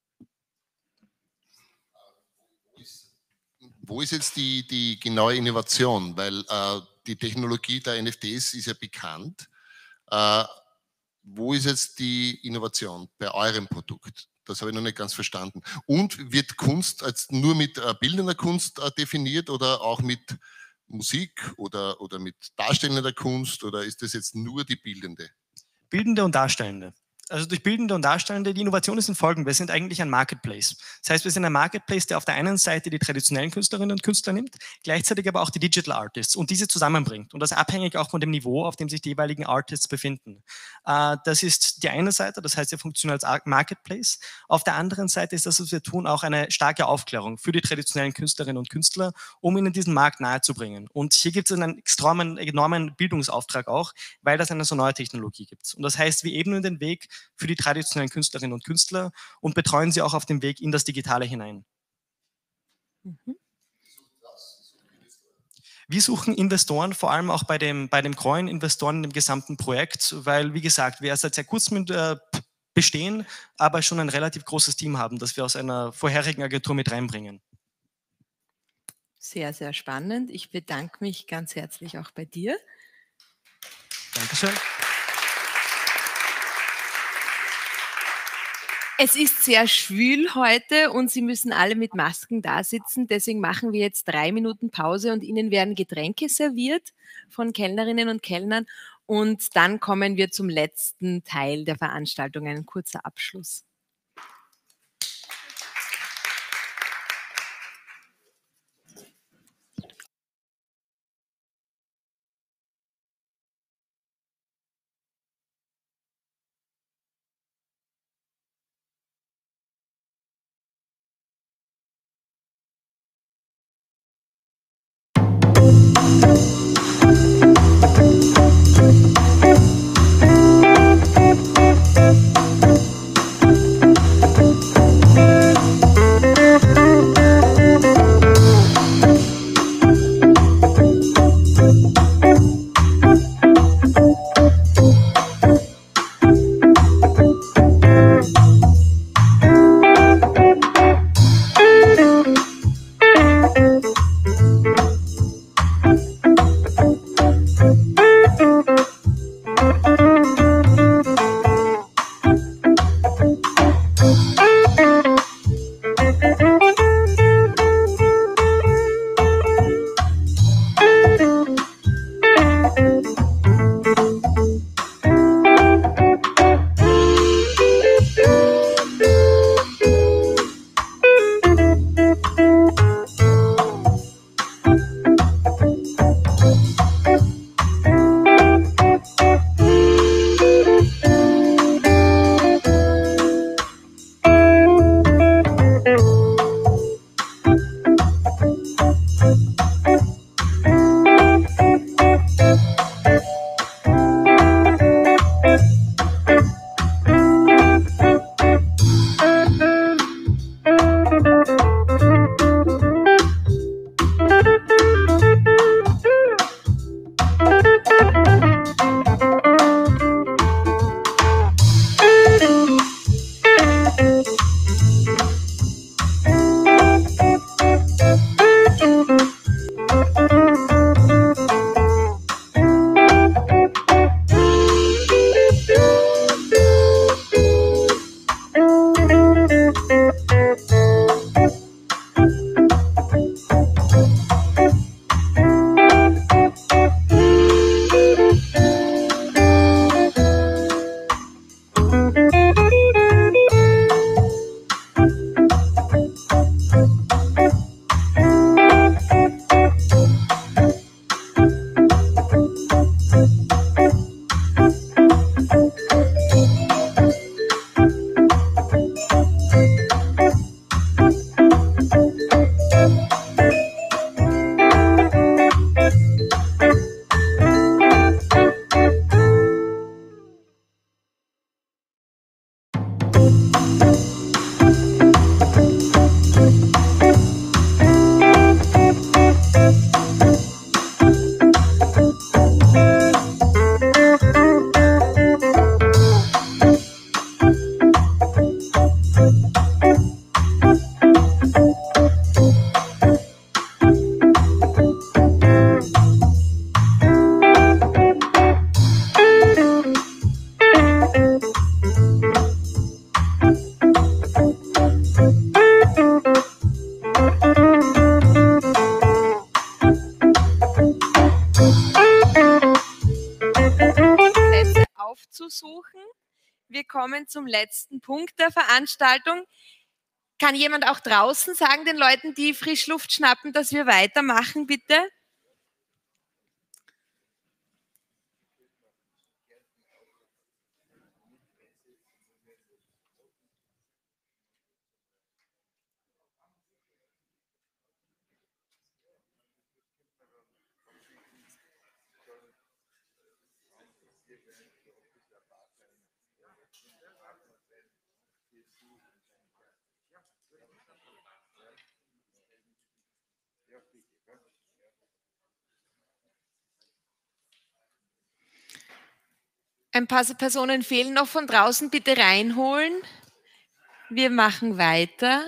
Wo ist jetzt die genaue Innovation? Weil die Technologie der NFTs ist ja bekannt. Wo ist jetzt die Innovation bei eurem Produkt? Das habe ich noch nicht ganz verstanden. Und wird Kunst als nur mit bildender Kunst definiert oder auch mit Musik oder mit darstellender Kunst oder ist das jetzt nur die bildende? Bildende und darstellende. Also durch Bildende und Darstellende, die Innovation ist in Folgendem: Wir sind eigentlich ein Marketplace. Das heißt, wir sind ein Marketplace, der auf der einen Seite die traditionellen Künstlerinnen und Künstler nimmt, gleichzeitig aber auch die Digital Artists und diese zusammenbringt. Und das abhängig auch von dem Niveau, auf dem sich die jeweiligen Artists befinden. Das ist die eine Seite, das heißt, wir funktionieren als Marketplace. Auf der anderen Seite ist das, was wir tun, auch eine starke Aufklärung für die traditionellen Künstlerinnen und Künstler, um ihnen diesen Markt nahezubringen. Und hier gibt es einen enormen Bildungsauftrag auch, weil das eine so neue Technologie gibt. Und das heißt, wir ebnen den Weg für die traditionellen Künstlerinnen und Künstler und betreuen sie auch auf dem Weg in das Digitale hinein. Wir suchen Investoren, vor allem auch bei dem Coin, Investoren in dem gesamten Projekt, weil, wie gesagt, wir seit sehr kurzem bestehen, aber schon ein relativ großes Team haben, das wir aus einer vorherigen Agentur mit reinbringen. Sehr, sehr spannend. Ich bedanke mich ganz herzlich auch bei dir. Dankeschön. Es ist sehr schwül heute und Sie müssen alle mit Masken da sitzen. Deswegen machen wir jetzt 3 Minuten Pause und Ihnen werden Getränke serviert von Kellnerinnen und Kellnern. Und dann kommen wir zum letzten Teil der Veranstaltung, ein kurzer Abschluss. Plätze aufzusuchen. Wir kommen zum letzten Punkt der Veranstaltung. Kann jemand auch draußen sagen, den Leuten, die Frischluft schnappen, dass wir weitermachen, bitte? Ein paar Personen fehlen noch von draußen, bitte reinholen. Wir machen weiter.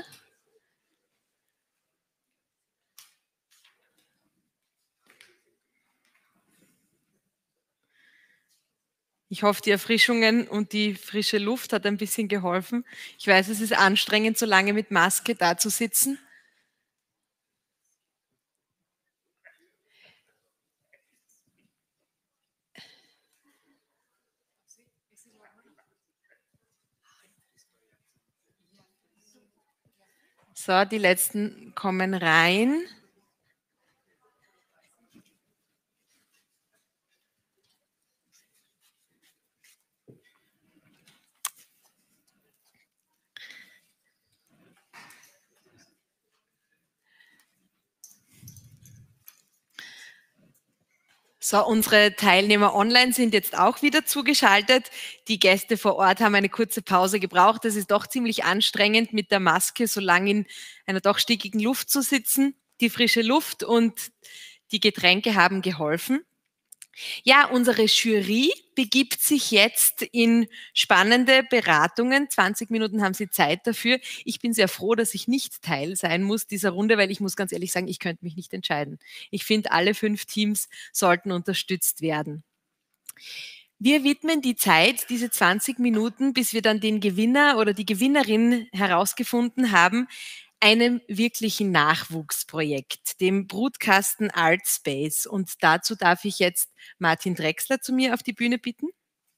Ich hoffe, die Erfrischungen und die frische Luft hat ein bisschen geholfen. Ich weiß, es ist anstrengend, so lange mit Maske da zu sitzen. So, die letzten kommen rein. So, unsere Teilnehmer online sind jetzt auch wieder zugeschaltet. Die Gäste vor Ort haben eine kurze Pause gebraucht. Es ist doch ziemlich anstrengend, mit der Maske so lange in einer doch stickigen Luft zu sitzen. Die frische Luft und die Getränke haben geholfen. Ja, unsere Jury begibt sich jetzt in spannende Beratungen. 20 Minuten haben Sie Zeit dafür. Ich bin sehr froh, dass ich nicht Teil sein muss dieser Runde, weil ich muss ganz ehrlich sagen, ich könnte mich nicht entscheiden. Ich finde, alle 5 Teams sollten unterstützt werden. Wir widmen die Zeit, diese 20 Minuten, bis wir dann den Gewinner oder die Gewinnerin herausgefunden haben, einem wirklichen Nachwuchsprojekt, dem Brutkasten Artspace. Und dazu darf ich jetzt Martin Drechsler zu mir auf die Bühne bitten.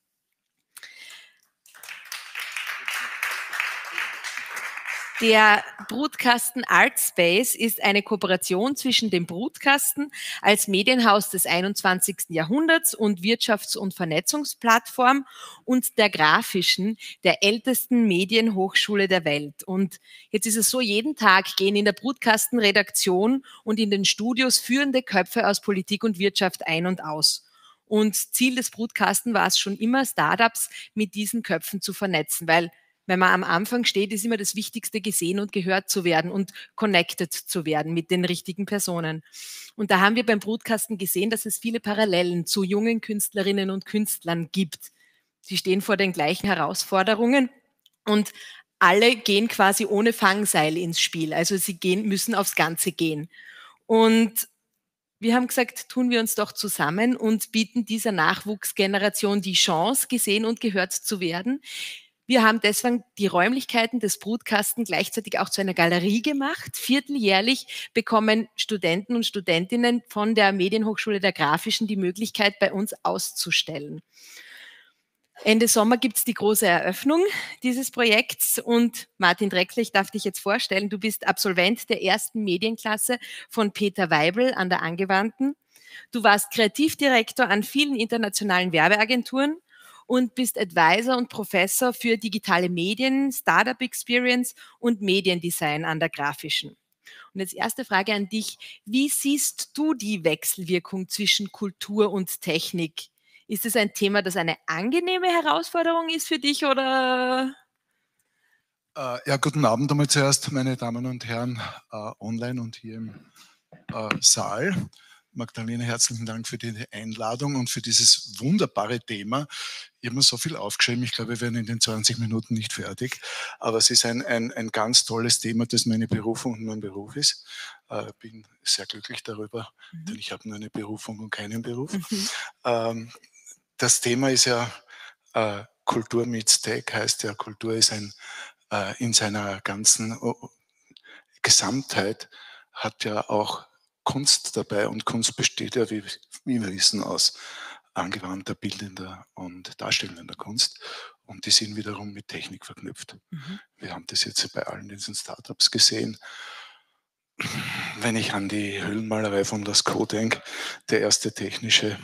Der Brutkasten Artspace ist eine Kooperation zwischen dem Brutkasten als Medienhaus des 21. Jahrhunderts und Wirtschafts- und Vernetzungsplattform und der Grafischen, der ältesten Medienhochschule der Welt. Und jetzt ist es so, jeden Tag gehen in der Brutkasten-Redaktion und in den Studios führende Köpfe aus Politik und Wirtschaft ein und aus. Und Ziel des Brutkasten war es schon immer, Startups mit diesen Köpfen zu vernetzen, weil wenn man am Anfang steht, ist immer das Wichtigste, gesehen und gehört zu werden und connected zu werden mit den richtigen Personen. Und da haben wir beim Brutkasten gesehen, dass es viele Parallelen zu jungen Künstlerinnen und Künstlern gibt. Sie stehen vor den gleichen Herausforderungen und alle gehen quasi ohne Fangseil ins Spiel. Also sie müssen aufs Ganze gehen. Und wir haben gesagt, tun wir uns doch zusammen und bieten dieser Nachwuchsgeneration die Chance, gesehen und gehört zu werden. Wir haben deswegen die Räumlichkeiten des Brutkasten gleichzeitig auch zu einer Galerie gemacht. Vierteljährlich bekommen Studenten und Studentinnen von der Medienhochschule der Grafischen die Möglichkeit, bei uns auszustellen. Ende Sommer gibt es die große Eröffnung dieses Projekts und Martin Drechsler, ich darf dich jetzt vorstellen, du bist Absolvent der 1. Medienklasse von Peter Weibel an der Angewandten. Du warst Kreativdirektor an vielen internationalen Werbeagenturen und bist Advisor und Professor für digitale Medien, Startup Experience und Mediendesign an der Grafischen. Und jetzt erste Frage an dich. Wie siehst du die Wechselwirkung zwischen Kultur und Technik? Ist es ein Thema, das eine angenehme Herausforderung ist für dich oder? Ja, guten Abend einmal zuerst, meine Damen und Herren, online und hier im Saal. Magdalena, herzlichen Dank für die Einladung und für dieses wunderbare Thema. Ich habe mir so viel aufgeschrieben, ich glaube, wir werden in den 20 Minuten nicht fertig, aber es ist ein ganz tolles Thema, das meine Berufung und mein Beruf ist. Ich bin sehr glücklich darüber, denn ich habe nur eine Berufung und keinen Beruf. Das Thema ist ja Kultur meets Tech, heißt ja, Kultur ist in seiner ganzen Gesamtheit hat ja auch Kunst dabei und Kunst besteht ja, wie wir wissen, aus angewandter, bildender und darstellender Kunst und die sind wiederum mit Technik verknüpft. Wir haben das jetzt bei allen diesen Startups gesehen. Wenn ich an die Höhlenmalerei von Lascaux denke, die erste technische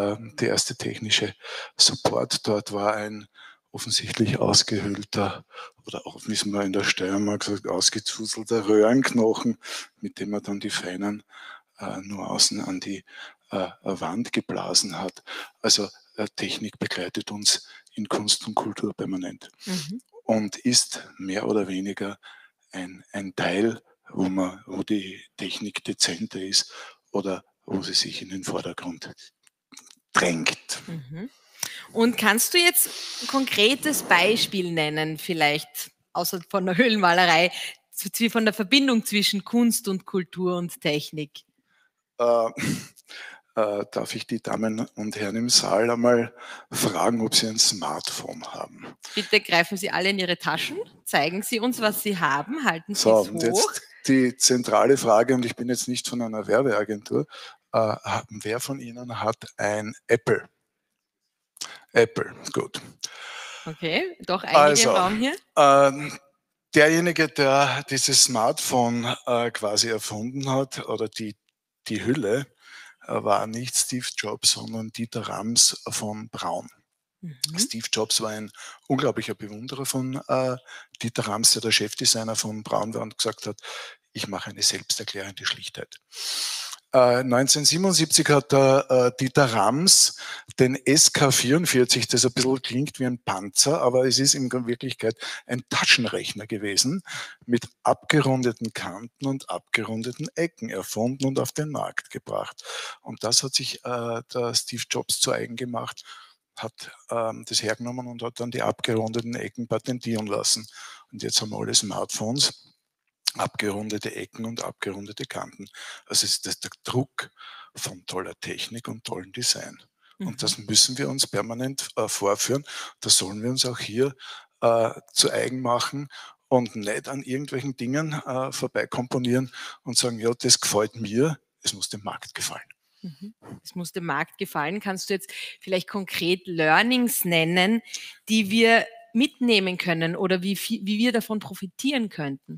Support dort war ein offensichtlich ausgehöhlter oder auch, wie man in der Steiermark sagt, ausgezuselter Röhrenknochen, mit dem man dann die feinen Nuancen an die Wand geblasen hat. Also Technik begleitet uns in Kunst und Kultur permanent und ist mehr oder weniger ein Teil, wo die Technik dezenter ist oder wo sie sich in den Vordergrund drängt. Und kannst du jetzt ein konkretes Beispiel nennen, vielleicht außer von der Höhlenmalerei, von der Verbindung zwischen Kunst und Kultur und Technik? Darf ich die Damen und Herren im Saal einmal fragen, ob sie ein Smartphone haben? Bitte greifen Sie alle in Ihre Taschen, zeigen Sie uns, was Sie haben, halten Sie So, es und hoch. jetzt die zentrale Frage, und ich bin jetzt nicht von einer Werbeagentur, wer von Ihnen hat ein Apple? Apple, gut. Okay, doch einige im Raum hier. Derjenige, der dieses Smartphone quasi erfunden hat, oder die Hülle, war nicht Steve Jobs, sondern Dieter Rams von Braun. Steve Jobs war ein unglaublicher Bewunderer von Dieter Rams, der Chefdesigner von Braun war und gesagt hat, ich mache eine selbsterklärende Schlichtheit. 1977 hat Dieter Rams den SK44, das ein bisschen klingt wie ein Panzer, aber es ist in Wirklichkeit ein Taschenrechner gewesen, mit abgerundeten Kanten und abgerundeten Ecken erfunden und auf den Markt gebracht. Und das hat sich der Steve Jobs zu eigen gemacht, hat das hergenommen und hat dann die abgerundeten Ecken patentieren lassen. Und jetzt haben wir alle Smartphones, abgerundete Ecken und abgerundete Kanten. Also es ist der Druck von toller Technik und tollem Design. Und das müssen wir uns permanent vorführen. Das sollen wir uns auch hier zu eigen machen und nicht an irgendwelchen Dingen vorbeikomponieren und sagen, ja, das gefällt mir, es muss dem Markt gefallen. Es muss dem Markt gefallen. Kannst du jetzt vielleicht konkret Learnings nennen, die wir mitnehmen können oder wie wir davon profitieren könnten?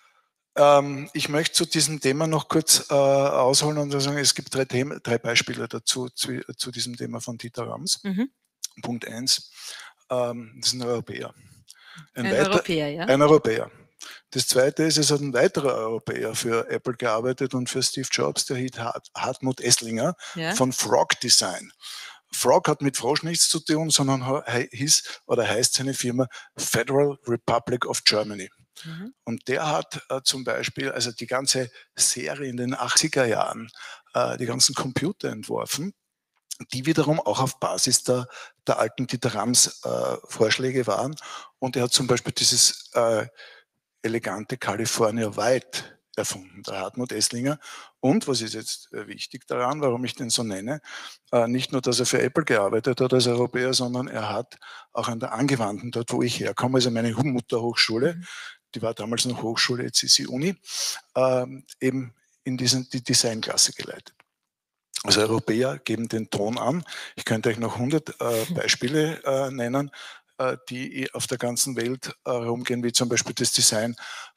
Ich möchte zu diesem Thema noch kurz ausholen und sagen, es gibt drei Beispiele dazu, zu diesem Thema von Dieter Rams. Punkt 1, das ist ein Europäer. Ein Europäer, ja. Ein Europäer. Das zweite ist, es hat ein weiterer Europäer für Apple gearbeitet und für Steve Jobs, der hieß Hartmut Esslinger von Frog Design. Frog hat mit Frosch nichts zu tun, sondern heißt seine Firma Federal Republic of Germany. Und der hat zum Beispiel, also die ganze Serie in den 80er Jahren, die ganzen Computer entworfen, die wiederum auch auf Basis der alten Dieter Rams Vorschläge waren. Und er hat zum Beispiel dieses elegante California White erfunden, der Hartmut Esslinger. Und, was ist jetzt wichtig daran, warum ich den so nenne, nicht nur, dass er für Apple gearbeitet hat als Europäer, sondern er hat auch an der Angewandten, dort wo ich herkomme, also meine Mutterhochschule, die war damals noch Hochschule, jetzt ist sie Uni, eben in die Designklasse geleitet. Also Europäer geben den Ton an. Ich könnte euch noch 100 Beispiele nennen, die auf der ganzen Welt rumgehen, wie zum Beispiel das Design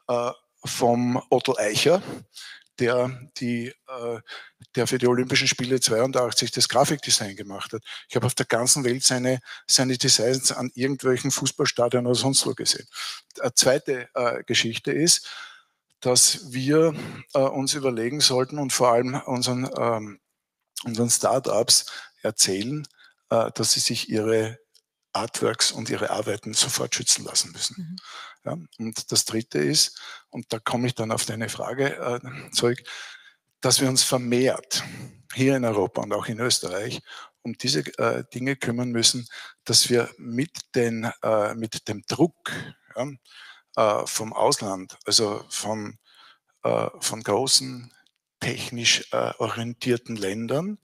vom Otto Eicher, der für die Olympischen Spiele 82 das Grafikdesign gemacht hat. Ich habe auf der ganzen Welt seine Designs an irgendwelchen Fußballstadien oder sonst wo gesehen. Eine zweite Geschichte ist, dass wir uns überlegen sollten und vor allem unseren Startups erzählen, dass sie sich ihre Artworks und ihre Arbeiten sofort schützen lassen müssen. Ja, und das dritte ist, und da komme ich dann auf deine Frage zurück, dass wir uns vermehrt hier in Europa und auch in Österreich um diese Dinge kümmern müssen, dass wir mit dem Druck vom Ausland, also von großen technisch orientierten Ländern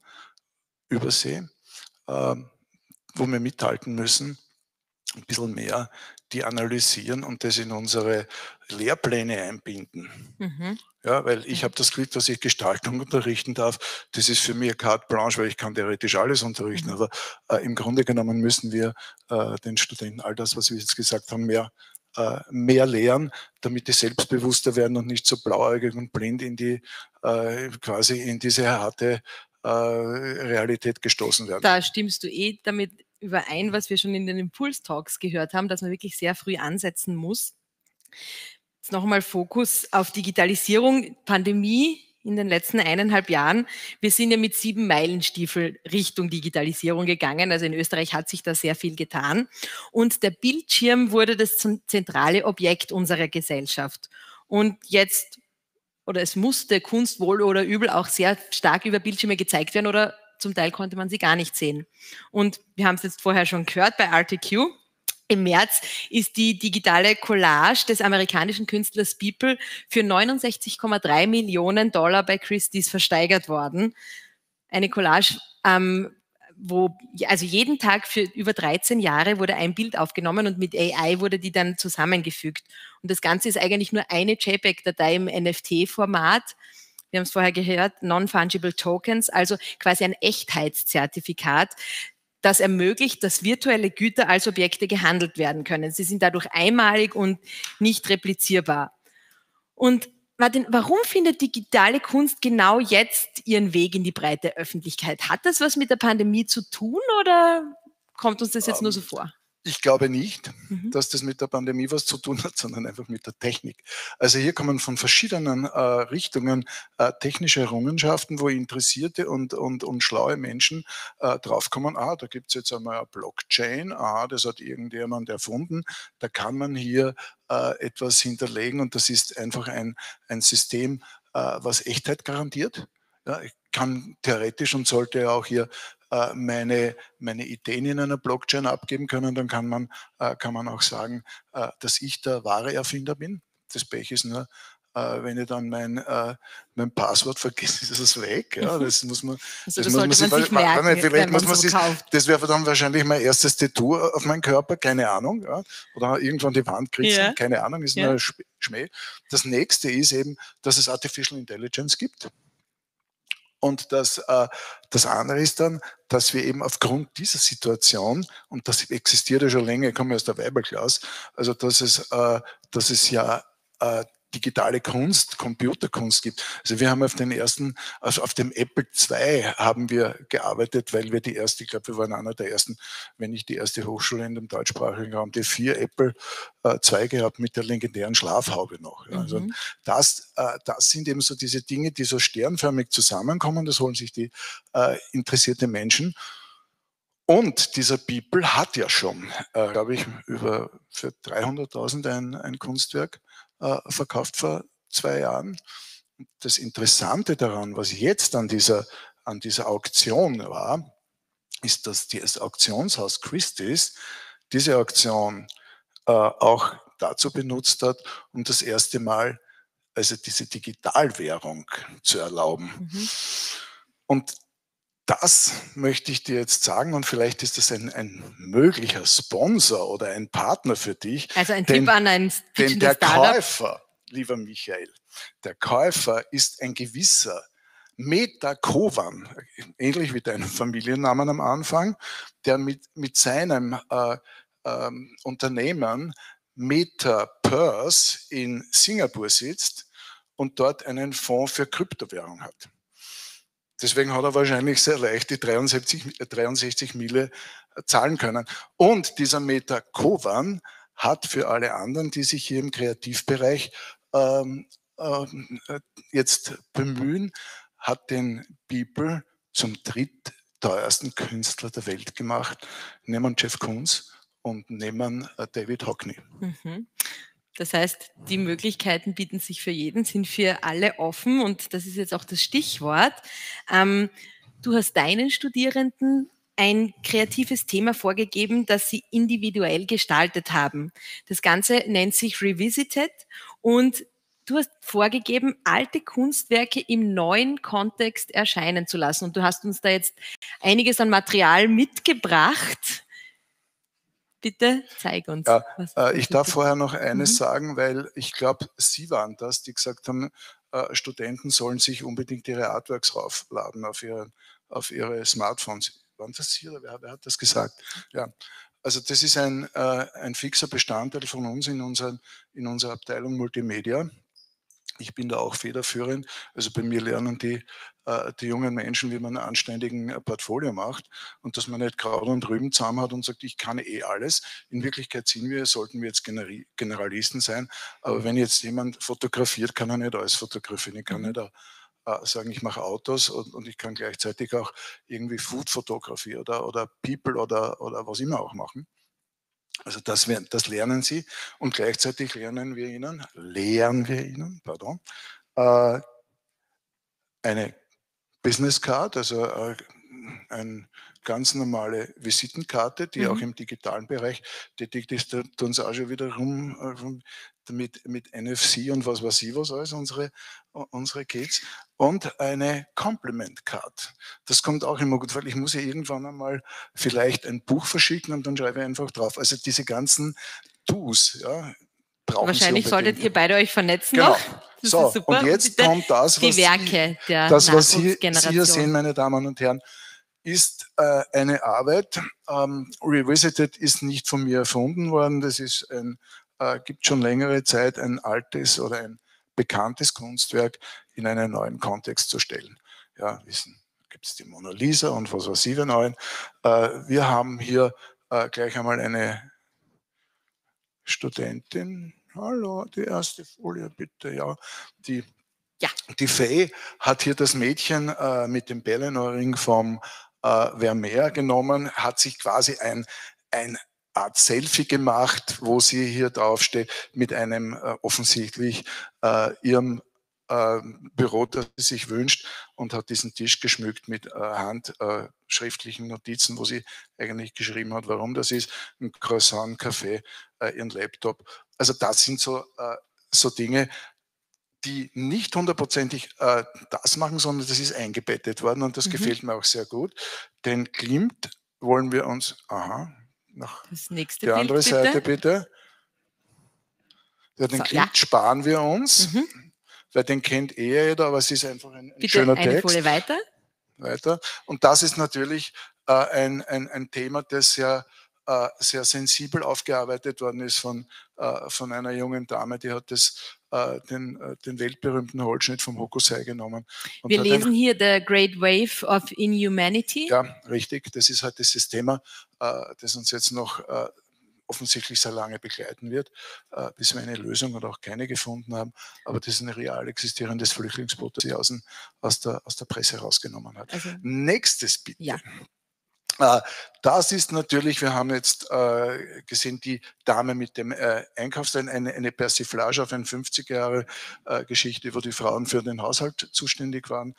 übersee, wo wir mithalten müssen, ein bisschen mehr die analysieren und das in unsere Lehrpläne einbinden. Mhm. Ja, weil ich habe das Glück, dass ich Gestaltung unterrichten darf. Das ist für mich carte blanche, weil ich kann theoretisch alles unterrichten. Aber im Grunde genommen müssen wir den Studenten all das, was wir jetzt gesagt haben, mehr lehren, damit die selbstbewusster werden und nicht so blauäugig und blind in die quasi in diese harte Realität gestoßen werden. Da stimmst du damit überein, was wir schon in den Impulstalks gehört haben, dass man wirklich sehr früh ansetzen muss. Jetzt nochmal Fokus auf Digitalisierung, Pandemie in den letzten 1,5 Jahren. Wir sind ja mit 7 Meilenstiefel Richtung Digitalisierung gegangen. Also in Österreich hat sich da sehr viel getan. Und der Bildschirm wurde das zentrale Objekt unserer Gesellschaft. Und jetzt, oder es musste Kunst wohl oder übel auch sehr stark über Bildschirme gezeigt werden oder zum Teil konnte man sie gar nicht sehen. Und wir haben es jetzt vorher schon gehört bei RTQ. Im März ist die digitale Collage des amerikanischen Künstlers Beeple für $69,3 Millionen bei Christie's versteigert worden. Eine Collage, wo also jeden Tag für über 13 Jahre wurde ein Bild aufgenommen und mit AI wurde die dann zusammengefügt. Und das Ganze ist eigentlich nur eine JPEG-Datei im NFT-Format. Wir haben es vorher gehört, Non-Fungible Tokens, also quasi ein Echtheitszertifikat, das ermöglicht, dass virtuelle Güter als Objekte gehandelt werden können. Sie sind dadurch einmalig und nicht replizierbar. Und Martin, warum findet digitale Kunst genau jetzt ihren Weg in die breite Öffentlichkeit? Hat das was mit der Pandemie zu tun oder kommt uns das jetzt nur so vor? Ich glaube nicht, dass das mit der Pandemie was zu tun hat, sondern einfach mit der Technik. Also hier kommen von verschiedenen Richtungen technische Errungenschaften, wo interessierte und schlaue Menschen draufkommen, da gibt es jetzt einmal eine Blockchain, das hat irgendjemand erfunden, da kann man hier etwas hinterlegen und das ist einfach ein System, was Echtheit garantiert. Ja, ich kann theoretisch und sollte auch hier meine Ideen in einer Blockchain abgeben können, dann kann man auch sagen, dass ich der wahre Erfinder bin. Das Pech ist nur, wenn ich dann mein Passwort vergesse, ist es weg. Ja, das muss man, also das muss man sich merken, vielleicht muss man sich, das wäre dann wahrscheinlich mein erstes Tattoo auf meinen Körper, keine Ahnung. Ja, oder irgendwann die Wand kriegst, keine Ahnung, ist nur ein Schmäh. Das nächste ist eben, dass es Artificial Intelligence gibt. Und das andere ist dann, dass wir eben aufgrund dieser Situation, und das existiert ja schon länger, ich komme aus der Weibelklasse, also dass es ja digitale Kunst, Computerkunst gibt. Also wir haben auf dem Apple II haben wir gearbeitet, weil wir ich glaube, wir waren einer der ersten, wenn nicht die erste Hochschule in dem deutschsprachigen Raum, die 4 Apple II gehabt mit der legendären Schlafhaube noch. Ja. Also das sind eben so diese Dinge, die so sternförmig zusammenkommen, das holen sich die interessierte Menschen. Und dieser Beeple hat ja schon, glaube ich, für 300.000 ein Kunstwerk verkauft vor 2 Jahren. Das Interessante daran, was jetzt an dieser Auktion war, ist, dass das Auktionshaus Christie's diese Auktion auch dazu benutzt hat, um das erste Mal also diese Digitalwährung zu erlauben. Und das möchte ich dir jetzt sagen und vielleicht ist das ein möglicher Sponsor oder ein Partner für dich. Also ein Tipp an ein denn der Käufer, lieber Michael, der Käufer ist ein gewisser Meta Kovan, ähnlich wie dein Familiennamen am Anfang, der mit seinem Unternehmen Meta Purse in Singapur sitzt und dort einen Fonds für Kryptowährung hat. Deswegen hat er wahrscheinlich sehr leicht die 63 Mille zahlen können. Und dieser Meta Kovan hat für alle anderen, die sich hier im Kreativbereich jetzt bemühen, hat den Beeple zum drittteuersten Künstler der Welt gemacht, neben Jeff Koons und neben David Hockney. Das heißt, die Möglichkeiten bieten sich für jeden, sind für alle offen und das ist jetzt auch das Stichwort. Du hast deinen Studierenden ein kreatives Thema vorgegeben, das sie individuell gestaltet haben. Das Ganze nennt sich Revisited und du hast vorgegeben, alte Kunstwerke im neuen Kontext erscheinen zu lassen und du hast uns da jetzt einiges an Material mitgebracht. Bitte zeig uns. Ja, was ich darf vorher noch eines Mhm. sagen, weil ich glaube, Sie waren das, die gesagt haben, Studenten sollen sich unbedingt ihre Artworks raufladen auf ihre Smartphones. Waren das Sie oder wer hat das gesagt? Ja, also das ist ein fixer Bestandteil von uns in unserer Abteilung Multimedia. Ich bin da auch federführend. Also bei mir lernen die jungen Menschen, wie man einen anständigen Portfolio macht und dass man nicht Kraut und Rüben zusammen hat und sagt, ich kann eh alles. In Wirklichkeit sollten wir jetzt Generalisten sein. Aber wenn jetzt jemand fotografiert, kann er nicht alles fotografieren. Ich kann nicht sagen, ich mache Autos und ich kann gleichzeitig auch irgendwie Food-Fotografie oder People oder was immer auch machen. Also das lernen sie und gleichzeitig lehren wir ihnen, eine Business Card, also eine ganz normale Visitenkarte, die auch im digitalen Bereich tätig ist. Da tun sie auch schon wieder rum mit NFC und was weiß ich was alles, unsere Kids. Und eine Compliment Card. Das kommt auch immer gut, weil ich muss ja irgendwann einmal vielleicht ein Buch verschicken und dann schreibe ich einfach drauf. Also diese ganzen Do's, ja, brauchen Wahrscheinlich Sie solltet unbedingt. ihr beide euch vernetzen Genau. noch. Das So, ist super. und jetzt bitte kommt das, die Werke der was Sie hier Nachwuchsgeneration. sehen, meine Damen und Herren, ist eine Arbeit. Revisited ist nicht von mir erfunden worden. Das ist gibt schon längere Zeit ein altes oder ein bekanntes Kunstwerk in einen neuen Kontext zu stellen. Ja, gibt es die Mona Lisa und was weiß ich für neuen. Wir haben hier gleich einmal eine Studentin. Hallo, die erste Folie bitte. Ja, die Faye hat hier das Mädchen mit dem Pelennor-Ring vom Vermeer genommen, hat sich quasi ein Art Selfie gemacht, wo sie hier draufsteht mit einem offensichtlich ihrem Büro, das sie sich wünscht, und hat diesen Tisch geschmückt mit handschriftlichen Notizen, wo sie eigentlich geschrieben hat, warum das ist, ein Croissant, Kaffee, ihren Laptop. Also das sind so Dinge, die nicht hundertprozentig das machen, sondern das ist eingebettet worden und das gefällt mir auch sehr gut. Den Klimt wollen wir uns, nach das nächste die Bild, andere bitte. Seite bitte. Ja, den Klimt sparen wir uns, weil den kennt jeder, aber es ist einfach ein schöner Text. Eine Folie weiter. Und das ist natürlich ein Thema, das sehr sensibel aufgearbeitet worden ist von einer jungen Dame, die hat den weltberühmten Holzschnitt vom Hokusai genommen. Und wir lesen hier The Great Wave of Inhumanity. Ja, richtig. Das ist halt dieses Thema, das uns jetzt noch offensichtlich sehr lange begleiten wird, bis wir eine Lösung oder auch keine gefunden haben. Aber das ist ein real existierendes Flüchtlingsboot, das sie aus der Presse rausgenommen hat. Also, nächstes bitte. Ja. Das ist natürlich, wir haben jetzt gesehen, die Dame mit dem Einkaufswagen, eine Persiflage auf eine 50er-Jahre-Geschichte, wo die Frauen für den Haushalt zuständig waren,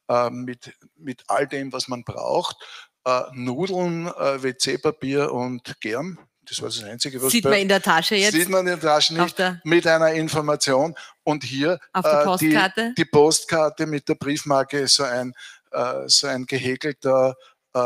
mit all dem, was man braucht. Nudeln, WC-Papier und Germ. Das war das Einzige, was sieht man in der Tasche jetzt. Sieht man in der Tasche nicht, mit einer Information. Und hier auf der Postkarte. Die Postkarte mit der Briefmarke, so ein gehäkelter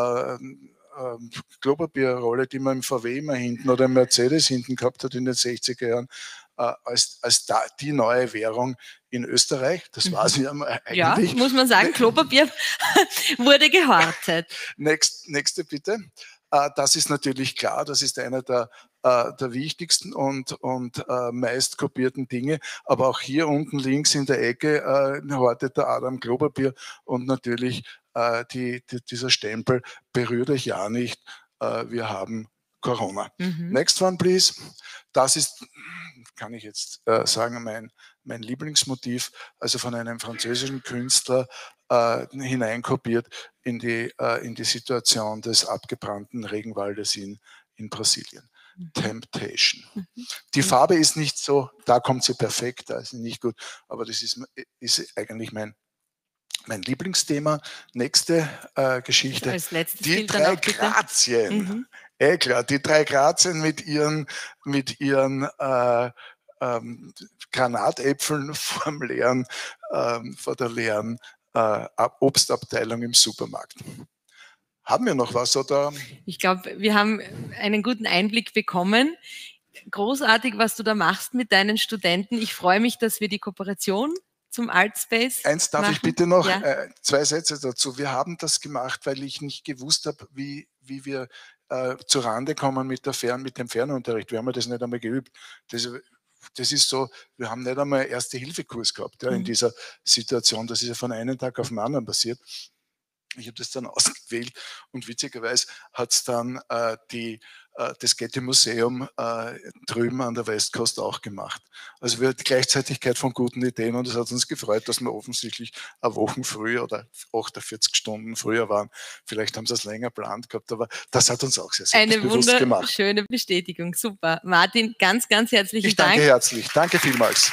Klopapierrolle, die man im VW immer hinten oder im Mercedes hinten gehabt hat in den 60er Jahren, als die neue Währung in Österreich. Das war sie eigentlich. Ja, muss man sagen, Klopapier wurde gehortet. Nächste bitte. Das ist natürlich klar, das ist einer der wichtigsten und meist kopierten Dinge. Aber auch hier unten links in der Ecke hortet der Adam Klopapier und natürlich dieser Stempel, berührt euch ja nicht, wir haben Corona. Next one, please. Das ist, kann ich jetzt sagen, mein Lieblingsmotiv, also von einem französischen Künstler hineinkopiert in die Situation des abgebrannten Regenwaldes in Brasilien. Temptation. Die Farbe ist nicht so, da kommt sie perfekt, da ist sie nicht gut, aber das ist eigentlich mein Lieblingsthema. Nächste Geschichte. Die drei Grazien. Klar, die drei Grazien mit ihren Granatäpfeln vor der leeren Obstabteilung im Supermarkt. Haben wir noch was? Oder? Ich glaube, wir haben einen guten Einblick bekommen. Großartig, was du da machst mit deinen Studenten. Ich freue mich, dass wir die Kooperation zum Artspace Eins darf machen. ich bitte noch, ja. 2 Sätze dazu. Wir haben das gemacht, weil ich nicht gewusst habe, wie wir zu Rande kommen mit dem Fernunterricht. Wir haben das nicht einmal geübt. Das ist so, wir haben nicht einmal Erste-Hilfe-Kurs gehabt in dieser Situation. Das ist ja von einem Tag auf den anderen passiert. Ich habe das dann ausgewählt und witzigerweise hat es dann das Getty-Museum drüben an der Westcoast auch gemacht. Also wir hatten Gleichzeitigkeit von guten Ideen und es hat uns gefreut, dass wir offensichtlich eine Woche früher oder 48 Stunden früher waren. Vielleicht haben sie es länger geplant gehabt, aber das hat uns auch sehr, sehr bewusst gemacht. Eine wunderschöne Bestätigung. Super. Martin, ganz, ganz herzlichen Dank. Ich danke herzlich. Danke vielmals.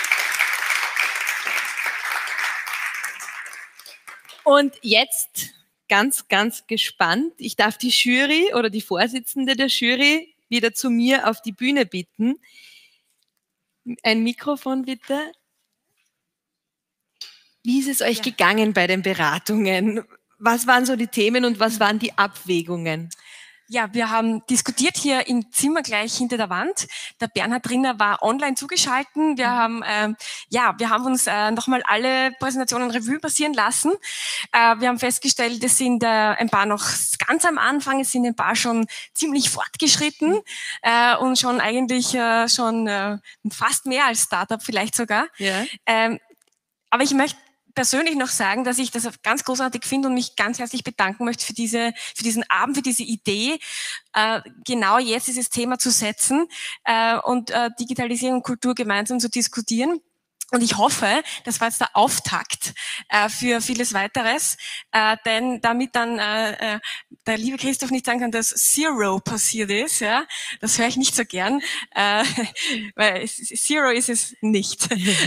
Und jetzt ganz, ganz gespannt. Ich darf die Jury oder die Vorsitzende der Jury wieder zu mir auf die Bühne bitten. Ein Mikrofon bitte. Wie ist es euch gegangen bei den Beratungen? Was waren so die Themen und was waren die Abwägungen? Ja, wir haben diskutiert hier im Zimmer gleich hinter der Wand. Der Bernhard Rinner war online zugeschaltet. Wir haben uns nochmal alle Präsentationen Revue passieren lassen. Wir haben festgestellt, es sind ein paar noch ganz am Anfang, es sind ein paar schon ziemlich fortgeschritten und schon eigentlich fast mehr als Startup vielleicht sogar. Ja. Aber ich möchte persönlich noch sagen, dass ich das ganz großartig finde und mich ganz herzlich bedanken möchte für diesen Abend, für diese Idee, genau jetzt dieses Thema zu setzen und Digitalisierung und Kultur gemeinsam zu diskutieren. Und ich hoffe, das war jetzt der Auftakt für vieles weiteres, denn damit dann der liebe Christoph nicht sagen kann, dass Zero passiert ist, ja, das höre ich nicht so gern, weil Zero ist es nicht.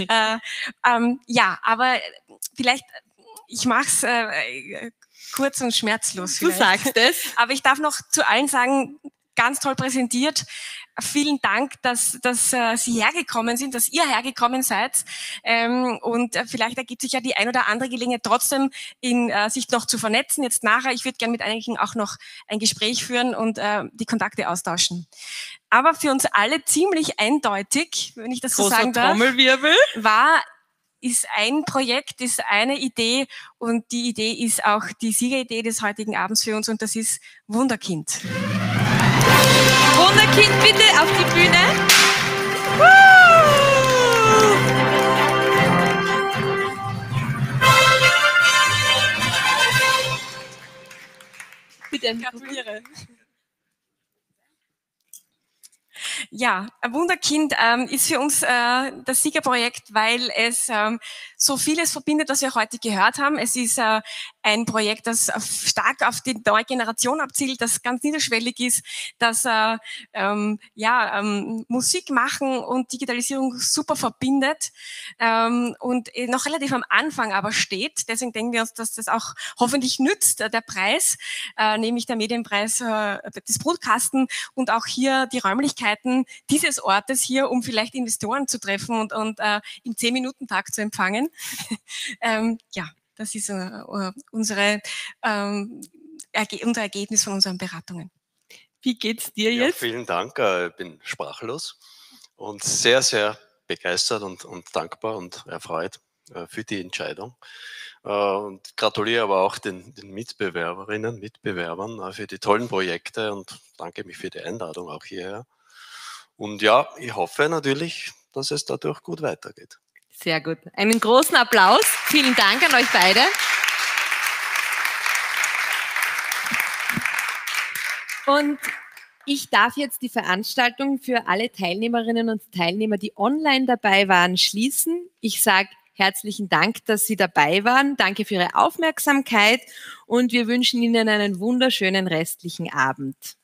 Aber vielleicht, ich mache es kurz und schmerzlos. Du sagst es. Aber ich darf noch zu allen sagen, ganz toll präsentiert. Vielen Dank, dass Sie hergekommen sind, dass ihr hergekommen seid. Und vielleicht ergibt sich ja die ein oder andere Gelegenheit trotzdem, sich noch zu vernetzen. Jetzt nachher, ich würde gerne mit einigen auch noch ein Gespräch führen und die Kontakte austauschen. Aber für uns alle ziemlich eindeutig, wenn ich das so sagen darf, Trommelwirbel. ist ein Projekt, ist eine Idee und die Idee ist auch die Siegeridee des heutigen Abends für uns und das ist Wunderkind. Wunderkind, bitte auf die Bühne. Bitte, gratuliere. Ja, Wunderkind ist für uns das Siegerprojekt, weil es so vieles verbindet, was wir heute gehört haben. Es ist ein Projekt, das stark auf die neue Generation abzielt, das ganz niederschwellig ist, das Musik machen und Digitalisierung super verbindet und noch relativ am Anfang aber steht. Deswegen denken wir uns, dass das auch hoffentlich nützt, der Preis, nämlich der Medienpreis des Brutkasten und auch hier die Räumlichkeiten dieses Ortes hier, um vielleicht Investoren zu treffen und im 10-Minuten-Takt zu empfangen. Das ist unser Ergebnis von unseren Beratungen. Wie geht's dir jetzt? Ja, vielen Dank. Ich bin sprachlos und sehr, sehr begeistert und dankbar und erfreut für die Entscheidung. Und gratuliere aber auch den Mitbewerberinnen, Mitbewerbern für die tollen Projekte und danke mich für die Einladung auch hierher. Und ja, ich hoffe natürlich, dass es dadurch gut weitergeht. Sehr gut. Einen großen Applaus. Vielen Dank an euch beide. Und ich darf jetzt die Veranstaltung für alle Teilnehmerinnen und Teilnehmer, die online dabei waren, schließen. Ich sage herzlichen Dank, dass Sie dabei waren. Danke für Ihre Aufmerksamkeit und wir wünschen Ihnen einen wunderschönen restlichen Abend.